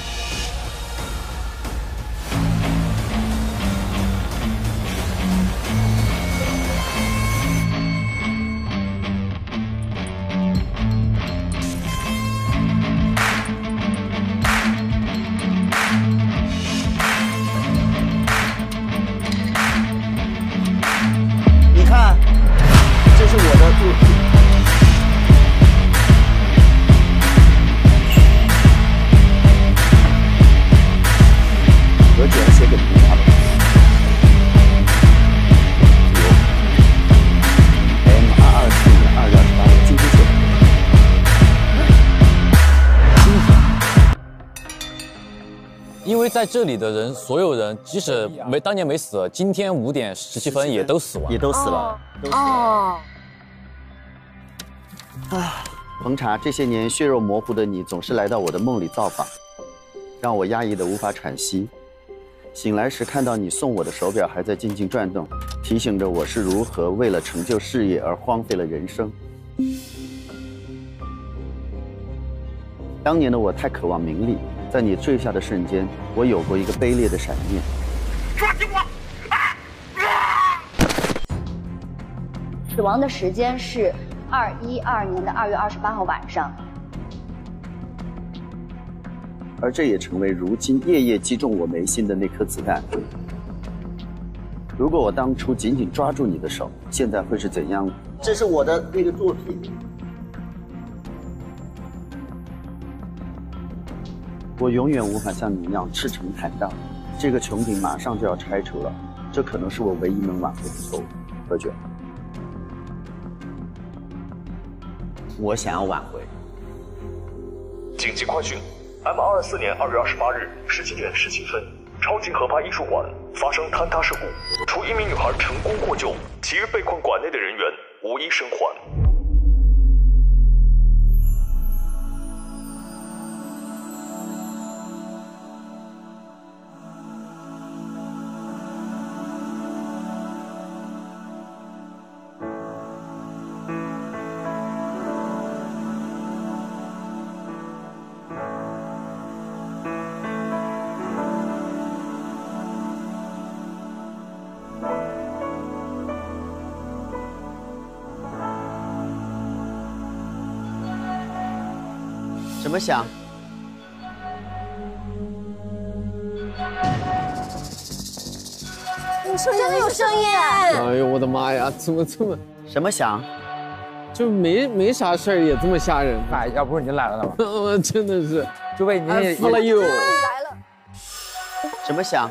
你看，这是我的住。
因为在这里的人，所有人即使没当年没死，今天五点十七分也都死亡，
也都死了。
哦。
啊，彭茶，这些年血肉模糊的你，总是来到我的梦里造访，让我压抑的无法喘息。醒来时看到你送我的手表还在静静转动，提醒着我是如何为了成就事业而荒废了人生。当年的我太渴望名利，在你坠下的瞬间，我有过一个卑劣的闪念。
抓紧我！
死亡的时间是二一二年的二月二十八号晚上。
而这也成为如今夜夜击中我眉心的那颗子弹。如果我当初紧紧抓住你的手，现在会是怎样？这是我的那个作品。我永远无法像你一样赤诚坦荡。这个穹顶马上就要拆除了，这可能是我唯一能挽回的错误。何卷，我想要挽回。
紧急快讯 ：M 二四年二月二十八日十七点十七分，超级合拍艺术馆发生坍塌事故，除一名女孩成功获救，其余被困馆内的人员无一生还。
怎么想？
你说真的有声音？
哎呦我的妈呀，怎么这么
什么想？
就没没啥事儿也这么吓人？
哎，要不是您来了呢吗？
我真的是，
诸位您也
服了又。
你来了。
什么想？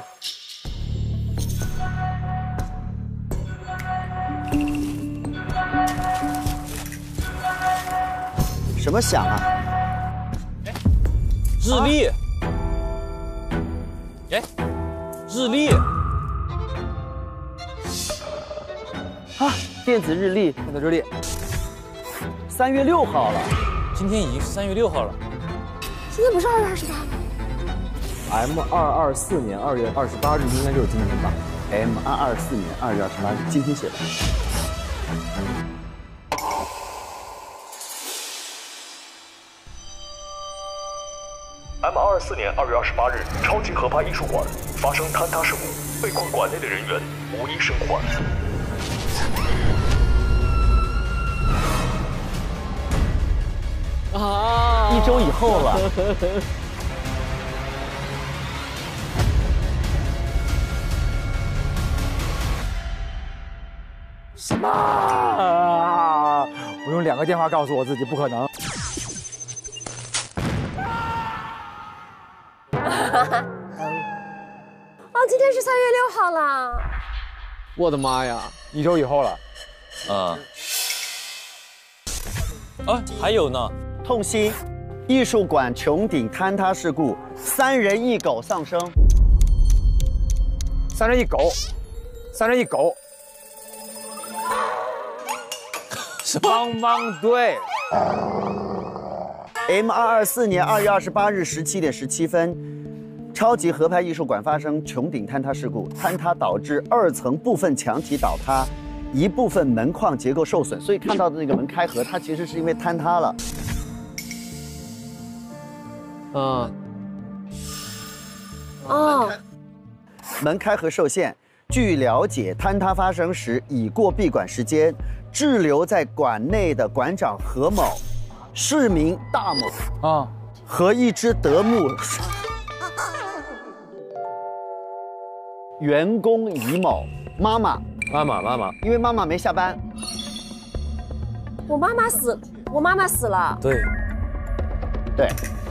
什么想啊？
日历，哎，日历，
啊，电子日历，
电子日历，
三月六号了，
今天已经是三月六号了。
今天不是二月二十八吗
？M 二二四年二月二十八日应该就是今天吧
？M 二二四年二月二十八日，今天写的。
M 二四年二月二十八日，超级合拍艺术馆发生坍塌事故，被困馆内的人员无一生还。
啊！一周以后了。
什么？啊！我用两个电话告诉我自己不可能。
哦，今天是三月六号了。
我的妈呀，
一周以后了。
嗯。啊，还有呢。
痛心，艺术馆穹顶坍塌事故，三人一狗丧生。
三人一狗，三人一狗。帮帮队。
M 二二四年二月二十八日十七点十七分，超级合拍艺术馆发生穹顶坍塌事故，坍塌导致二层部分墙体倒塌，一部分门框结构受损，所以看到的那个门开合，它其实是因为坍塌了。
啊，
哦，
门开合受限。据了解，坍塌发生时已过闭馆时间，滞留在馆内的馆长何某、市民大某啊和一只德牧员工乙某妈妈
妈妈妈妈，
因为妈妈没下班。
我妈妈死，我妈妈死了。
对，
对。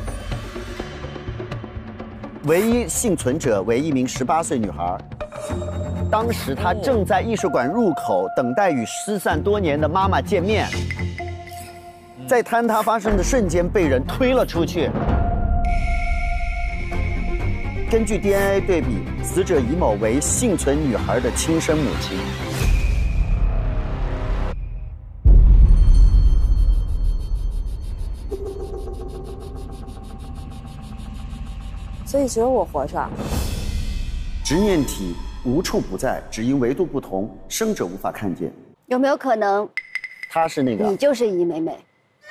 唯一幸存者为一名十八岁女孩，当时她正在艺术馆入口等待与失散多年的妈妈见面，在坍塌发生的瞬间被人推了出去。 根据 D N A 对比，死者乙某为幸存女孩的亲生母亲。
所以只有我活着。
执念体无处不在，只因维度不同，生者无法看见。
有没有可能，
她是那个？
你就是易美美。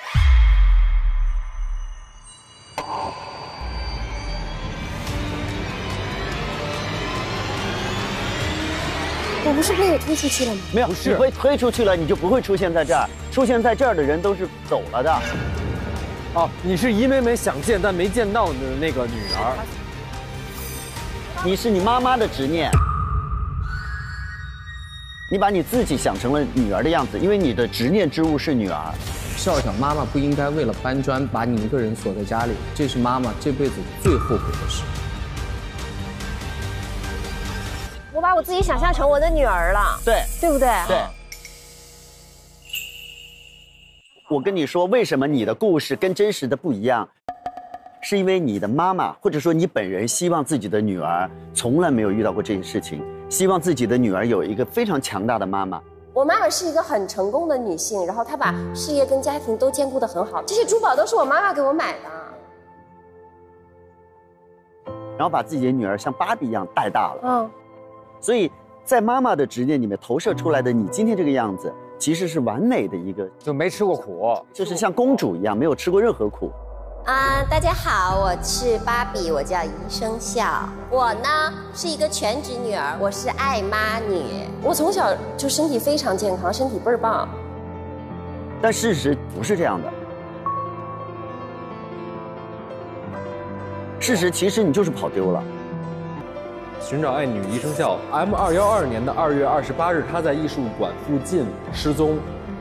我不是被我推出去了吗？
没有，你被推出去了，你就不会出现在这儿。出现在这儿的人都是走了的。
哦，你是易美美想见但没见到的那个女儿。
你是你妈妈的执念，你把你自己想成了女儿的样子，因为你的执念之物是女儿。
笑笑，妈妈不应该为了搬砖把你一个人锁在家里，这是妈妈这辈子最后悔的事。
我把我自己想象成我的女儿了，
对，
对不对？
对。我跟你说，为什么你的故事跟真实的不一样？是因为你的妈妈，或者说你本人，希望自己的女儿从来没有遇到过这些事情，希望自己的女儿有一个非常强大的妈妈。
我妈妈是一个很成功的女性，然后她把事业跟家庭都兼顾得很好，这些珠宝都是我妈妈给我买的。
然后把自己的女儿像芭比一样带大了。
嗯。
所以在妈妈的执念里面投射出来的你今天这个样子，其实是完美的一个，
就没吃过苦，
就是像公主一样，没有吃过任何苦。
啊，大家好，我是芭比，我叫余生笑。我呢是一个全职女儿，我是爱妈女。我从小就身体非常健康，身体倍儿棒。
但事实不是这样的，事实其实你就是跑丢了。
寻找爱女余生笑 ，M 二幺二年的二月二十八日，她在艺术馆附近失踪。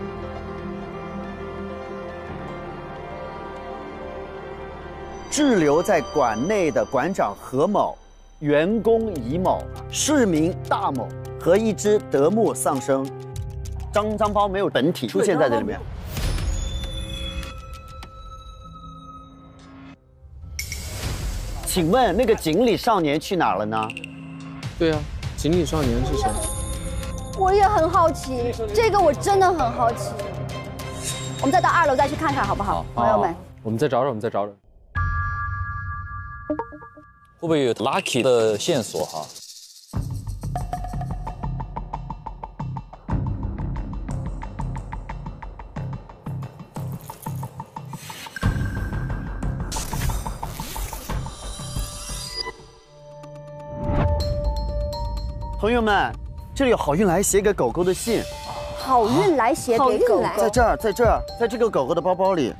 滞留在馆内的馆长何某、员工乙某、市民大某和一只德牧丧生。张张包没有本体出现在这里面。请问那个锦鲤少年去哪儿了呢？
对啊，锦鲤少年是谁？
我也很好奇，这个我真的很好奇。我们再到二楼再去看看好不好，朋友们？
我们再找找，我们再找找。
会不会有 lucky 的线索哈？
朋友们，这里有好运来写给狗狗的信。
好运来写给狗狗，
在这儿，在这儿，在这个狗狗的包包里。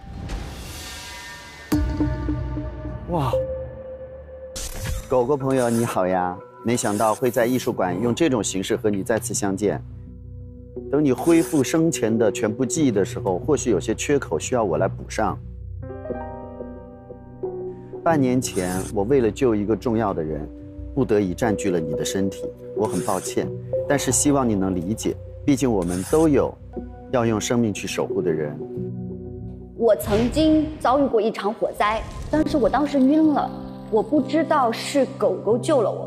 哇！狗狗朋友你好呀，没想到会在艺术馆用这种形式和你再次相见。等你恢复生前的全部记忆的时候，或许有些缺口需要我来补上。半年前，我为了救一个重要的人，不得已占据了你的身体，我很抱歉，但是希望你能理解，毕竟我们都有要用生命去守护的人。
我曾经遭遇过一场火灾，但是我当时晕了，我不知道是狗狗救了我。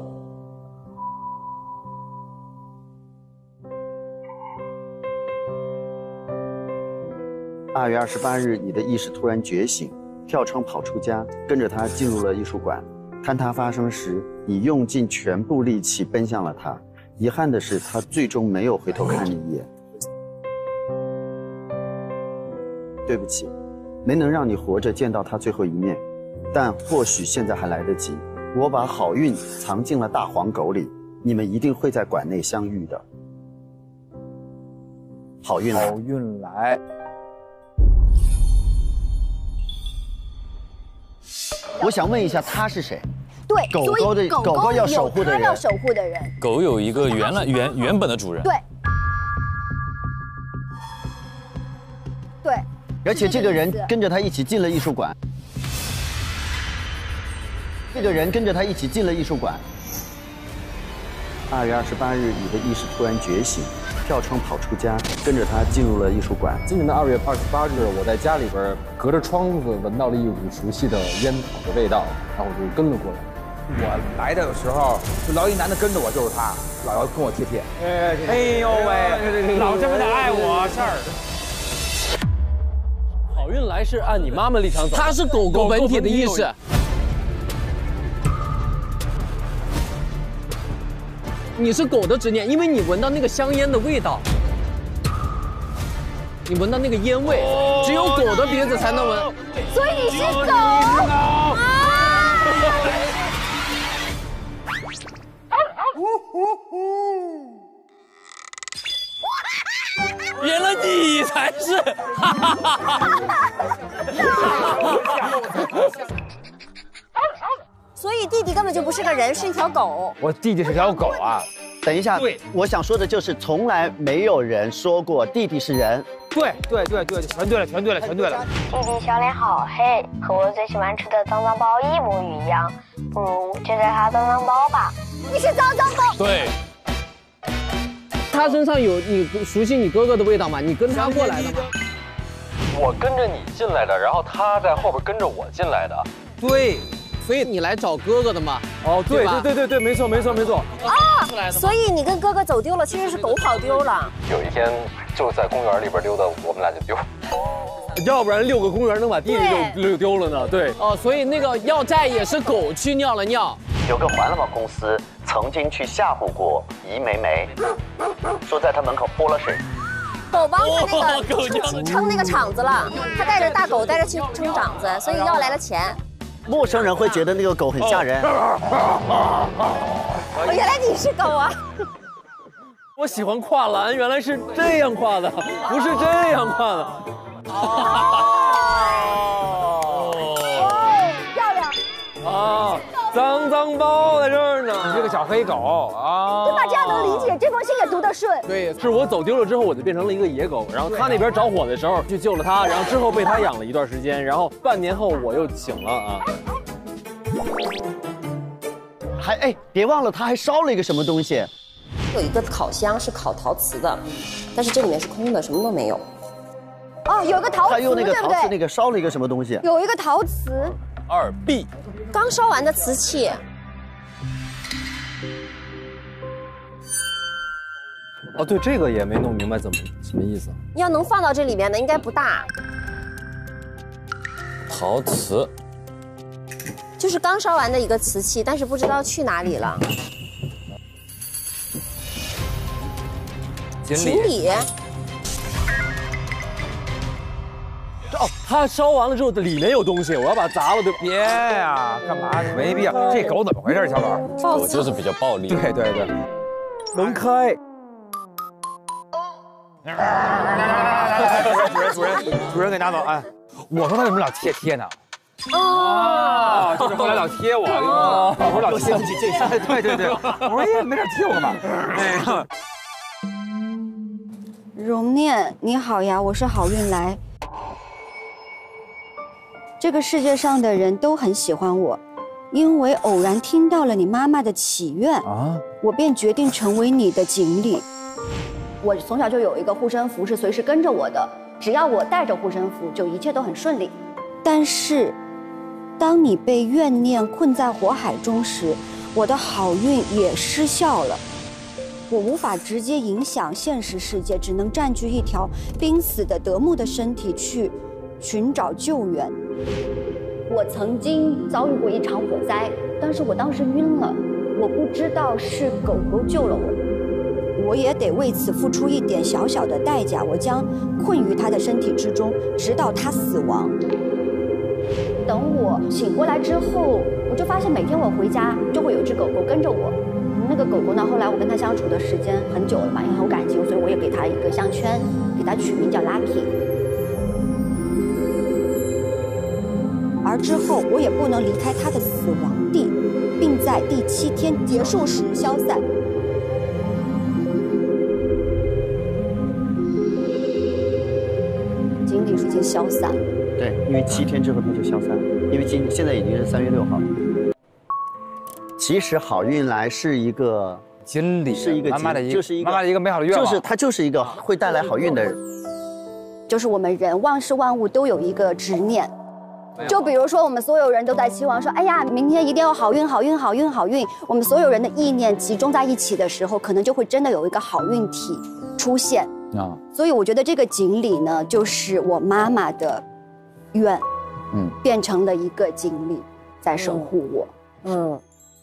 二月二十八日，你的意识突然觉醒，跳窗跑出家，跟着他进入了艺术馆。坍塌发生时，你用尽全部力气奔向了他。遗憾的是，他最终没有回头看你一眼。对不起，没能让你活着见到他最后一面，但或许现在还来得及。我把好运藏进了大黄狗里，你们一定会在馆内相遇的。好运来，
好运来。
我想问一下，他是谁？
对，
狗狗的狗狗要守护的人，
要守护的人。
狗有一个原来原原本的主人。
对。对。
而且这个人跟着他一起进了艺术馆。这个人跟着他一起进了艺术馆。二月二十八日，你的意识突然觉醒，跳窗跑出家，跟着他进入了艺术馆。
今年的二月二十八日，我在家里边隔着窗子闻到了一股熟悉的烟草的味道，然后我就跟了过来。
我来的时候，就老一男的跟着我就是他，老要跟我贴贴。哎呦喂，老这么的爱我事儿。
好运来是按你妈妈立场走，
它是狗狗本体的意识。你是狗的执念，因为你闻到那个香烟的味道，你闻到那个烟味，只有狗的鼻子才能闻。
所以你是狗啊！
原来你才是！
所以弟弟根本就不是个人，是一条狗。
我弟弟是条狗啊！
等一下，
对，
我想说的就是从来没有人说过弟弟是人。
对对对对，全对了，全对了，全对了。
弟弟小脸好黑，和我最喜欢吃的脏脏包一模一样，不如就叫他脏脏包吧。
你是脏脏包。
对。
他身上有你熟悉你哥哥的味道吗？你跟他过来的吗？
我跟着你进来的，然后他在后边跟着我进来的。
对，所以你来找哥哥的嘛？
哦，对对对对对，没错没错没错。
啊，所以你跟哥哥走丢了，其实是狗跑丢了。
有一天就在公园里边溜达，我们俩就丢。要不然遛个公园能把弟弟就溜丢了呢？对。
哦，所以那个要债也是狗去尿了尿。
有个环保公司曾经去吓唬过怡梅梅，说在她门口泼了水。
狗帮他那个撑撑那个场子了，他带着大狗带着去撑场子，所以要来了钱。
陌生人会觉得那个狗很吓人。
哦，原来你是狗啊！
我喜欢跨栏，原来是这样跨的，不是这样跨的。
哦，漂亮！
啊，脏脏包在这儿呢。
你是个小黑狗啊！
对吧？这样能理解，这封信也读得顺。
对，是我走丢了之后，我就变成了一个野狗，然后他那边着火的时候去救了他，然后之后被他养了一段时间，然后半年后我又醒了啊。
还哎，别忘了他还烧了一个什么东西。
有一个烤箱是烤陶瓷的，但是这里面是空的，什么都没有。
哦，有个陶瓷，
他用那个陶瓷
对不对？
那个烧了一个什么东西？
有一个陶瓷。
二 B。
刚烧完的瓷器。
哦，对，这个也没弄明白怎么什么意思。
要能放到这里面的应该不大。
陶瓷。
就是刚烧完的一个瓷器，但是不知道去哪里了。锦鲤。
哦，它烧完了之后里面有东西，我要把它砸了，对吧？
别呀，干嘛？没必要。这狗怎么回事，小狗？
狗就是比较暴力。
对对对。
门开。
主人主人主人给拿走啊！我说他为什么老贴贴呢？
哦，
就是后来老贴我，我说老贴这这，对对对，我说哎，没事贴我干嘛？哎，
荣念，你好呀，我是好运来。这个世界上的人都很喜欢我，因为偶然听到了你妈妈的祈愿啊，我便决定成为你的锦鲤。我从小就有一个护身符是随时跟着我的，只要我带着护身符，就一切都很顺利。但是，当你被怨念困在火海中时，我的好运也失效了。我无法直接影响现实世界，只能占据一条濒死的德牧的身体去寻找救援。我曾经遭遇过一场火灾，但是我当时晕了，我不知道是狗狗救了我，我也得为此付出一点小小的代价。我将困于它的身体之中，直到它死亡。等我醒过来之后，我就发现每天我回家就会有一只狗狗跟着我。那个狗狗呢，后来我跟它相处的时间很久了嘛，也很有感情，所以我也给它一个项圈，给它取名叫 Lucky。而之后我也不能离开它的死亡地，并在第七天结束时消散。锦鲤已经消散了。
对，因为七天之后它就消散了，因为今现在已经是三月六号了。其实好运来是一个
锦鲤，
是一个
妈妈的一个，
就是一个
妈妈的一个美好的愿望，
就是它就是一个会带来好运的人。
就是我们人万事万物都有一个执念， 就比如说，我们所有人都在期望说，哎呀，明天一定要好运，好运，好运，好运。我们所有人的意念集中在一起的时候，可能就会真的有一个好运体出现啊。所以我觉得这个锦鲤呢，就是我妈妈的愿，嗯，变成了一个锦鲤在守护我，嗯。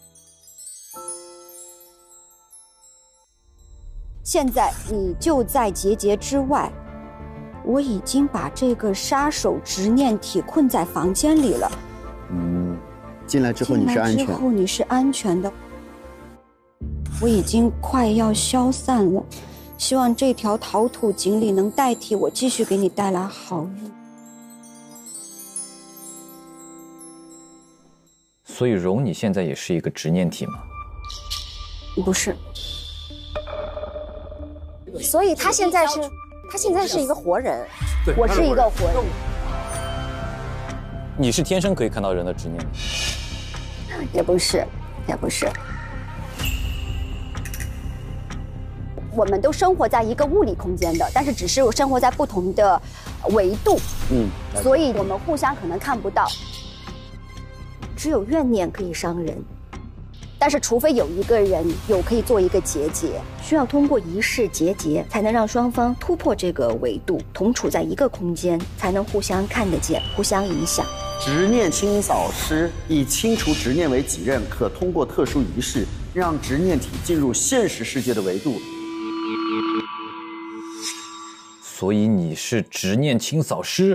现在你就在结节之外。我已经把这个杀手执念体困在房间里了。
嗯，进来之后你是安全。
之后你是安全的。我已经快要消散了，希望这条陶土锦鲤能代替我，继续给你带来好运。
所以蓉，你现在也是一个执念体吗？
不是。
所以他现在是。他现在是一个活人，
我是一个活人。
你是天生可以看到人的执念的？
也不是，也不是。我们都生活在一个物理空间的，但是只是生活在不同的维度，嗯，所以我们互相可能看不到。只有怨念可以伤人。但是，除非有一个人有可以做一个结节，需要通过仪式结节，才能让双方突破这个维度，同处在一个空间，才能互相看得见，互相影响。
执念清扫师以清除执念为己任，可通过特殊仪式让执念体进入现实世界的维度。
所以你是执念清扫师？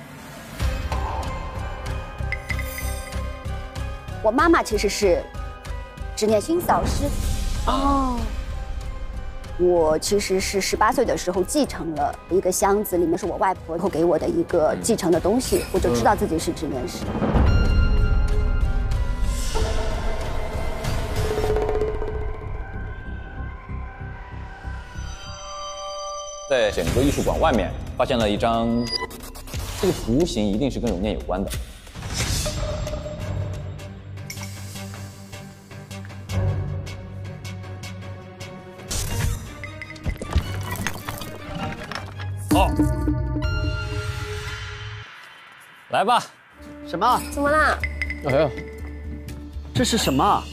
我妈妈其实是。执念清扫师，哦，我其实是十八岁的时候继承了一个箱子，里面是我外婆给我的一个继承的东西，我就知道自己是执念师。
在整个艺术馆外面发现了一张，这个图形一定是跟揉念有关的。好，来吧。
什么？
怎么啦？
哎呀，这是什么？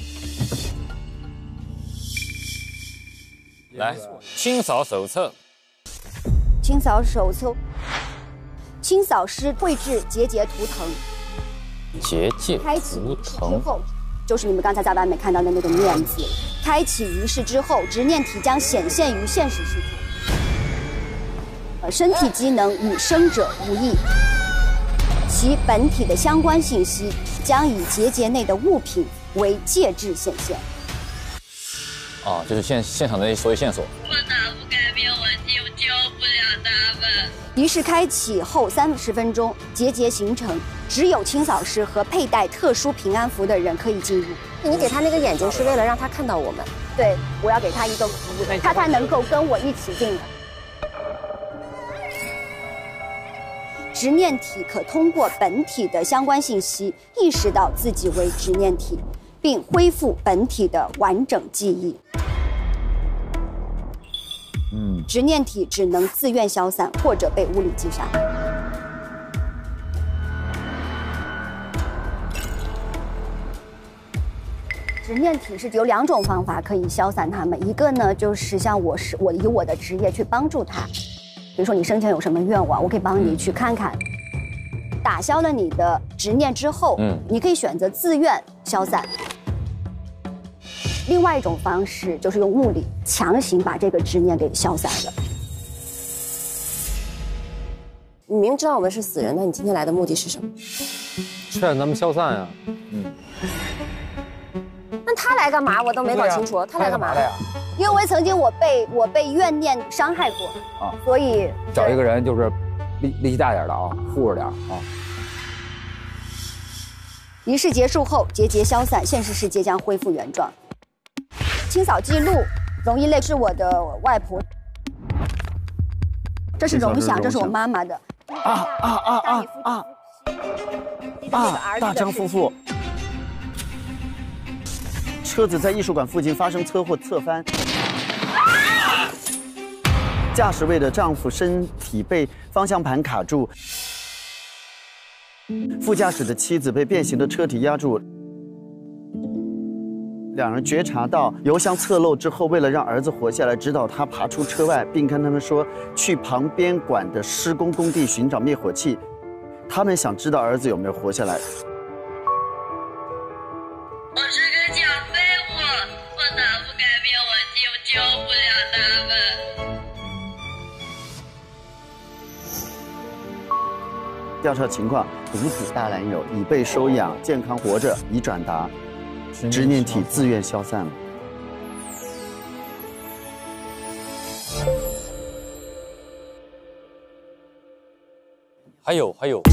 来，清扫手册。
清扫手册。清扫师绘制结节图腾。
结界
开启
图腾
之后，就是你们刚才在外面看到的那个念字。开启仪式之后，执念体将显现于现实世界。身体机能与生者无异，其本体的相关信息将以结节内的物品为介质显现。
哦，就是现现场的所有线索。
我哪不改变我就救不了他们。
仪式开启后三十分钟，结节形成，只有清扫师和佩戴特殊平安符的人可以进入。
你给他那个眼睛是为了让他看到我们？
对，我要给他一个服务，他才能够跟我一起进来。执念体可通过本体的相关信息意识到自己为执念体，并恢复本体的完整记忆。嗯，执念体只能自愿消散或者被物理击杀。执念体是有两种方法可以消散它们，一个呢就是像我是我以我的职业去帮助他。比如说你生前有什么愿望，我可以帮你去看看。打消了你的执念之后，嗯，你可以选择自愿消散。另外一种方式就是用物理强行把这个执念给消散了。
你明知道我们是死人，那你今天来的目的是什么？
劝咱们消散呀。嗯。
那他来干嘛？我都没搞清楚。他来干嘛
呀？
因为曾经我被我被怨念伤害过啊，所以
找一个人就是力力气大点的啊，护着点啊。
仪式结束后，结节消散，现实世界将恢复原状。清扫记录，容易类是我的外婆，这是荣祥，这是我妈妈的。
啊啊啊啊啊！啊！大张夫妇。车子在艺术馆附近发生车祸侧翻，驾驶位的丈夫身体被方向盘卡住， 副驾驶的妻子被变形的车体压住。两人觉察到油箱侧漏之后，为了让儿子活下来，指导他爬出车外，并跟他们说去旁边馆的施工工地寻找灭火器。他们想知道儿子有没有活下来。
我是个小废物，我哪不改变我就救不了他们。
调查情况，毒死大男友已被收养，健康活着，已转达。执念体自愿消散了。
还有还有，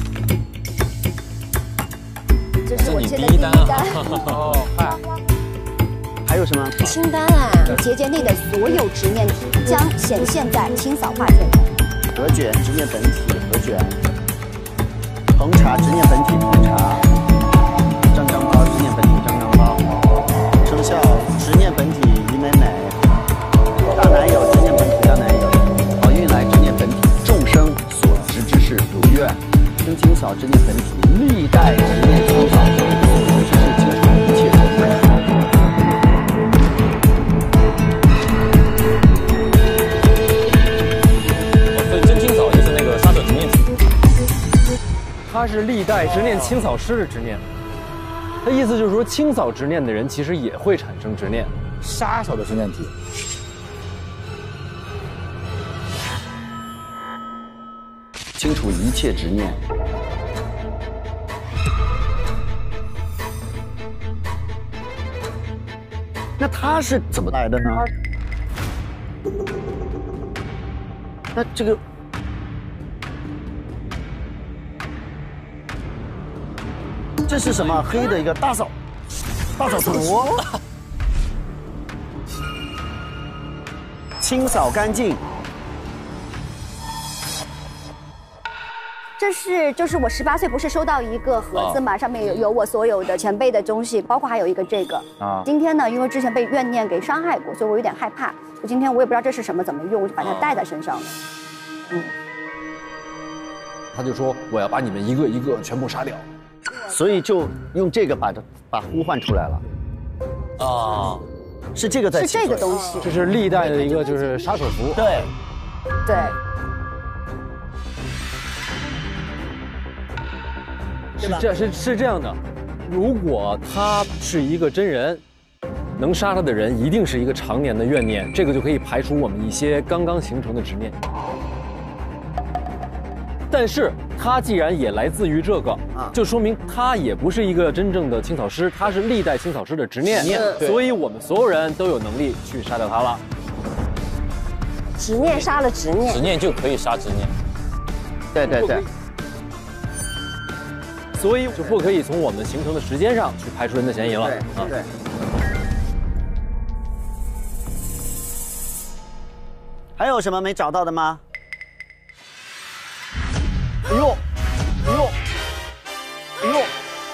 这是我签的第一单。
哦，嗨，
还有什么
清单啊？结节内的所有执念体将显现在清扫画卷中。
核卷执念本体核卷，红茶执念本体红茶，张张包执念本体张张包，生肖执念本体于美美，大男友执念本体大男友，好运来执念本体众生所执之事如愿，清清扫执念本体历代执念清扫，所执之事清除一切执念。
他是历代执念清扫师的执念，他意思就是说，清扫执念的人其实也会产生执念，
杀手的执念体。
清除一切执念。那他是怎么来的呢？那这个。这是什么？黑的一个大扫，大扫除，清扫干净。
这是就是我十八岁不是收到一个盒子嘛，上面有有我所有的前辈的东西，包括还有一个这个。啊。今天呢，因为之前被怨念给伤害过，所以我有点害怕。我今天我也不知道这是什么，怎么用，我就把它带在身上了。嗯。
他就说我要把你们一个一个全部杀掉。
所以就用这个把它把呼唤出来了，啊，是这个在
是这个东西，
这是历代的一个就是杀手符，
对，
对，
是这是是这样的，如果他是一个真人，能杀他的人一定是一个常年的怨念，这个就可以排除我们一些刚刚形成的执念。但是他既然也来自于这个，就说明他也不是一个真正的清扫师，他是历代清扫师的执念，所以我们所有人都有能力去杀掉他了。
执念杀了执念，
执念就可以杀执念。
对对对。
所以就不可以从我们形成的时间上去排除人的嫌疑了。
对对。还有什么没找到的吗？哎呦，哎呦，哎呦！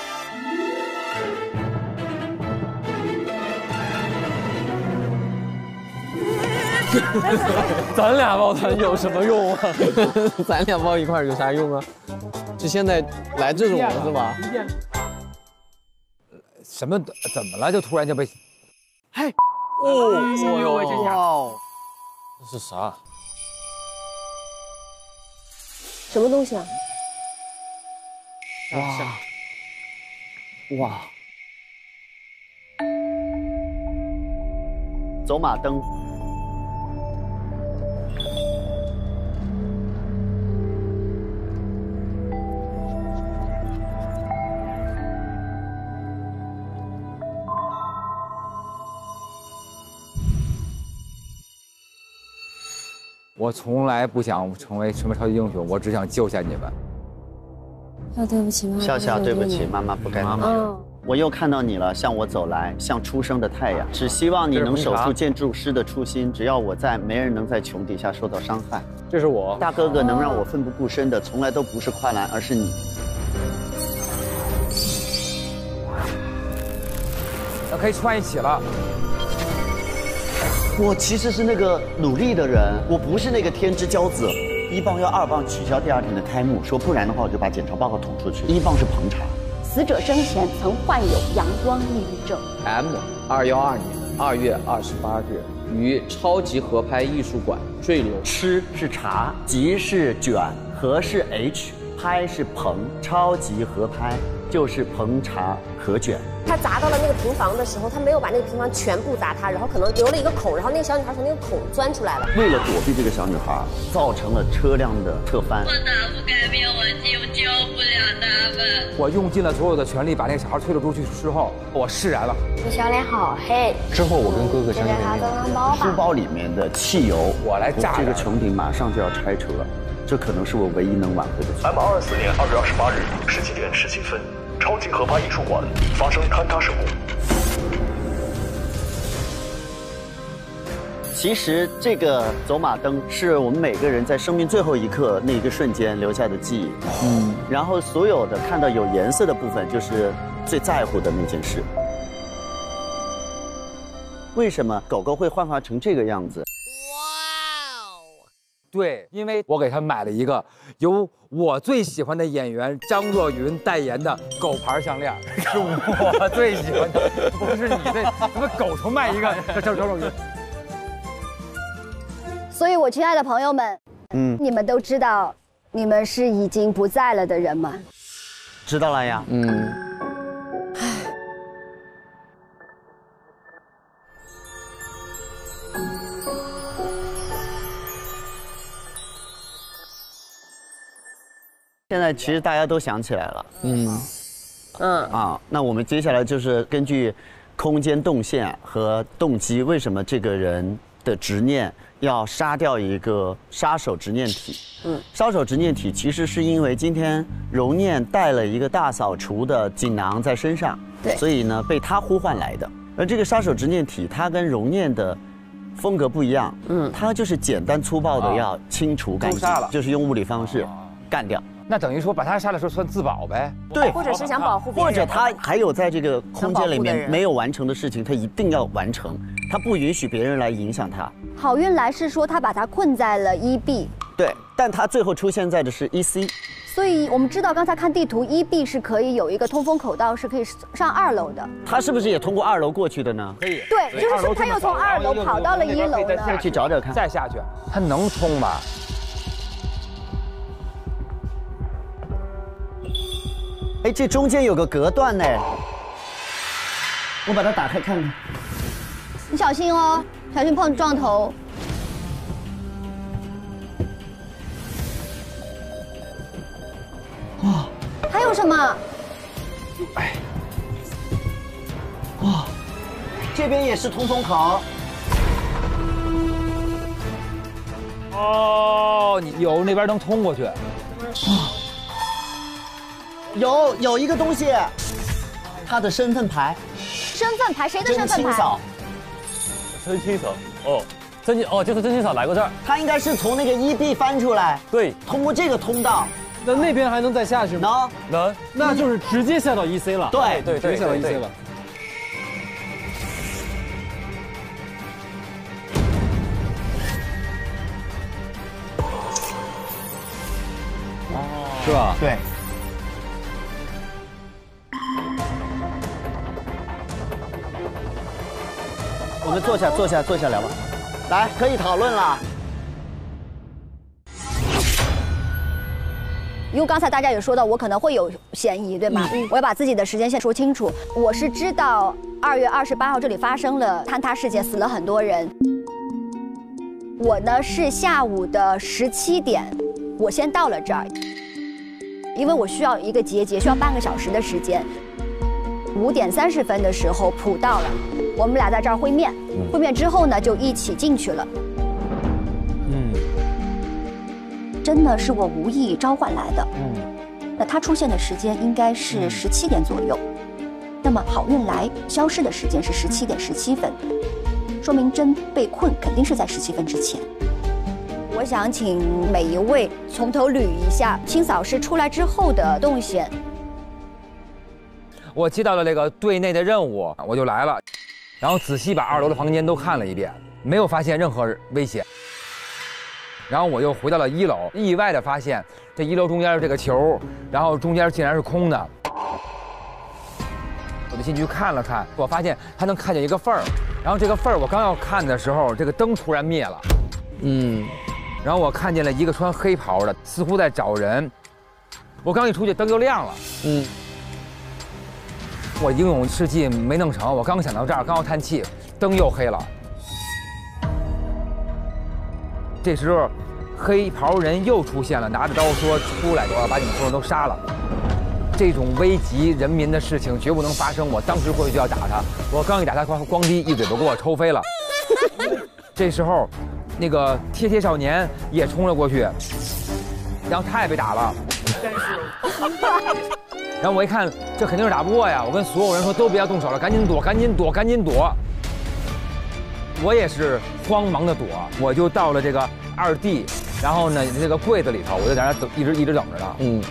咱俩抱团有什么用啊？
咱俩抱一块有啥用啊？就现在来这种了是吧？
什么怎么了？就突然就被……
嗨，
哦，哎呦喂，这下
这是啥？
什么东西啊？
哇！哇！走马灯。
我从来不想成为什么超级英雄，我只想救下你们。
啊，对不起，妈妈。
笑笑，对不起，妈妈不该那么说。我又看到你了，向我走来，像初升的太阳。只希望你能守住建筑师的初心。只要我在，没人能在穹底下受到伤害。
这是我
大哥哥，能让我奋不顾身的，从来都不是跨栏，而是你。
那可以串一起了。
我其实是那个努力的人，我不是那个天之骄子。 一棒要二棒取消第二天的开幕，说不然的话我就把检查报告捅出去。一棒是彭查。
死者生前曾患有阳光抑郁症。
M 二幺二年二月二十八日于超级合拍艺术馆坠楼。
吃是茶，集是卷，合是 H， 拍是彭，超级合拍就是彭茶合卷。
他砸到了那个平房的时候，他没有把那个平房全部砸塌，然后可能留了一个孔，然后那个小女孩从那个孔钻出来了。
为了躲避这个小女孩，造成了车辆的侧翻。
我打不改变，我就救不了他们。
我用尽了所有的全力把那个小孩推了出去之后，我释然了。
你小脸好黑。
之后我跟哥哥相见
他脏脏包吧。
书包里面的汽油，
我来炸
这个穹顶马上就要拆除了，这可能是我唯一能挽回的。
M 二四年二月二十八日十七点十七分，超级合拍艺术馆发生坍塌事故。
其实这个走马灯是我们每个人在生命最后一刻那一个瞬间留下的记忆。嗯，然后所有的看到有颜色的部分，就是最在乎的那件事。为什么狗狗会幻化成这个样子？
对，因为我给他买了一个由我最喜欢的演员张若昀代言的狗牌项链，是我最喜欢的，不是你这他妈狗头卖一个张张若昀。
所以，我亲爱的朋友们，嗯，你们都知道你们是已经不在了的人吗？
知道了呀，嗯。 现在其实大家都想起来了，嗯，嗯啊，那我们接下来就是根据空间动线和动机，为什么这个人的执念要杀掉一个杀手执念体？嗯，杀手执念体其实是因为今天荣念带了一个大扫除的锦囊在身上，对，所以呢被他呼唤来的。而这个杀手执念体，它跟荣念的风格不一样，嗯，它就是简单粗暴的要清除干净，就是用物理方式干掉。
那等于说把他杀了时候算自保呗？
对，
或者是想保护别人，
或者他还有在这个空间里面没有完成的事情，他一定要完成，他不允许别人来影响他。
郝运来是说他把他困在了一 B，
对，但他最后出现在的是一 C，
所以我们知道刚才看地图，一 B 是可以有一个通风口道，是可以上二楼的。
他是不是也通过二楼过去的呢？
可以。
对，就是他又从二楼跑到了一楼呢。
再去找找看，
再下去，他能通吗？
哎，这中间有个隔断呢，我把它打开看看。
你小心哦，小心碰撞头。哇，还有什么？
哎，哇，这边也是通风口。
哦，你有那边能通过去。哇。
有有一个东西，他的身份牌。
身份牌？谁的身份牌？
真清嫂。
真清嫂，哦，真清哦，就是真清嫂来过这儿。
他应该是从那个一 B 翻出来，
对，
通过这个通道。
那那边还能再下去吗？
能，
能，
那就是直接下到一 C 了。
对
对，
直接下到一 C 了。
哦，
是吧？
对。 我们坐下，坐下，坐下聊吧。来，可以讨论了。
因为刚才大家有说到，我可能会有嫌疑，对吗？嗯、我要把自己的时间线说清楚。我是知道二月二十八号这里发生了坍塌事件，死了很多人。我呢是下午的十七点，我先到了这儿，因为我需要一个结节，需要半个小时的时间。五点三十分的时候，普到了。 我们俩在这儿会面，会面之后呢，就一起进去了。嗯，真的是我无意召唤来的。嗯，那他出现的时间应该是十七点左右，那么郝运来消失的时间是十七点十七分，说明真被困肯定是在十七分之前。我想请每一位从头捋一下清扫室出来之后的动线。
我接到了这个队内的任务，我就来了。 然后仔细把二楼的房间都看了一遍，没有发现任何危险。 然后我又回到了一楼，意外的发现这一楼中间是这个球，然后中间竟然是空的。我就进去看了看，我发现还能看见一个缝儿，然后这个缝儿我刚要看的时候，这个灯突然灭了，嗯，然后我看见了一个穿黑袍的，似乎在找人。我刚一出去，灯就亮了，嗯，我英勇事迹没弄成，我刚想到这儿，刚要叹气，灯又黑了。这时候，黑袍人又出现了，拿着刀说：“出来，我要把你们所有人都杀了。”这种危及人民的事情绝不能发生。我当时过去就要打他，我刚一打他，咣咣叽一嘴巴给我抽飞了。这时候，那个贴贴少年也冲了过去，然后他也被打了。然后我一看，这肯定是打不过呀！我跟所有人说都不要动手了，赶紧躲，赶紧躲，赶紧躲。我也是慌忙的躲，我就到了这个二弟，然后呢，这个柜子里头，我就在那等，一直一直等着他。嗯。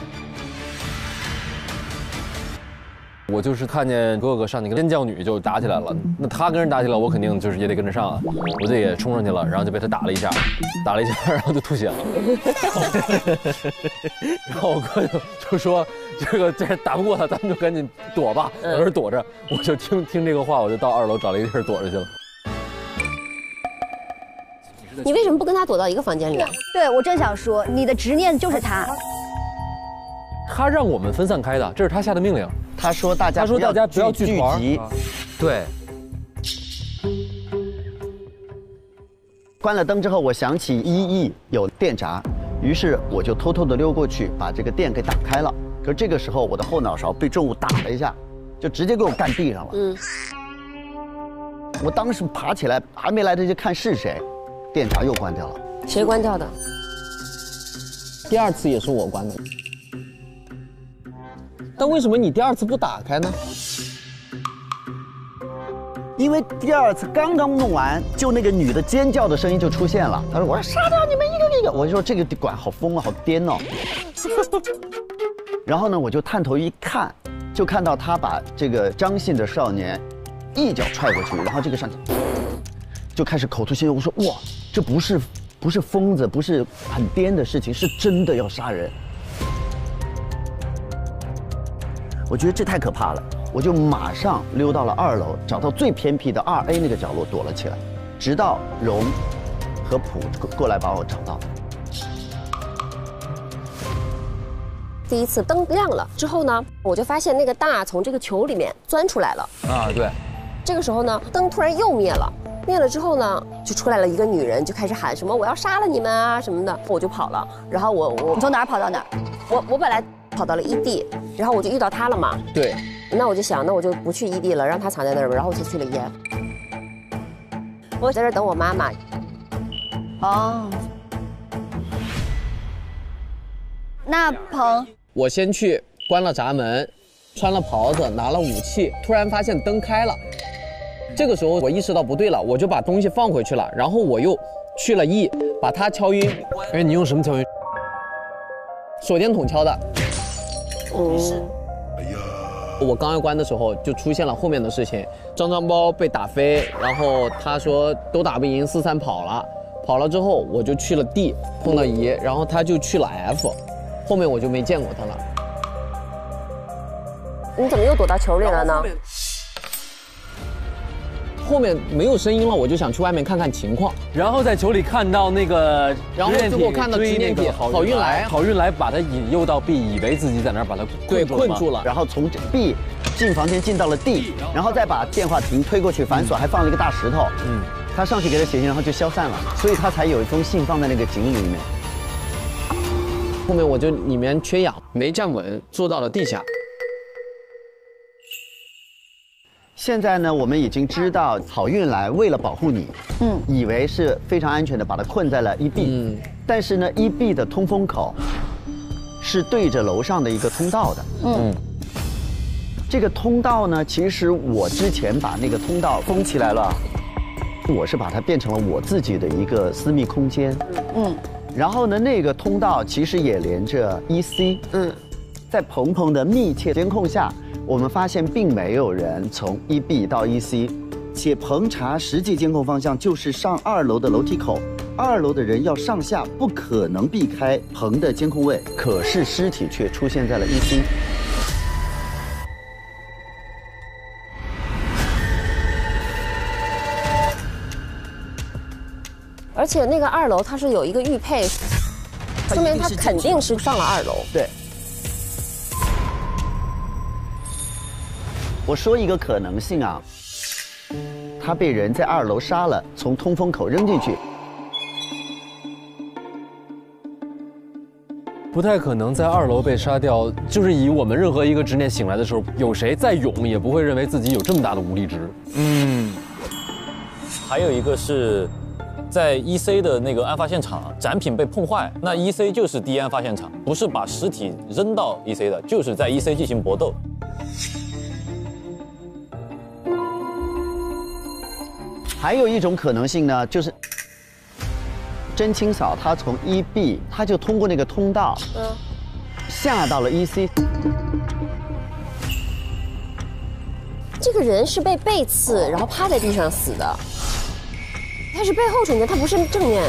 我就是看见哥哥上去跟尖叫女就打起来了，那他跟人打起来，我肯定就是也得跟着上啊，我就也冲上去了，然后就被他打了一下，打了一下，然后就吐血了。然后我哥就就说这个这打不过他，咱们就赶紧躲吧，在这躲着。我就听听这个话，我就到二楼找了一个地儿躲着去了。
你为什么不跟他躲到一个房间里啊？
对，我正想说，你的执念就是他。
他让我们分散开的，这是他下的命令。
他说大家，
他说大家不要聚团。
对。关了灯之后，我想起一翼有电闸，于是我就偷偷的溜过去，把这个电给打开了。可是这个时候，我的后脑勺被重物打了一下，就直接给我干地上了。嗯。我当时爬起来，还没来得及看是谁，电闸又关掉了。
谁关掉的？
第二次也是我关的。但为什么你第二次不打开呢？
因为第二次刚刚弄完，就那个女的尖叫的声音就出现了。她说：“我要杀掉你们一个一个。”我就说：“这个管好疯啊，好颠哦。”然后呢，我就探头一看，就看到他把这个张姓的少年一脚踹过去，然后这个少年就开始口吐鲜血。我说：“哇，这不是不是疯子，不是很颠的事情，是真的要杀人。”我觉得这太可怕了，我就马上溜到了二楼，找到最偏僻的二 A 那个角落躲了起来，直到荣和普过来把我找到。
第一次灯亮了之后呢，我就发现那个大从这个球里面钻出来了。
啊，对。
这个时候呢，灯突然又灭了，灭了之后呢，就出来了一个女人，就开始喊什么我要杀了你们啊什么的，我就跑了。然后我我
你从哪儿跑到哪儿？
我我本来跑到了一 D， 然后我就遇到他了嘛。
对。
那我就想，那我就不去一 D 了，让他藏在那儿吧。然后我就去了一 F。我在这等我妈妈。
哦。那鹏，
我先去关了闸门，穿了袍子，拿了武器，突然发现灯开了。这个时候我意识到不对了，我就把东西放回去了，然后我又去了 E， 把他敲晕。
哎，你用什么敲晕？
手电筒敲的。
哦。
我刚要关的时候，就出现了后面的事情，张张包被打飞，然后他说都打不赢，四三跑了，跑了之后我就去了 D， 碰到姨，然后他就去了 F， 后面我就没见过他了。
你怎么又躲到球里了呢？
后面没有声音了，我就想去外面看看情况，
然后在球里看到那个，
然后结果看到执念体好运来，
好运来把他引诱到 B， 以为自己在那儿把他
对困住了，
然后从 B 进房间进到了 D， 然后再把电话亭推过去反锁，还放了一个大石头，嗯，他上去给他写信，然后就消散了，所以他才有一封信放在那个井里面。
后面我就里面缺氧，没站稳，坐到了地下。
现在呢，我们已经知道好运来为了保护你，嗯，以为是非常安全的，把它困在了一 B， 嗯，但是呢，一 B 的通风口是对着楼上的一个通道的，嗯，这个通道呢，其实我之前把那个通道封起来了，我是把它变成了我自己的一个私密空间，嗯，然后呢，那个通道其实也连着一 C， 嗯，在鹏鹏的密切监控下。我们发现并没有人从一 B 到一 C， 且鹏查实际监控方向就是上二楼的楼梯口， 二楼的人要上下不可能避开棚的监控位，可是尸体却出现在了一 C。
而且那个二楼它是有一个玉佩，说明他肯定是上了二楼。
对。我说一个可能性啊，他被人在二楼杀了，从通风口扔进去。
不太可能在二楼被杀掉，就是以我们任何一个执念醒来的时候，有谁再勇也不会认为自己有这么大的无力值。
嗯，还有一个是在 E C 的那个案发现场，展品被碰坏，那 E C 就是第一案发现场，不是把尸体扔到 E C 的，就是在 E C 进行搏斗。
还有一种可能性呢，就是甄清嫂她从 E B， 她就通过那个通道，嗯，下到了 E C。
这个人是被背刺，然后趴在地上死的。他是背后转的，他不是正面。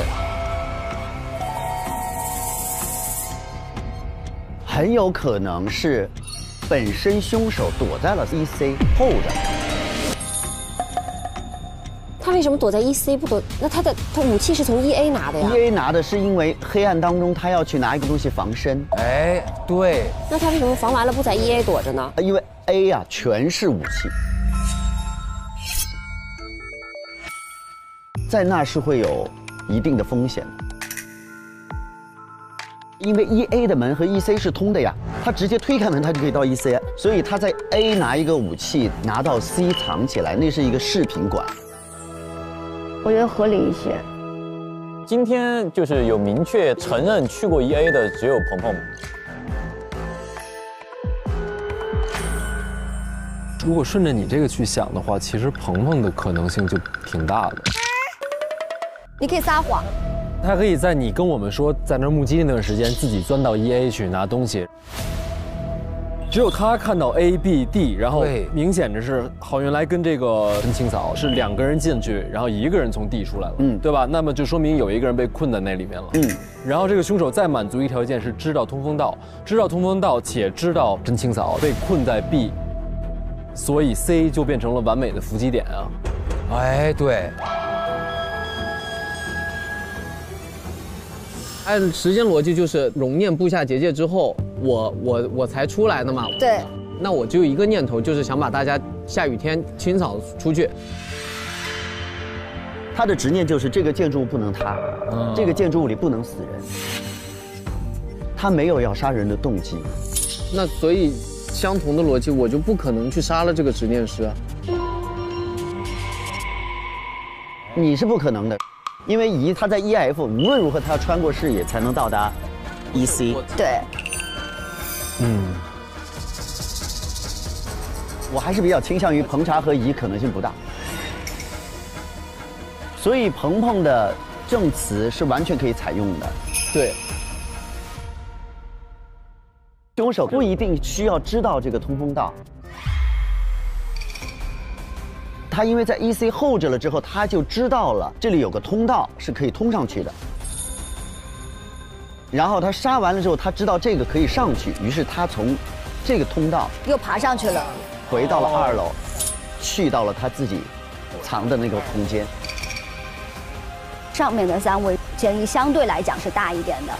很有可能是本身凶手躲在了 E C 后着。
他为什么躲在 E C 不躲？那他的他武器是从 E A 拿的呀
？E A 拿的是因为黑暗当中他要去拿一个东西防身。
哎，对。
那他为什么防完了不在 E A 躲着呢？
因为 A 呀、啊、全是武器。在那是会有一定的风险，因为 E A 的门和 E C 是通的呀，他直接推开门，他就可以到 E C， 所以他在 A 拿一个武器拿到 C 藏起来，那是一个饰品馆。
我觉得合理一些。
今天就是有明确承认去过 E A 的只有鹏鹏。
如果顺着你这个去想的话，其实鹏鹏的可能性就挺大的。
你可以撒谎，
他可以在你跟我们说在那儿目击那段时间，自己钻到 E A 去拿东西。只有他看到 A、B、D， 然后明显的是郝云来跟这个甄清嫂是两个人进去，然后一个人从 D 出来了，嗯，对吧？那么就说明有一个人被困在那里面了，嗯。然后这个凶手再满足一条件是知道通风道，知道通风道且知道甄清嫂被困在 B， 所以 C 就变成了完美的伏击点啊。
哎，对。
按时间逻辑就是龙念布下结界之后，我我我才出来的嘛。
对。
那我就有一个念头，就是想把大家下雨天清扫出去。
他的执念就是这个建筑物不能塌，嗯、这个建筑物里不能死人。他没有要杀人的动机。
那所以相同的逻辑，我就不可能去杀了这个执念师啊。
你是不可能的。因为乙他在 E F 无论如何他要穿过视野才能到达 E C。
对。
嗯。我还是比较倾向于彭查和乙可能性不大。所以鹏鹏的证词是完全可以采用的。
对。
凶手不一定需要知道这个通风道。他因为在 E C 候着了之后，他就知道了这里有个通道是可以通上去的。然后他杀完了之后，他知道这个可以上去，于是他从这个通道
又爬上去了，
回到了二楼，去到了他自己藏的那个空间。
上面的三位嫌疑相对来讲是大一点的。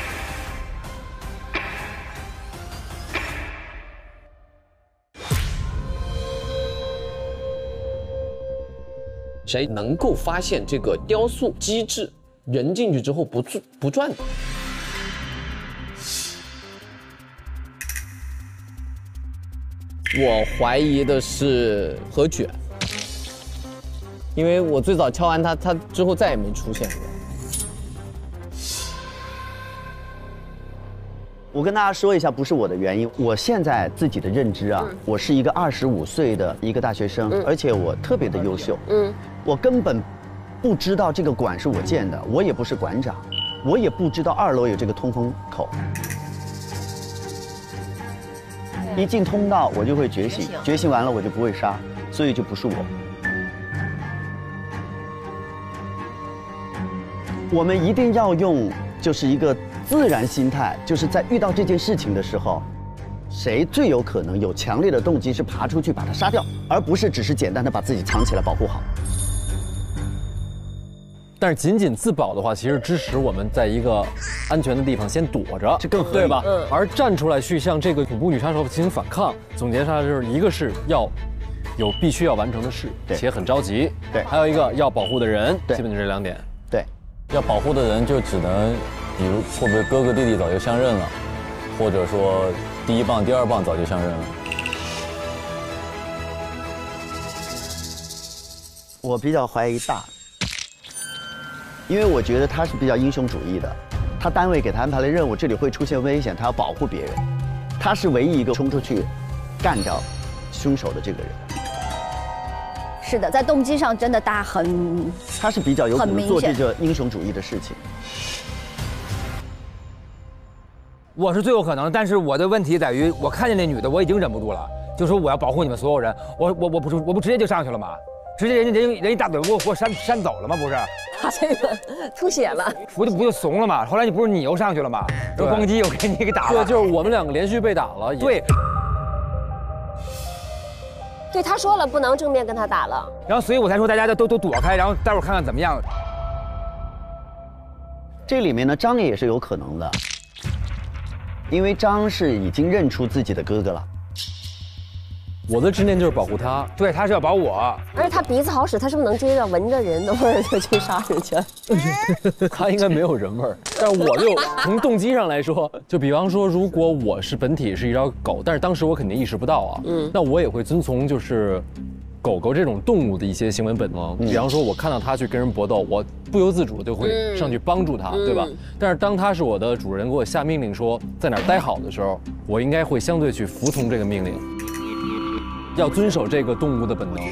谁能够发现这个雕塑机制？人进去之后不转不转的。我怀疑的是何卷，因为我最早敲完他，他之后再也没出现过。
我跟大家说一下，不是我的原因。我现在自己的认知啊，嗯、我是一个二十五岁的一个大学生，嗯、而且我特别的优秀。嗯，我根本不知道这个馆是我建的，我也不是馆长，我也不知道二楼有这个通风口。一进通道，我就会觉醒，觉醒完了我就不会杀，所以就不是我。 我们一定要用就是一个自然心态，就是在遇到这件事情的时候，谁最有可能有强烈的动机是爬出去把它杀掉，而不是只是简单的把自己藏起来保护好。
但是仅仅自保的话，其实支持我们在一个安全的地方先躲着，
这更合理，
对吧？
嗯。
而站出来去向这个恐怖女杀手进行反抗，总结下来就是一个是要有必须要完成的事，且很着急；
对，
还有一个要保护的人，基本就这两点。
对，
要保护的人就只能，比如会不会哥哥弟弟早就相认了，或者说第一棒、第二棒早就相认了。
我比较怀疑大。因为我觉得他是比较英雄主义的，他单位给他安排了任务，这里会出现危险，他要保护别人，他是唯一一个冲出去干掉凶手的这个人。
是的，在动机上真的大很，
他是比较有可能做这个英雄主义的事情。
我是最有可能，但是我的问题在于，我看见那女的，我已经忍不住了，就说我要保护你们所有人，我我我不我不直接就上去了吗？直接人家人人一大嘴给我给我扇扇走了吗？不是，
他这个吐血了，
不就不就怂了吗？后来你不是你又上去了吗？又咣叽又给你给打了。
对，就是我们两个连续被打了。
对。
对，他说了不能正面跟他打了。
然后所以我才说大家都都都躲开，然后待会儿看看怎么样。
这里面呢，张也是有可能的，因为张是已经认出自己的哥哥了。
我的执念就是保护他，
对，他是要保我。
而且他鼻子好使，他是不是能追着闻着人的味儿就去杀人去？
他应该没有人味儿，但是我就从动机上来说，就比方说，如果我是本体是一条狗，但是当时我肯定意识不到啊，嗯，那我也会遵从就是狗狗这种动物的一些行为本能。比方说，我看到它去跟人搏斗，我不由自主就会上去帮助它，对吧？但是当它是我的主人，给我下命令说在哪儿待好的时候，我应该会相对去服从这个命令。要遵守这个动物的本能，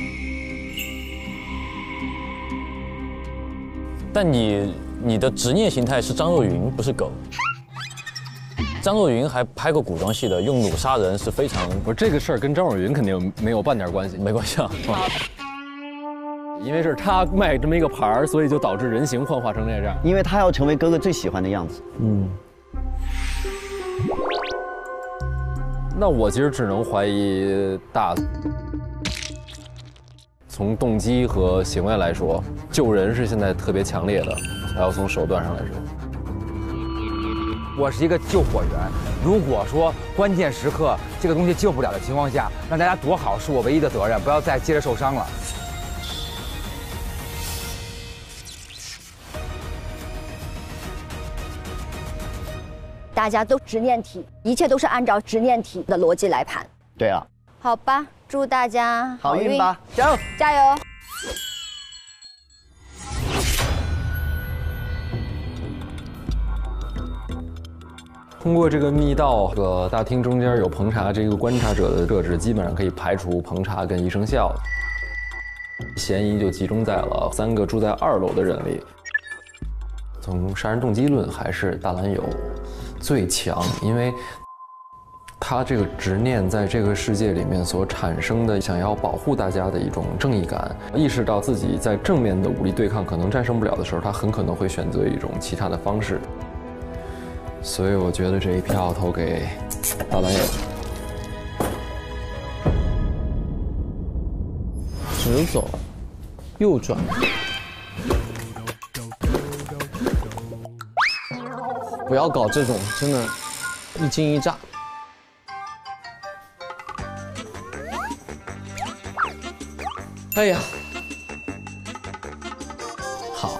但你你的执念形态是张若昀，不是狗。张若昀还拍过古装戏的，用弩杀人是非常……
不是这个事儿跟张若昀肯定没有半点关系，
没关系啊。
因为是他卖这么一个牌儿，所以就导致人形幻化成这样。
因为他要成为哥哥最喜欢的样子。嗯。
那我其实只能怀疑大。从动机和行为来说，救人是现在特别强烈的，还要从手段上来说。
我是一个救火员，如果说关键时刻这个东西救不了的情况下，让大家躲好是我唯一的责任，不要再接着受伤了。
大家都执念体，一切都是按照执念体的逻辑来盘。
对啊。
好吧，祝大家
好运吧，加油，
加油！
通过这个密道，这个大厅中间有彭查这个观察者的设置，基本上可以排除彭查跟余生孝，嫌疑就集中在了三个住在二楼的人里。从杀人动机论，还是大蓝友最强，因为他这个执念在这个世界里面所产生的想要保护大家的一种正义感，意识到自己在正面的武力对抗可能战胜不了的时候，他很可能会选择一种其他的方式。所以我觉得这一票投给大蓝友。
直走，右转。不要搞这种真的，一惊一乍。哎呀，好，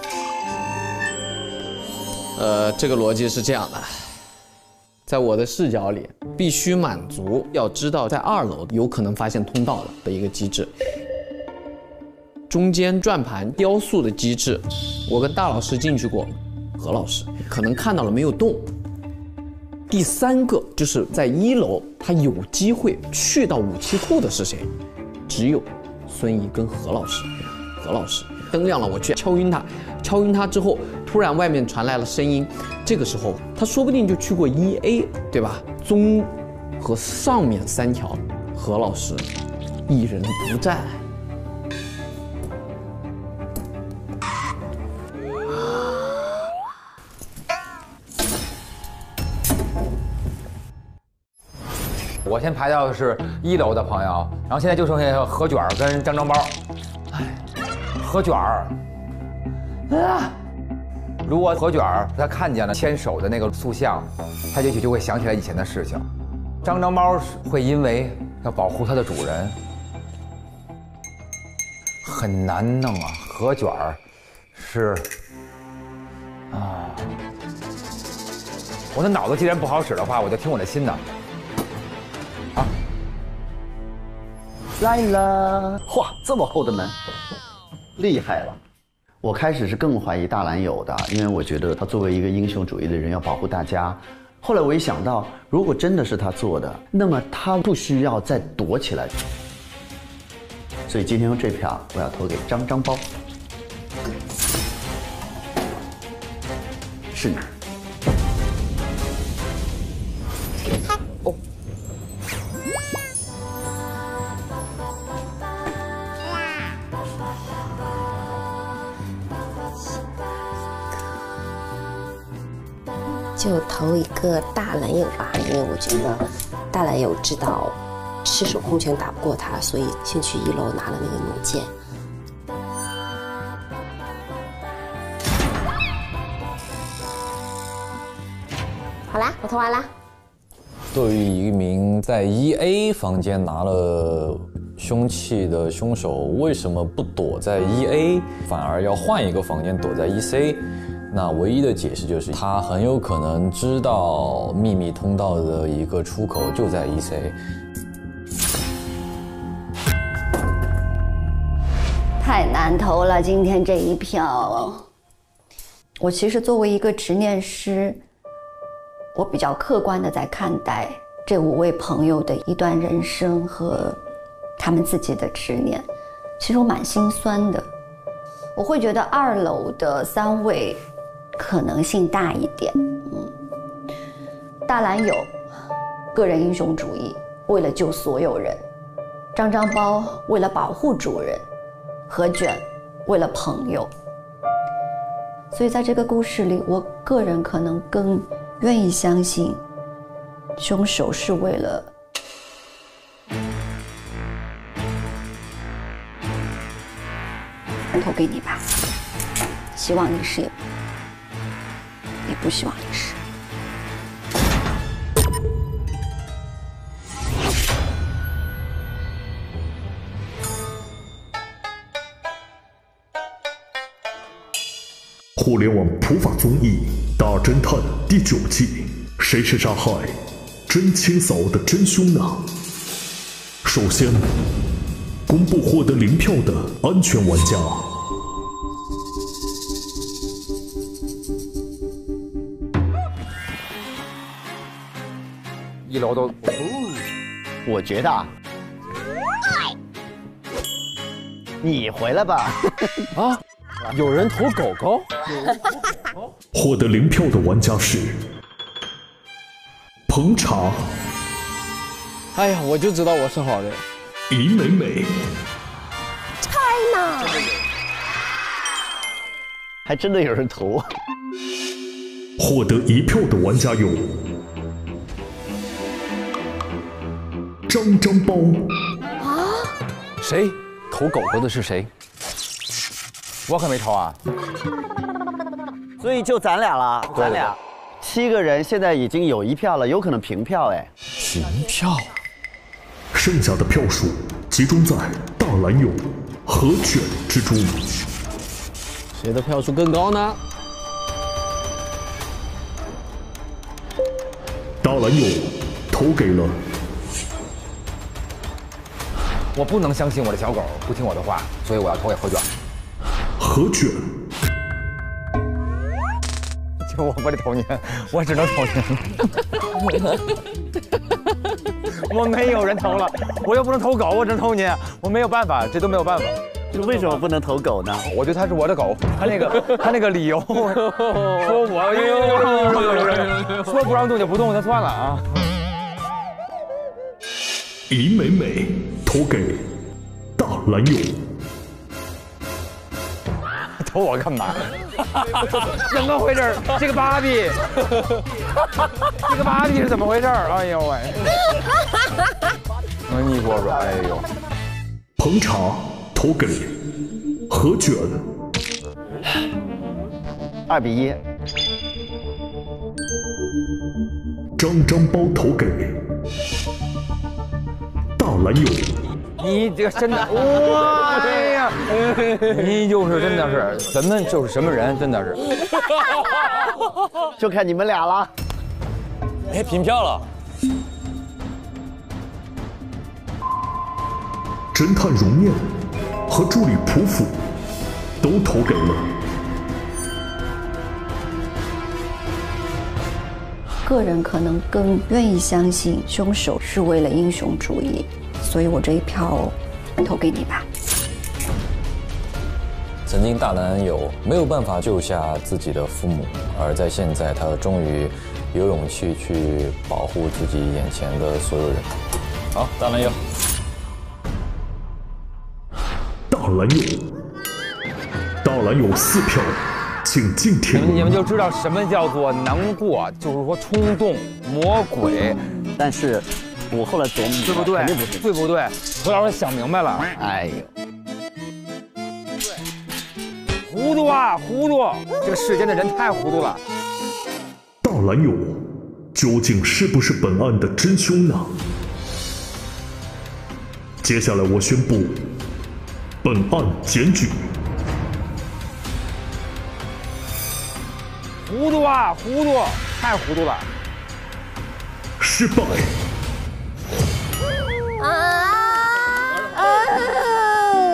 呃，这个逻辑是这样的，在我的视角里，必须满足要知道在二楼有可能发现通道的一个机制。中间转盘雕塑的机制，我跟大老师进去过，何老师可能看到了没有动。第三个就是在一楼，他有机会去到武器库的是谁？只有孙怡跟何老师。何老师灯亮了，我去敲晕他，敲晕他之后，突然外面传来了声音，这个时候他说不定就去过一 A， 对吧？中和上面三条，何老师一人不在。
我先排到是一楼的朋友，然后现在就剩下何卷跟张张包。哎，何卷儿，啊，如果何卷儿他看见了牵手的那个塑像，他也许就会想起来以前的事情。张张包会因为要保护他的主人，很难弄啊。何卷儿是啊，我的脑子既然不好使的话，我就听我的心的。啊，
来了！哇，这么厚的门，厉害了！我开始是更怀疑大蓝友的，因为我觉得他作为一个英雄主义的人要保护大家。后来我一想到，如果真的是他做的，那么他不需要再躲起来。所以今天用这票，我要投给张张包。是你。哦。
就投一个大蓝友吧，因为我觉得大蓝友知道赤手空拳打不过他，所以先去一楼拿了那个弩箭。好啦，我投完啦。
对于一名在一 A 房间拿了凶器的凶手，为什么不躲在一 A， 反而要换一个房间躲在一 C？那唯一的解释就是他很有可能知道秘密通道的一个出口就在一 C。
太难投了，今天这一票。我其实作为一个执念师，我比较客观的在看待这五位朋友的一段人生和他们自己的执念。其实我蛮心酸的，我会觉得二楼的三位可能性大一点。嗯，大蓝友，个人英雄主义，为了救所有人；张张包为了保护主人；何卷为了朋友。所以在这个故事里，我个人可能更愿意相信，凶手是为了投给你吧，希望你是也。也不希望你是。
互联网普法综艺《大侦探》第九季，谁是杀害真清嫂的真凶呢？首先，公布获得零票的安全玩家。
一楼都，
我觉得啊，你回来吧。
啊，有人投狗狗。
获得零票的玩家是彭茶。
哎呀，我就知道我是好人。
尹美美。
China。
还真的有人投。
获得一票的玩家有张张包。
啊？谁投狗狗的是谁？
我可没投啊。
所以就咱俩了，咱俩七个人现在已经有一票了，有可能平票哎。
平票。剩下的票数集中在大蓝友、何卷之中。
谁的票数更高呢？
大蓝友投给了。
我不能相信我的小狗不听我的话，所以我要投给何卷。
何卷。
就我不得投你，我只能投你。我没有人投了，我又不能投狗，我只能投你，我没有办法，这都没有办法。
为什么不能投狗呢？
我觉得它是我的狗，他那个他那个理由，说我说不让动就不动，那算了啊。
尹美美投给大蓝友。
抖我干嘛？怎么回事？这个芭比，这个芭比是怎么回事？哎呦喂！你说说，哎呦，
捧茶投给何卷，
二比一。
张张包投给大蓝友。
你这个真的，哇，哎呀，你就是真的是，咱们就是什么人，真的是，
就看你们俩了。
哎，平票了。
侦探荣面和助理朴辅都投给了。
个人可能更愿意相信凶手是为了英雄主义，所以我这一票投给你吧。
曾经大男友没有办法救下自己的父母，而在现在他终于有勇气去保护自己眼前的所有人。好，大男友。
大蓝友，大蓝友四票。请进天
你们就知道什么叫做难过，就是说冲动、魔鬼。
但是，我后来琢磨，
对不对？
肯定不是，
对不对？何老师想明白了。
哎呦，
糊涂啊，糊涂！这个世间的人太糊涂了。
大蓝友究竟是不是本案的真凶呢？接下来我宣布，本案检举。
糊涂啊，糊涂，太糊涂了！
失败。
啊啊！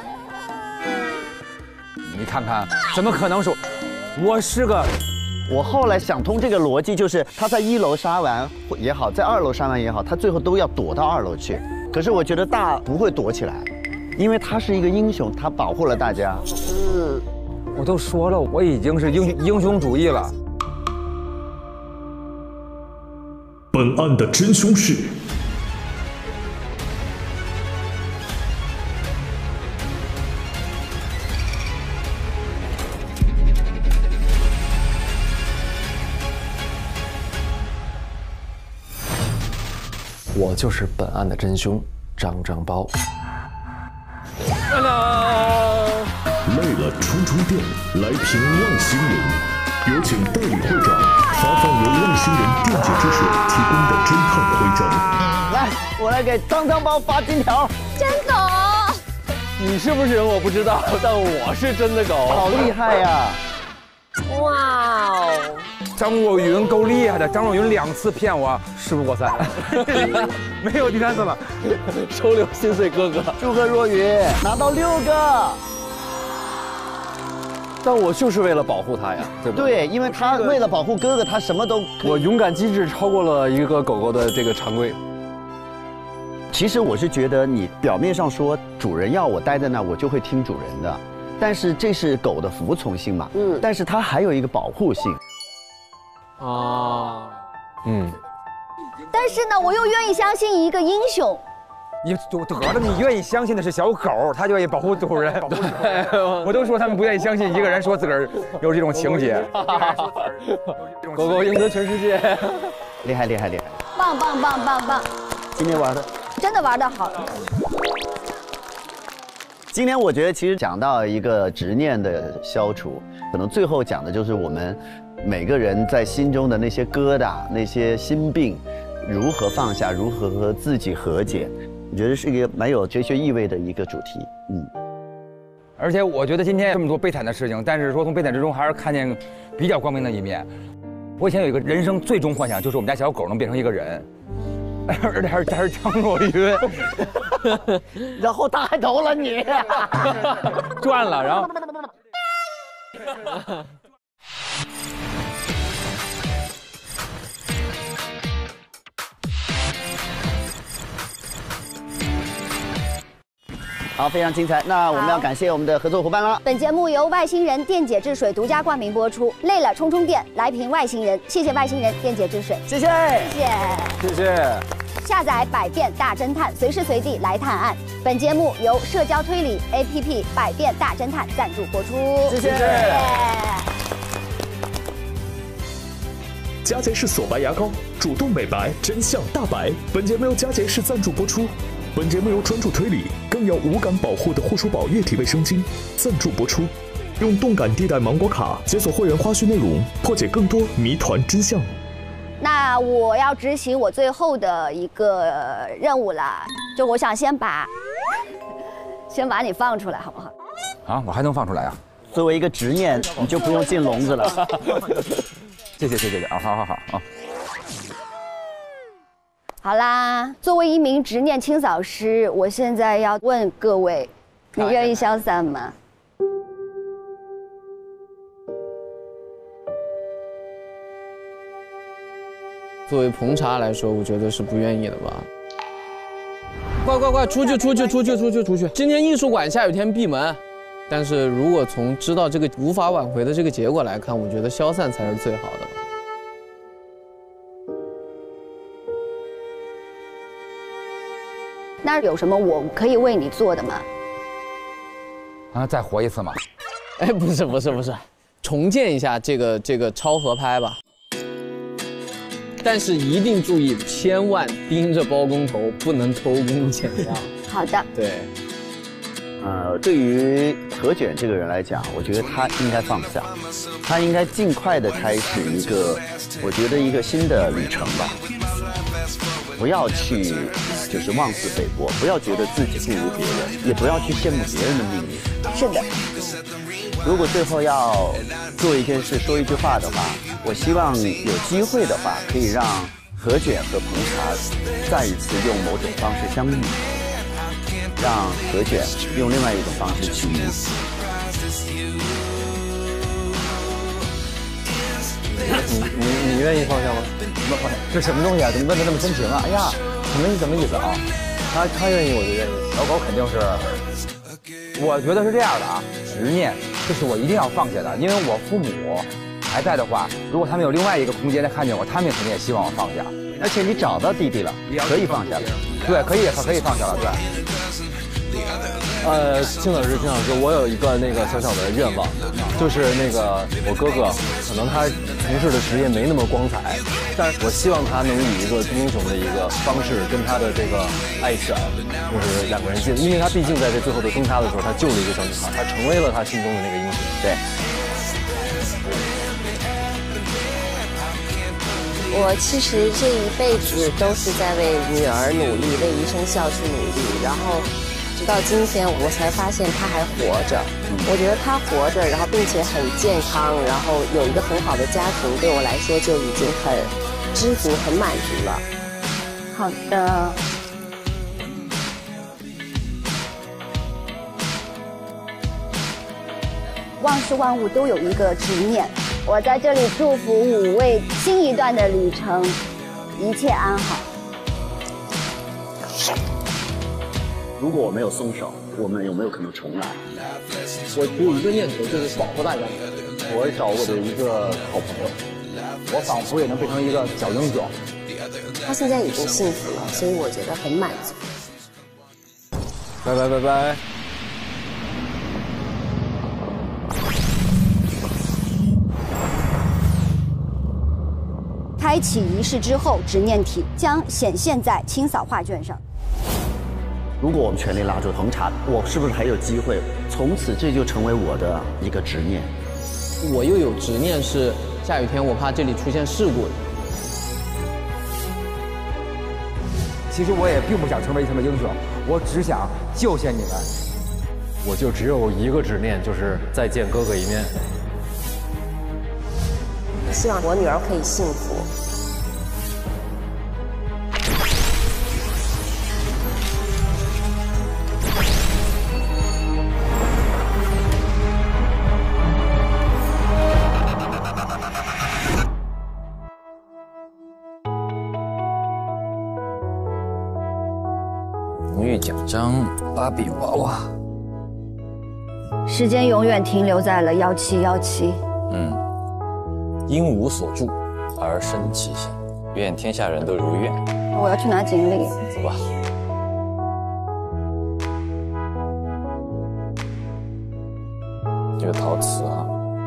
你看看，怎么可能是？我是个……
我后来想通这个逻辑，就是他在一楼杀完也好，在二楼杀完也好，他最后都要躲到二楼去。可是我觉得大不会躲起来，因为他是一个英雄，他保护了大家。
嗯。我都说了，我已经是英英雄主义了。
本案的真凶是
我就是本案的真凶，张张包。
累了充充电，来瓶外星人。有请代理会长发放由外星人电解之水提供的侦探徽章。
来，我来给张张包发金条。
真狗！
你是不是人我不知道，但我是真的狗。
好厉害呀！
哇哦！
张若昀够厉害的，张若昀两次骗我，事不过三，没有第三次了。
收留心碎哥哥，
祝贺若昀拿到六个。
但我就是为了保护他呀，对不对？
对，因为他为了保护哥哥，他什么都……
我勇敢机智超过了一个狗狗的这个常规。
其实我是觉得，你表面上说主人要我待在那，我就会听主人的，但是这是狗的服从性嘛，嗯，但是它还有一个保护性。
啊，嗯。
但是呢，我又愿意相信一个英雄。
你得了，你愿意相信的是小狗，它就愿意保护主人。保护主人我都说他们不愿意相信一个人说自个儿有这种情节。
狗狗赢得全世界，
厉害厉害厉害！
棒棒棒棒棒！
今天玩的
真的玩得好。
今天我觉得其实讲到一个执念的消除，可能最后讲的就是我们每个人在心中的那些疙瘩、那些心病，如何放下，如何和自己和解。我觉得是一个蛮有哲学意味的一个主题，嗯。
而且我觉得今天这么多悲惨的事情，但是说从悲惨之中还是看见比较光明的一面。我以前有一个人生最终幻想，就是我们家小狗能变成一个人，而且还是还是张若昀，
然后他还投了你，
赚了，然后。
好，非常精彩。那我们要感谢我们的合作伙伴了。
本节目由外星人电解质水独家冠名播出。累了充充电，来瓶外星人。谢谢外星人电解质水，
谢谢，
谢谢，
谢谢。
下载百变大侦探，随时随地来探案。本节目由社交推理 A P P 百变大侦探赞助播出。
谢谢。
佳洁士锁白牙膏，主动美白，真相大白。本节目由佳洁士赞助播出。本节目由专注推理更有无感保护的护舒宝液体卫生巾赞助播出。用动感地带芒果卡解锁会员花絮内容，破解更多谜团真相。
那我要执行我最后的一个任务了，就我想先把，先把你放出来，好不好？
啊，我还能放出来啊？
作为一个执念，你就不用进笼子了。
谢谢谢谢谢谢啊，好好好啊。
好啦，作为一名执念清扫师，我现在要问各位，你愿意消散吗？
作为彭查来说，我觉得是不愿意的吧。快快快，出去出去出去出去出去！今天艺术馆下雨天闭门，但是如果从知道这个无法挽回的这个结果来看，我觉得消散才是最好的。
那有什么我可以为你做的吗？
啊，再活一次嘛？
哎，不是不是不是，重建一下这个这个超合拍吧。但是一定注意，千万盯着包工头，不能偷工减料。
好的。
对。
呃，对于何卷这个人来讲，我觉得他应该放下，他应该尽快的开始一个，我觉得一个新的旅程吧。不要去就是妄自菲薄，不要觉得自己不如别人，也不要去羡慕别人的命运。
是的。
如果最后要做一件事、说一句话的话，我希望有机会的话，可以让何卷和彭查再一次用某种方式相遇，让何卷用另外一种方式去遇。
你你你愿意放下吗？
不放下，这什么东西啊？怎么问的那么深情啊？哎呀，什么什么意思啊？
他他愿意我就愿意，
老狗肯定是。我觉得是这样的啊，执念这是我一定要放下的，因为我父母还在的话，如果他们有另外一个空间来看见我，他们肯定也希望我放下。
而且你找到弟弟了，可以放下了。
对，可以可以放下了，对。
呃，金老师，金老师，我有一个那个小小的愿望，就是那个我哥哥，可能他从事的职业没那么光彩，但是我希望他能以一个英雄的一个方式跟他的这个爱犬，就是两个人进，因为他毕竟在这最后的崩塌的时候，他救了一个小女孩，他成为了他心中的那个英雄。
对。
我其实这一辈子都是在为女儿努力，为余生孝去努力，然后。直到今天，我才发现他还活着。我觉得他活着，然后并且很健康，然后有一个很好的家庭，对我来说就已经很知足、很满足了。
好的。万事万物都有一个执念，我在这里祝福五位新一段的旅程一切安好。
如果我没有松手，我们有没有可能重来？
我只有一个念头，就是保护大家。
我找我的一个好朋友，我仿佛也能变成一个小英雄。
他现在已经幸福了，所以我觉得很满足。
拜拜拜拜。
开启仪式之后，执念体将显现在清扫画卷上。
如果我们全力拉住彭查，我是不是还有机会？从此这就成为我的一个执念。
我又有执念是下雨天，我怕这里出现事故。
其实我也并不想成为什么英雄，我只想救下你们。
我就只有一个执念，就是再见哥哥一面。
希望我女儿可以幸福。
荣誉奖章，芭比娃娃。
时间永远停留在了幺七幺七。
嗯。因无所住而生其心，愿天下人都如愿。
我要去拿锦鲤。
走吧。这个陶瓷哈。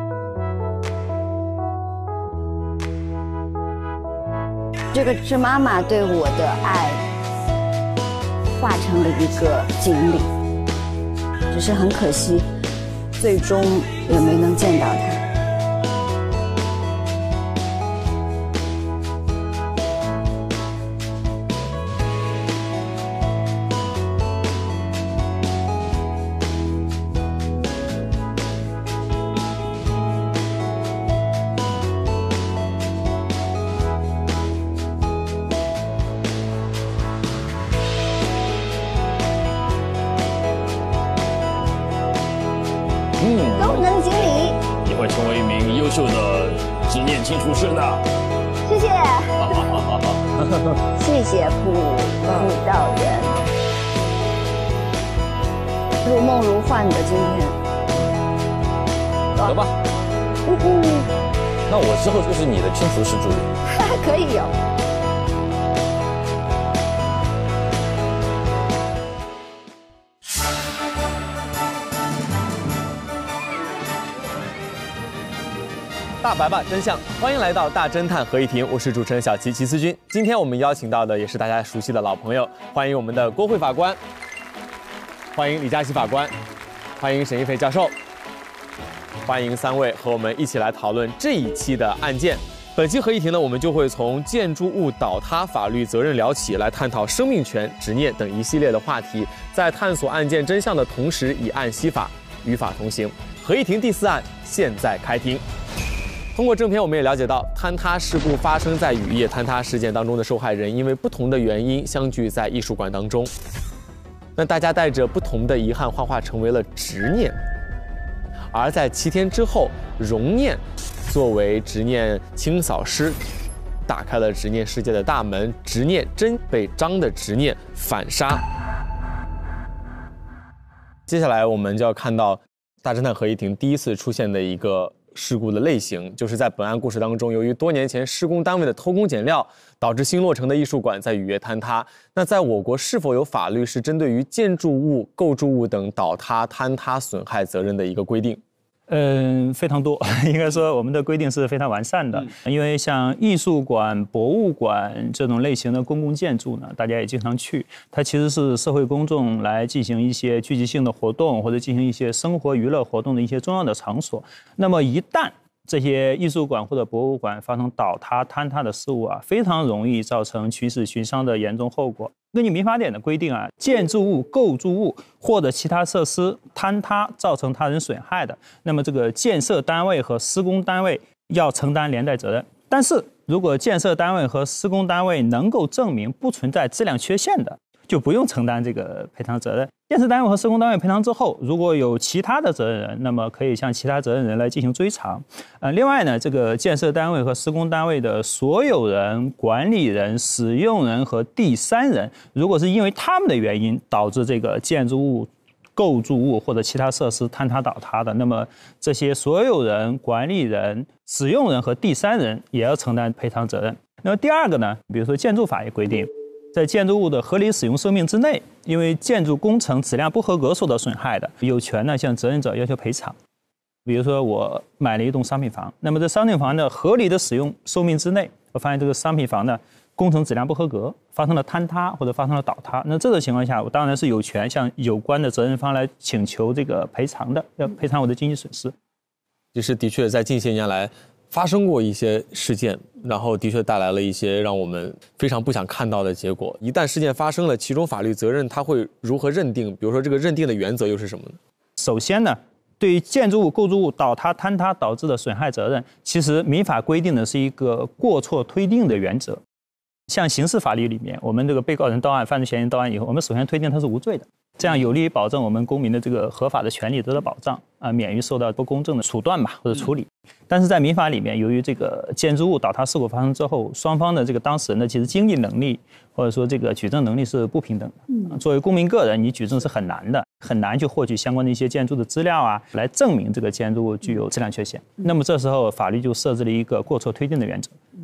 这个是妈妈对我的爱，化成了一个锦鲤，只是很可惜，最终也没能见到它。功能锦鲤，
你会成为一名优秀的执念清除师的。
谢谢，谢谢普普道人，如梦如幻的今天。
走吧。
呜呼，
那我之后就是你的清除师助理。
可以有。
大白吧真相，欢迎来到大侦探合议庭，我是主持人小齐齐思君。今天我们邀请到的也是大家熟悉的老朋友，欢迎我们的郭慧法官，欢迎李佳琦法官，欢迎沈一飞教授，欢迎三位和我们一起来讨论这一期的案件。本期合议庭呢，我们就会从建筑物倒塌法律责任聊起，来探讨生命权、执念等一系列的话题，在探索案件真相的同时，以案析法，与法同行。合议庭第四案现在开庭。通过正片，我们也了解到，坍塌事故发生在雨夜坍塌事件当中的受害人，因为不同的原因相聚在艺术馆当中。那大家带着不同的遗憾，幻化成为了执念。而在七天之后，荣念作为执念清扫师，打开了执念世界的大门，执念真被张的执念反杀。接下来我们就要看到大侦探合议庭第一次出现的一个事故的类型，就是在本案故事当中，由于多年前施工单位的偷工减料，导致新落成的艺术馆在雨夜坍塌。那在我国是否有法律是针对于建筑物、构筑物等倒塌、坍塌损害责任的一个规定？
嗯，非常多，应该说我们的规定是非常完善的。嗯、因为像艺术馆、博物馆这种类型的公共建筑呢，大家也经常去，它其实是社会公众来进行一些聚集性的活动或者进行一些生活娱乐活动的一些重要的场所。那么一旦这些艺术馆或者博物馆发生倒塌、坍塌的事物啊，非常容易造成群死群伤的严重后果。根据民法典的规定啊，建筑物、构筑物或者其他设施坍塌造成他人损害的，那么这个建设单位和施工单位要承担连带责任。但是如果建设单位和施工单位能够证明不存在质量缺陷的，就不用承担这个赔偿责任。建设单位和施工单位赔偿之后，如果有其他的责任人，那么可以向其他责任人来进行追偿。呃，另外呢，这个建设单位和施工单位的所有人、管理人、使用人和第三人，如果是因为他们的原因导致这个建筑物、构筑物或者其他设施坍塌倒塌的，那么这些所有人、管理人、使用人和第三人也要承担赔偿责任。那么第二个呢，比如说建筑法也规定，在建筑物的合理使用寿命之内，因为建筑工程质量不合格受到损害的，有权呢向责任者要求赔偿。比如说我买了一栋商品房，那么这商品房的合理的使用寿命之内，我发现这个商品房呢工程质量不合格，发生了坍塌或者发生了倒塌，那这种情况下，我当然是有权向有关的责任方来请求这个赔偿的，要赔偿我的经济损失。
其实的确在近些年来发生过一些事件，然后的确带来了一些让我们非常不想看到的结果。一旦事件发生了，其中法律责任它会如何认定？比如说这个认定的原则又是什么呢？
首先呢，对于建筑物、构筑物倒塌、坍塌导致的损害责任，其实民法规定的是一个过错推定的原则。像刑事法律里面，我们这个被告人到案、犯罪嫌疑人到案以后，我们首先推定他是无罪的，这样有利于保证我们公民的这个合法的权利得到保障啊，免于受到不公正的处断吧或者处理。但是在民法里面，由于这个建筑物倒塌事故发生之后，双方的这个当事人的其实经济能力或者说这个举证能力是不平等的。作为公民个人，你举证是很难的，很难去获取相关的一些建筑的资料啊，来证明这个建筑物具有质量缺陷。那么这时候法律就设置了一个过错推定的原则，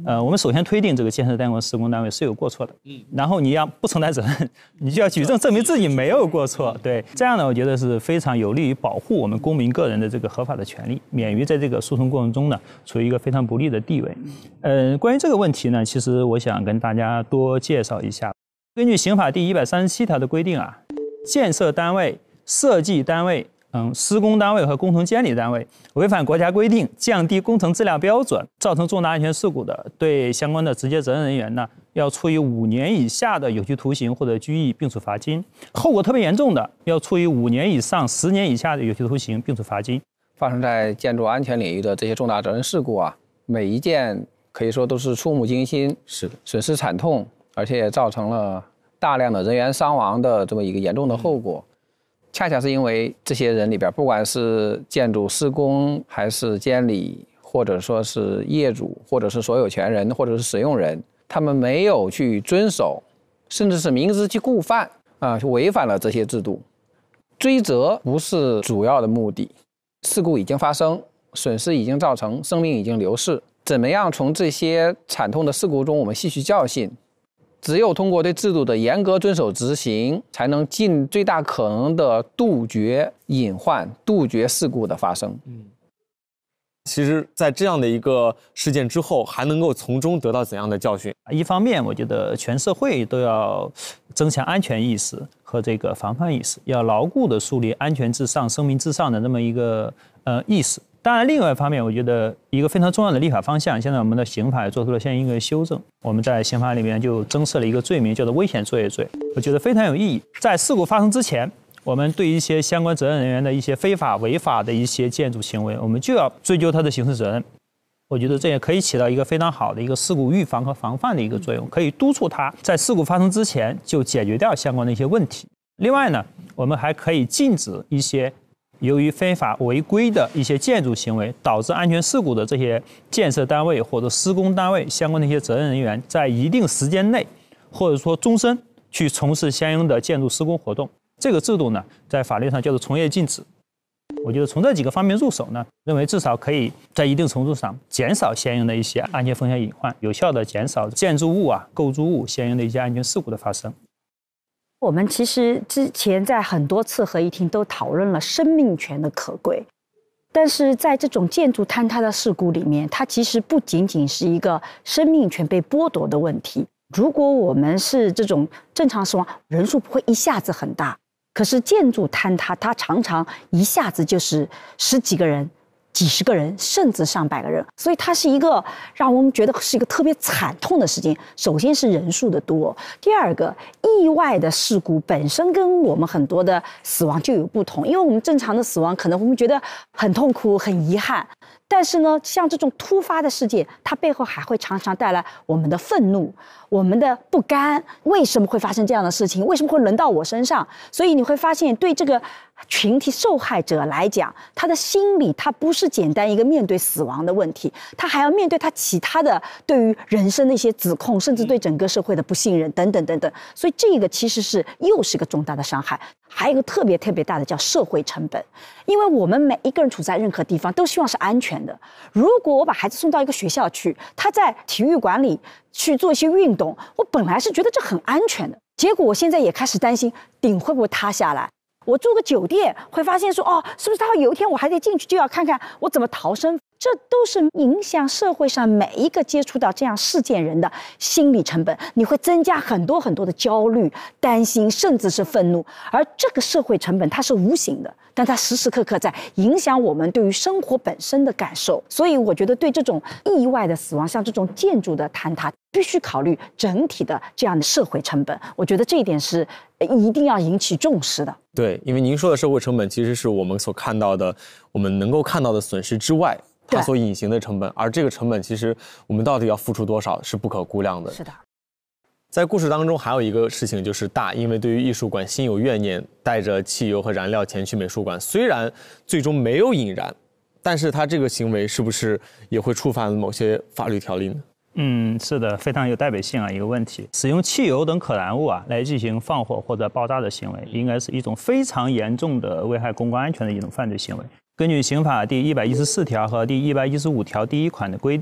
呃，我们首先推定这个建设单位、施工单位是有过错的，嗯，然后你要不承担责任，你就要举证证明自己没有过错，对，这样呢，我觉得是非常有利于保护我们公民个人的这个合法的权利，免于在这个诉讼过程中呢处于一个非常不利的地位。呃，关于这个问题呢，其实我想跟大家多介绍一下。根据刑法第一百三十七条的规定啊，建设单位、设计单位。嗯，施工单位和工程监理单位违反国家规定，降低工程质量标准，造成重大安全事故的，对相关的直接责任人员呢，要处以五年以下的有期徒刑或者拘役，并处罚金；后果特别严重的，要处以五年以上十年以下的有期徒刑，并处罚金。
发生在建筑安全领域的这些重大责任事故啊，每一件可以说都是触目惊心，
是的，
损失惨痛，而且也造成了大量的人员伤亡的这么一个严重的后果。恰恰是因为这些人里边，不管是建筑施工，还是监理，或者说是业主，或者是所有权人，或者是使用人，他们没有去遵守，甚至是明知其故犯啊，违反了这些制度。追责不是主要的目的，事故已经发生，损失已经造成，生命已经流逝，怎么样从这些惨痛的事故中我们吸取教训？只有通过对制度的严格遵守执行，才能尽最大可能的杜绝隐患，杜绝事故的发生。
嗯，其实，在这样的一个事件之后，还能够从中得到怎样的教训？
一方面，我觉得全社会都要增强安全意识和这个防范意识，要牢固地树立安全至上、生命至上的这么一个呃意识。当然，另外一方面，我觉得一个非常重要的立法方向，现在我们的刑法也做出了相应的修正。我们在刑法里面就增设了一个罪名，叫做危险作业罪，我觉得非常有意义。在事故发生之前，我们对一些相关责任人员的一些非法、违法的一些建筑行为，我们就要追究他的刑事责任。我觉得这也可以起到一个非常好的一个事故预防和防范的一个作用，可以督促他在事故发生之前就解决掉相关的一些问题。另外呢，我们还可以禁止一些由于非法违规的一些建筑行为导致安全事故的这些建设单位或者施工单位相关的一些责任人员，在一定时间内或者说终身去从事相应的建筑施工活动。这个制度呢，在法律上叫做从业禁止。我觉得从这几个方面入手呢，认为至少可以在一定程度上减少相应的一些安全风险隐患，有效地减少建筑物啊、构筑物相应的一些安全事故的发生。
我们其实之前在很多次合议庭都讨论了生命权的可贵，但是在这种建筑坍塌的事故里面，它其实不仅仅是一个生命权被剥夺的问题。如果我们是这种正常死亡，人数不会一下子很大，可是建筑坍塌，它常常一下子就是十几个人、几十个人，甚至上百个人，所以它是一个让我们觉得是一个特别惨痛的事情。首先是人数的多，第二个意外的事故本身跟我们很多的死亡就有不同，因为我们正常的死亡可能我们觉得很痛苦、很遗憾，但是呢，像这种突发的事件，它背后还会常常带来我们的愤怒、我们的不甘。为什么会发生这样的事情？为什么会轮到我身上？所以你会发现，对这个群体受害者来讲，他的心理他不是简单一个面对死亡的问题，他还要面对他其他的对于人生的一些指控，甚至对整个社会的不信任等等等等。所以这个其实是又是个重大的伤害。还有一个特别特别大的叫社会成本，因为我们每一个人处在任何地方都希望是安全的。如果我把孩子送到一个学校去，他在体育馆里去做一些运动，我本来是觉得这很安全的，结果我现在也开始担心顶会不会塌下来。我住个酒店会发现说，哦，是不是他有一天我还得进去，就要看看我怎么逃生。这都是影响社会上每一个接触到这样事件人的心理成本，你会增加很多很多的焦虑、担心，甚至是愤怒。而这个社会成本它是无形的，但它时时刻刻在影响我们对于生活本身的感受。所以我觉得对这种意外的死亡，像这种建筑的坍塌，必须考虑整体的这样的社会成本。我觉得这一点是一定要引起重视的。
对，因为您说的社会成本其实是我们所看到的，我们能够看到的损失之外，它所隐形的成本，而这个成本其实我们到底要付出多少是不可估量的。
是的。
在故事当中还有一个事情，就是大因为对于艺术馆心有怨念，带着汽油和燃料前去美术馆，虽然最终没有引燃，但是他这个行为是不是也会触犯某些法律条例呢？
嗯，是的，非常有代表性啊，一个问题。使用汽油等可燃物啊来进行放火或者爆炸的行为，应该是一种非常严重的危害公共安全的一种犯罪行为。根据刑法第一百一十四条和第一百一十五条第一款的规定，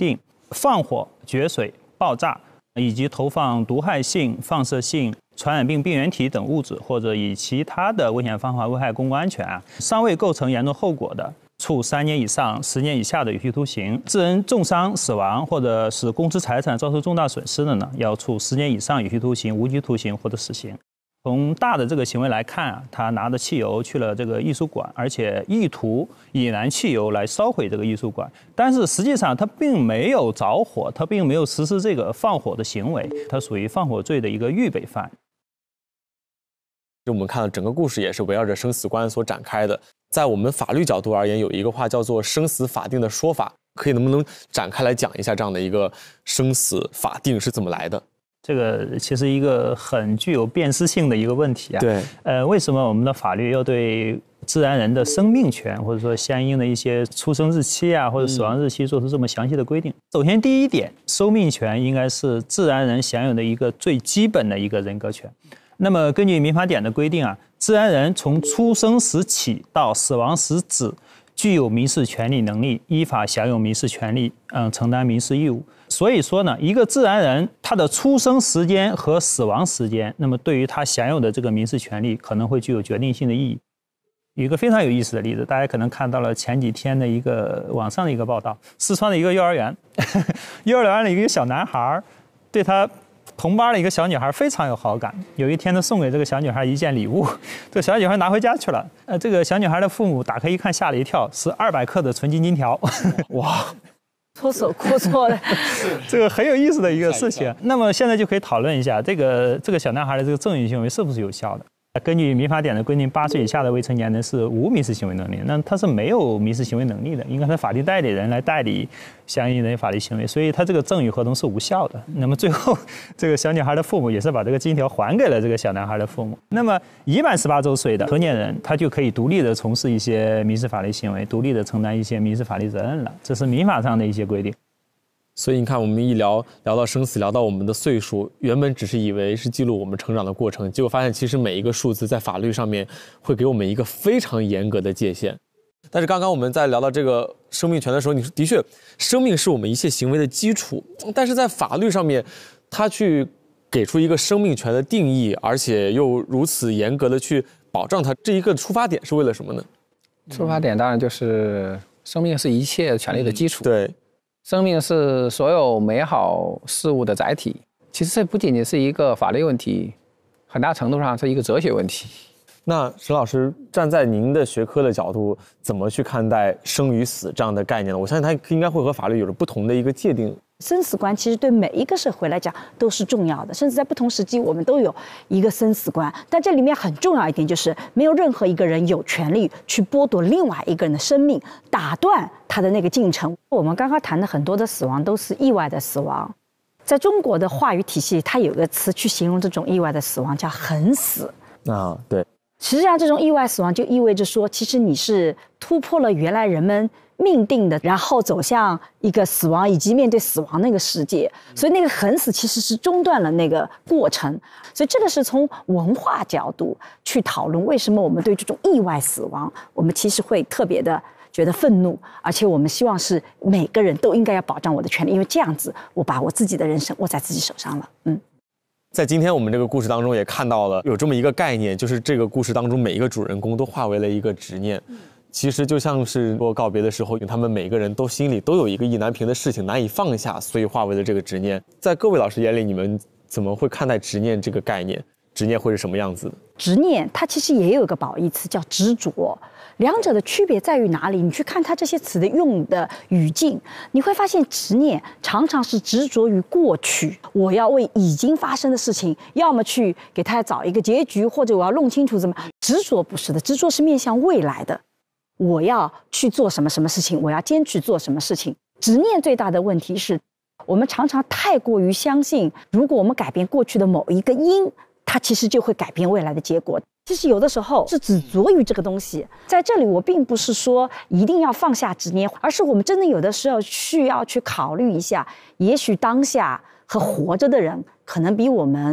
放火、决水、爆炸，以及投放毒害性、放射性、传染病病原体等物质，或者以其他的危险方法危害公共安全啊，尚未构成严重后果的，处三年以上十年以下的有期徒刑；致人重伤、死亡或者使公私财产遭受重大损失的呢，要处十年以上有期徒刑、无期徒刑或者死刑。从大的这个行为来看啊，他拿着汽油去了这个艺术馆，而且意图引燃汽油来烧毁这个艺术馆，但是实际上他并没有着火，他并没有实施这个放火的行为，他属于放火罪的一个预备犯。
我们看到整个故事也是围绕着生死观所展开的。在我们法律角度而言，有一个话叫做生死法定的说法，可以能不能展开来讲一下这样的一个生死法定是怎么来的？
这个其实一个很具有辨识性的一个问题啊。
对，
呃，为什么我们的法律要对自然人的生命权，或者说相应的一些出生日期啊，或者死亡日期做出这么详细的规定？首先，第一点，生命权应该是自然人享有的一个最基本的一个人格权。那么，根据民法典的规定啊，自然人从出生时起到死亡时止，具有民事权利能力，依法享有民事权利，嗯，承担民事义务。所以说呢，一个自然人他的出生时间和死亡时间，那么对于他享有的这个民事权利可能会具有决定性的意义。有一个非常有意思的例子，大家可能看到了前几天的一个网上的一个报道，四川的一个幼儿园，幼儿园的一个小男孩对他同班的一个小女孩非常有好感，有一天他送给这个小女孩一件礼物，这个小女孩拿回家去了，呃，这个小女孩的父母打开一看，吓了一跳，是二百克的纯金金条，哇！
搓手搓搓的，
这个很有意思的一个事情。那么现在就可以讨论一下，这个这个小男孩的这个赠与行为是不是有效的？根据民法典的规定，八岁以下的未成年人是无民事行为能力，那他是没有民事行为能力的，应该是法定代理人来代理相应的法律行为，所以他这个赠与合同是无效的。那么最后，这个小女孩的父母也是把这个金条还给了这个小男孩的父母。那么已满十八周岁的成年人，他就可以独立的从事一些民事法律行为，独立的承担一些民事法律责任了，这是民法上的一些规定。
所以你看，我们一聊聊到生死，聊到我们的岁数，原本只是以为是记录我们成长的过程，结果发现其实每一个数字在法律上面会给我们一个非常严格的界限。但是刚刚我们在聊到这个生命权的时候，你说的确，生命是我们一切行为的基础，但是在法律上面，它去给出一个生命权的定义，而且又如此严格的去保障它，这一个出发点是为了什么呢？
出发点当然就是生命是一切权利的基础。
嗯、对。
生命是所有美好事物的载体。其实这不仅仅是一个法律问题，很大程度上是一个哲学问题。
那沈老师站在您的学科的角度，怎么去看待生与死这样的概念呢？我相信它应该会和法律有着不同的一个界定。
生死观其实对每一个社会来讲都是重要的，甚至在不同时期我们都有一个生死观。但这里面很重要一点就是，没有任何一个人有权利去剥夺另外一个人的生命，打断他的那个进程。我们刚刚谈的很多的死亡都是意外的死亡，在中国的话语体系，它有个词去形容这种意外的死亡，叫横死。
啊，对。
实际上，这种意外死亡就意味着说，其实你是突破了原来人们命定的，然后走向一个死亡以及面对死亡那个世界。所以那个横死其实是中断了那个过程。所以这个是从文化角度去讨论，为什么我们对这种意外死亡，我们其实会特别的觉得愤怒，而且我们希望是每个人都应该要保障我的权利，因为这样子我把我自己的人生握在自己手上了。嗯。
在今天我们这个故事当中也看到了有这么一个概念，就是这个故事当中每一个主人公都化为了一个执念，其实就像是我告别的时候，他们每个人都心里都有一个意难平的事情难以放下，所以化为了这个执念。在各位老师眼里，你们怎么会看待执念这个概念？执念会是什么样子的？
执念它其实也有一个褒义词叫执着，两者的区别在于哪里？你去看它这些词的用的语境，你会发现执念常常是执着于过去，我要为已经发生的事情，要么去给它找一个结局，或者我要弄清楚怎么。执着不是的，执着是面向未来的，我要去做什么什么事情，我要坚持做什么事情。执念最大的问题是，我们常常太过于相信，如果我们改变过去的某一个因，它其实就会改变未来的结果。其实有的时候是执着于这个东西，在这里我并不是说一定要放下执念，而是我们真的有的时候需要去考虑一下，也许当下和活着的人可能比我们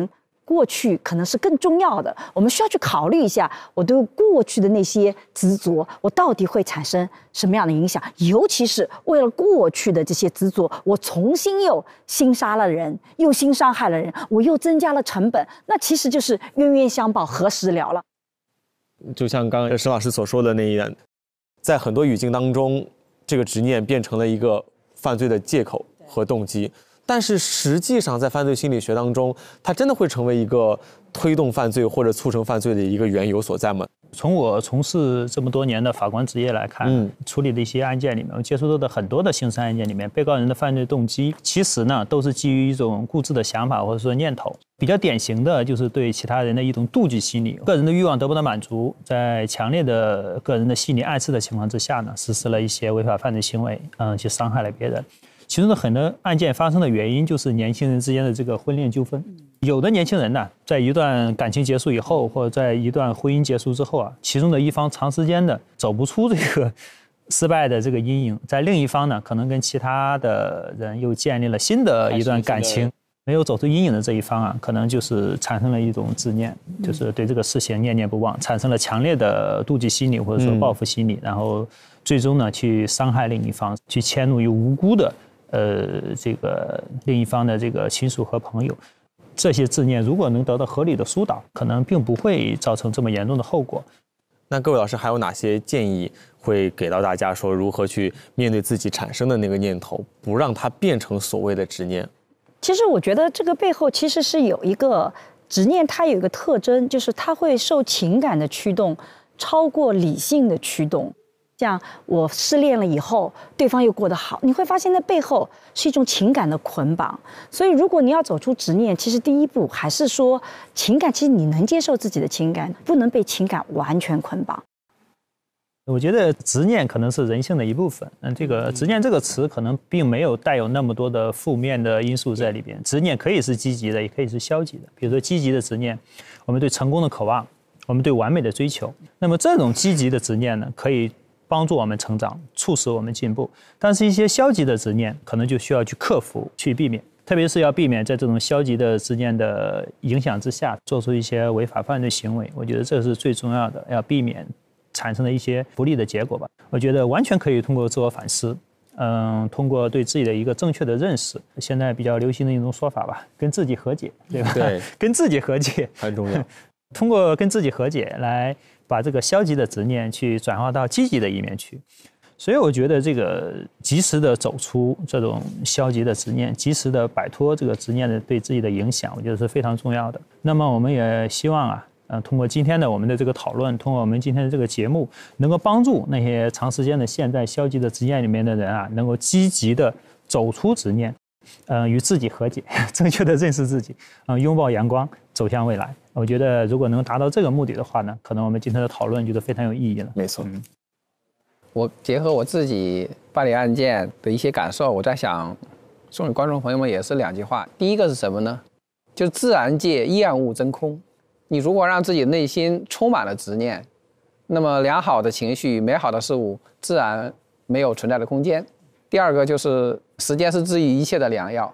过去可能是更重要的，我们需要去考虑一下，我对过去的那些执着，我到底会产生什么样的影响？尤其是为了过去的这些执着，我重新又新杀了人，又新伤害了人，我又增加了成本，那其实就是冤冤相报何时了了。
就像刚刚沈老师所说的那一样，在很多语境当中，这个执念变成了一个犯罪的借口和动机。但是实际上，在犯罪心理学当中，它真的会成为一个推动犯罪或者促成犯罪的一个缘由所在吗？
从我从事这么多年的法官职业来看，嗯、处理的一些案件里面，我接触到的很多的刑事案件里面，被告人的犯罪动机其实呢都是基于一种固执的想法或者说念头。比较典型的就是对其他人的一种妒忌心理，个人的欲望得不到满足，在强烈的个人的心理暗示的情况之下呢，实施了一些违法犯罪行为，嗯，去伤害了别人。其中的很多案件发生的原因就是年轻人之间的这个婚恋纠纷。有的年轻人呢，在一段感情结束以后，或者在一段婚姻结束之后啊，其中的一方长时间的走不出这个失败的这个阴影，在另一方呢，可能跟其他的人又建立了新的一段感情。没有走出阴影的这一方啊，可能就是产生了一种执念，就是对这个事情念念不忘，产生了强烈的妒忌心理或者说报复心理，然后最终呢去伤害另一方，去迁怒于无辜的呃这个另一方的这个亲属和朋友。这些执念如果能得到合理的疏导，可能并不会造成这么严重的后果。
那各位老师还有哪些建议会给到大家，说如何去面对自己产生的那个念头，不让它变成所谓的执念？
其实我觉得这个背后其实是有一个执念，它有一个特征，就是它会受情感的驱动，超过理性的驱动。像我失恋了以后，对方又过得好，你会发现那背后是一种情感的捆绑。所以如果你要走出执念，其实第一步还是说情感，其实你能接受自己的情感，不能被情感完全捆绑。
我觉得执念可能是人性的一部分，嗯，这个执念这个词可能并没有带有那么多的负面的因素在里边。执念可以是积极的，也可以是消极的。比如说积极的执念，我们对成功的渴望，我们对完美的追求。那么这种积极的执念呢，可以帮助我们成长，促使我们进步。但是一些消极的执念，可能就需要去克服、去避免。特别是要避免在这种消极的执念的影响之下，做出一些违法犯罪行为。我觉得这是最重要的，要避免产生的一些不利的结果吧。我觉得完全可以通过自我反思，嗯，通过对自己的一个正确的认识，现在比较流行的一种说法吧，跟自己和解，对吧？对，跟自己和解
很重要。
通过跟自己和解，来把这个消极的执念去转化到积极的一面去。所以我觉得这个及时的走出这种消极的执念，及时的摆脱这个执念的对自己的影响，我觉得是非常重要的。那么我们也希望啊。呃，通过今天的我们的这个讨论，通过我们今天的这个节目，能够帮助那些长时间的陷在消极的执念里面的人啊，能够积极的走出执念，呃，与自己和解，正确的认识自己，啊、呃，拥抱阳光，走向未来。我觉得如果能达到这个目的的话呢，可能我们今天的讨论就非常有意义了。
没错，
嗯，
我结合我自己办理案件的一些感受，我在想，送给观众朋友们也是两句话。第一个是什么呢？就是自然界厌恶真空。你如果让自己内心充满了执念，那么良好的情绪、美好的事物自然没有存在的空间。第二个就是时间是治愈一切的良药。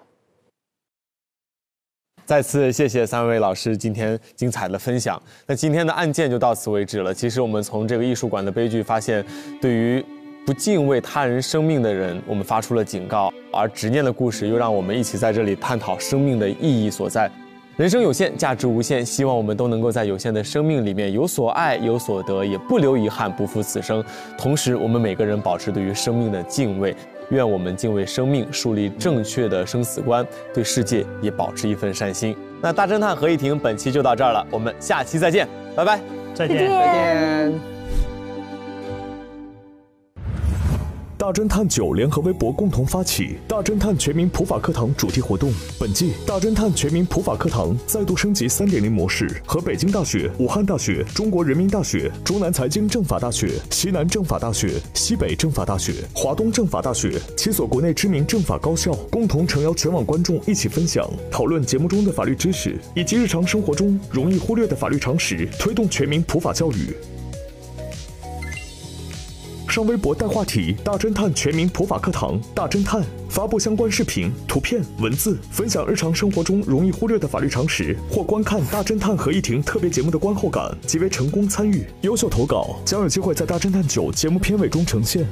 再次谢谢三位老师今天精彩的分享。那今天的案件就到此为止了。其实我们从这个艺术馆的悲剧发现，对于不敬畏他人生命的人，我们发出了警告，而执念的故事又让我们一起在这里探讨生命的意义所在。人生有限，价值无限，希望我们都能够在有限的生命里面有所爱，有所得，也不留遗憾，不负此生。同时，我们每个人保持对于生命的敬畏，愿我们敬畏生命，树立正确的生死观，对世界也保持一份善心。那大侦探合议庭本期就到这儿了，我们下期再见，拜拜，
再见，
再见。
大侦探九联合微博共同发起大侦探全民普法课堂主题活动。本季大侦探全民普法课堂再度升级 三点零 模式，和北京大学、武汉大学、中国人民大学、中南财经政法大学、西南政法大学、西北政法大学、华东政法大学七所国内知名政法高校共同诚邀全网观众一起分享讨论节目中的法律知识以及日常生活中容易忽略的法律常识，推动全民普法教育。上微博带话题大侦探全民普法课堂，大侦探发布相关视频、图片、文字，分享日常生活中容易忽略的法律常识，或观看大侦探合议庭特别节目的观后感，即为成功参与。优秀投稿将有机会在大侦探九节目片尾中呈现。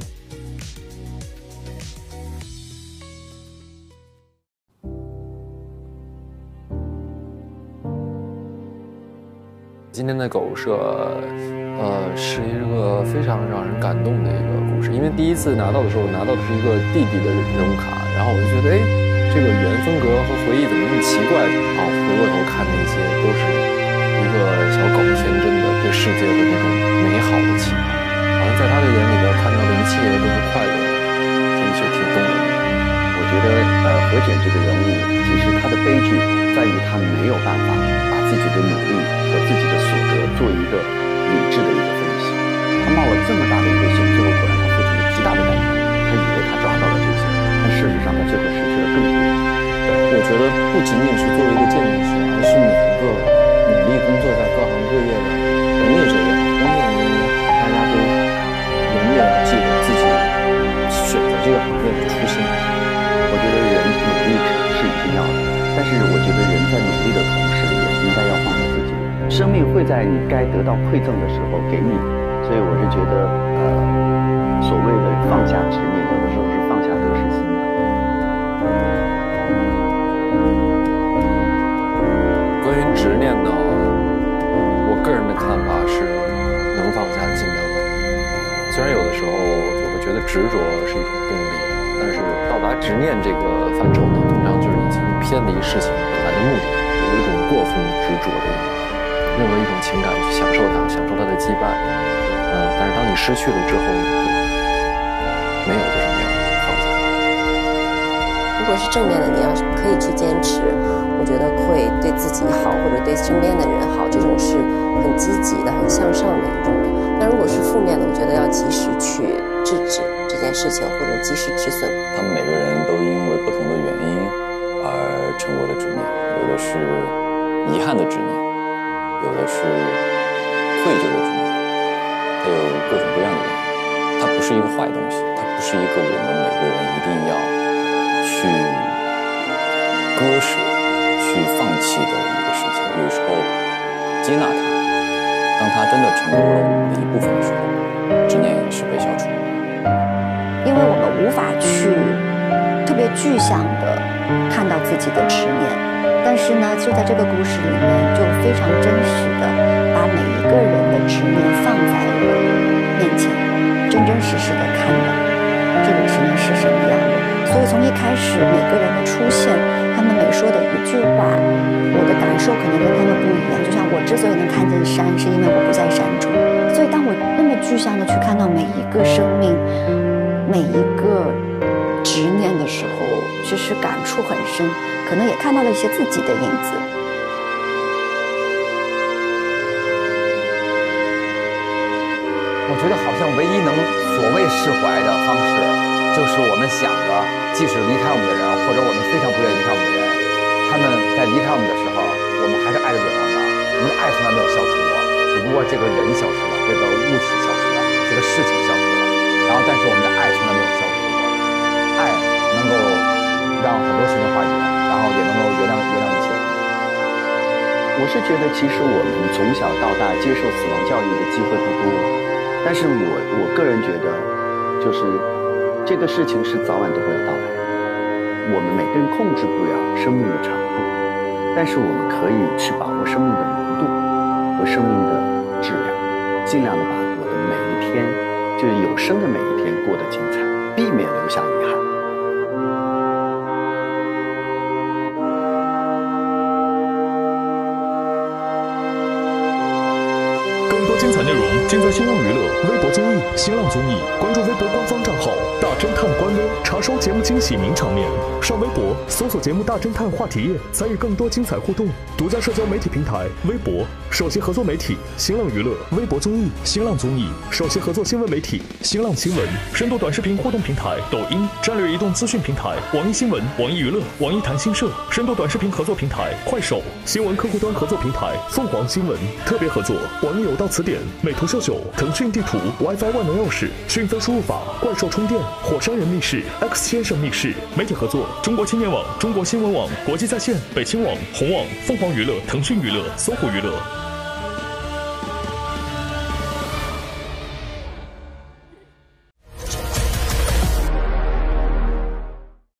今天的狗舍，呃，是一个非常让人感动的一个故事。因为第一次拿到的时候，拿到的是一个弟弟的人物卡，然后我就觉得，哎，这个语言风格和回忆怎么那么奇怪？然后回过头看那些，都是一个小狗天真的对世界的那种美好的期盼，好像在他的眼里边看到的一切都是快乐的，的确挺动人的。
我觉得，呃，何卷这个人物，其实他的悲剧在于他没有办法把自己的努力和自己的所得做一个理智的一个分析。他冒了这么大的一个险，最后果然他付出了极大的代价。他以为他抓到了这些，但事实上他最后失去了更多。
我觉得不仅仅是作为一个建筑师，而是每一个努力工作在各行各业的从业者也好，工作人员也好，大家都永远要记得自己选择这个行业的初心。
我觉得人努力是一定要的，但是我觉得人在努力的同时，也应该要放过自己。生命会在你该得到馈赠的时候给你，所以我是觉得，呃，所谓的放下执念，有的时候是放下得失心的。
关于执念呢，我个人的看法是，能放下尽量放。虽然有的时候我会觉得执着是一种动力，但是到达执念这个范畴呢，通常就是已经偏离事情本来的目的，有一种过分执着的任何一种情感去享受它，享受它的羁绊。嗯，但是当你失去了之后，没有就是没有，放下。
如果是正面的，你要是可以去坚持，我觉得会对自己好，或者对身边的人好，这种是很积极的、很向上的一种的。但如果是负面的，我觉得要及时去制止这件事情，或者及时止损。
他们每个人都因为不同的原因而成为了执念，有的是遗憾的执念，有的是愧疚的执念，它有各种各样的原因。它不是一个坏东西，它不是一个我们每个人一定要去割舍、去放弃的一个事情。有时候接纳它，当它真的成为了我们的一部分的时候，执念也是被消除。
因为我们无法去特别具象的看到自己的执念，但是呢，就在这个故事里面，就非常真实的把每一个人的执念放在了面前，真真实实的看到这个执念是什么样的。所以从一开始每个人的出现，他们每说的一句话，我的感受可能跟他们不一样。就像我之所以能看见山，是因为我不在山中。所以当我那么具象的去看到每一个生命，每一个执念的时候，其实感触很深，可能也看到了一些自己的影子。
我觉得好像唯一能所谓释怀的方式，就是我们想着，即使离开我们的人，或者我们非常不愿意离开我们的人，他们在离开我们的时候，我们还是爱着对方的。我们的爱从来没有消除过，只不过这个人消失了，这个物体消失了，这个事情消失了。然后，但是我们的爱从来没有消失过。爱能够让很多事情化解，然后也能够原谅原谅一切。
我是觉得，其实我们从小到大接受死亡教育的机会不多，但是我我个人觉得，就是这个事情是早晚都会到来。我们每个人控制不了生命的长度，但是我们可以去把握生命的浓度和生命的质量，尽量的把我的每一天，就是有生的每一天过得精彩，避免留下遗憾。
更多精彩内容尽在新浪娱乐、微博综艺、新浪综艺，关注微博官方账号“大侦探”官微，查收节目惊喜名场面。上微博搜索节目“大侦探”话题页，参与更多精彩互动。独家社交媒体平台微博，首席合作媒体新浪娱乐、微博综艺、新浪综艺，首席合作新闻媒体新浪新闻，深度短视频互动平台抖音，战略移动资讯平台网易新闻、网易娱乐、网易谈新社，深度短视频合作平台快手，新闻客户端合作平台凤凰新闻，特别合作网易有道词典、美图秀九、腾讯地图、WiFi 万能钥匙、讯飞输入法、怪兽充电、火山人密室、X 先生密室。媒体合作：中国青年网、中国新闻网、国际在线、北青网、红网、凤凰娱乐、腾讯娱乐、搜狐娱乐。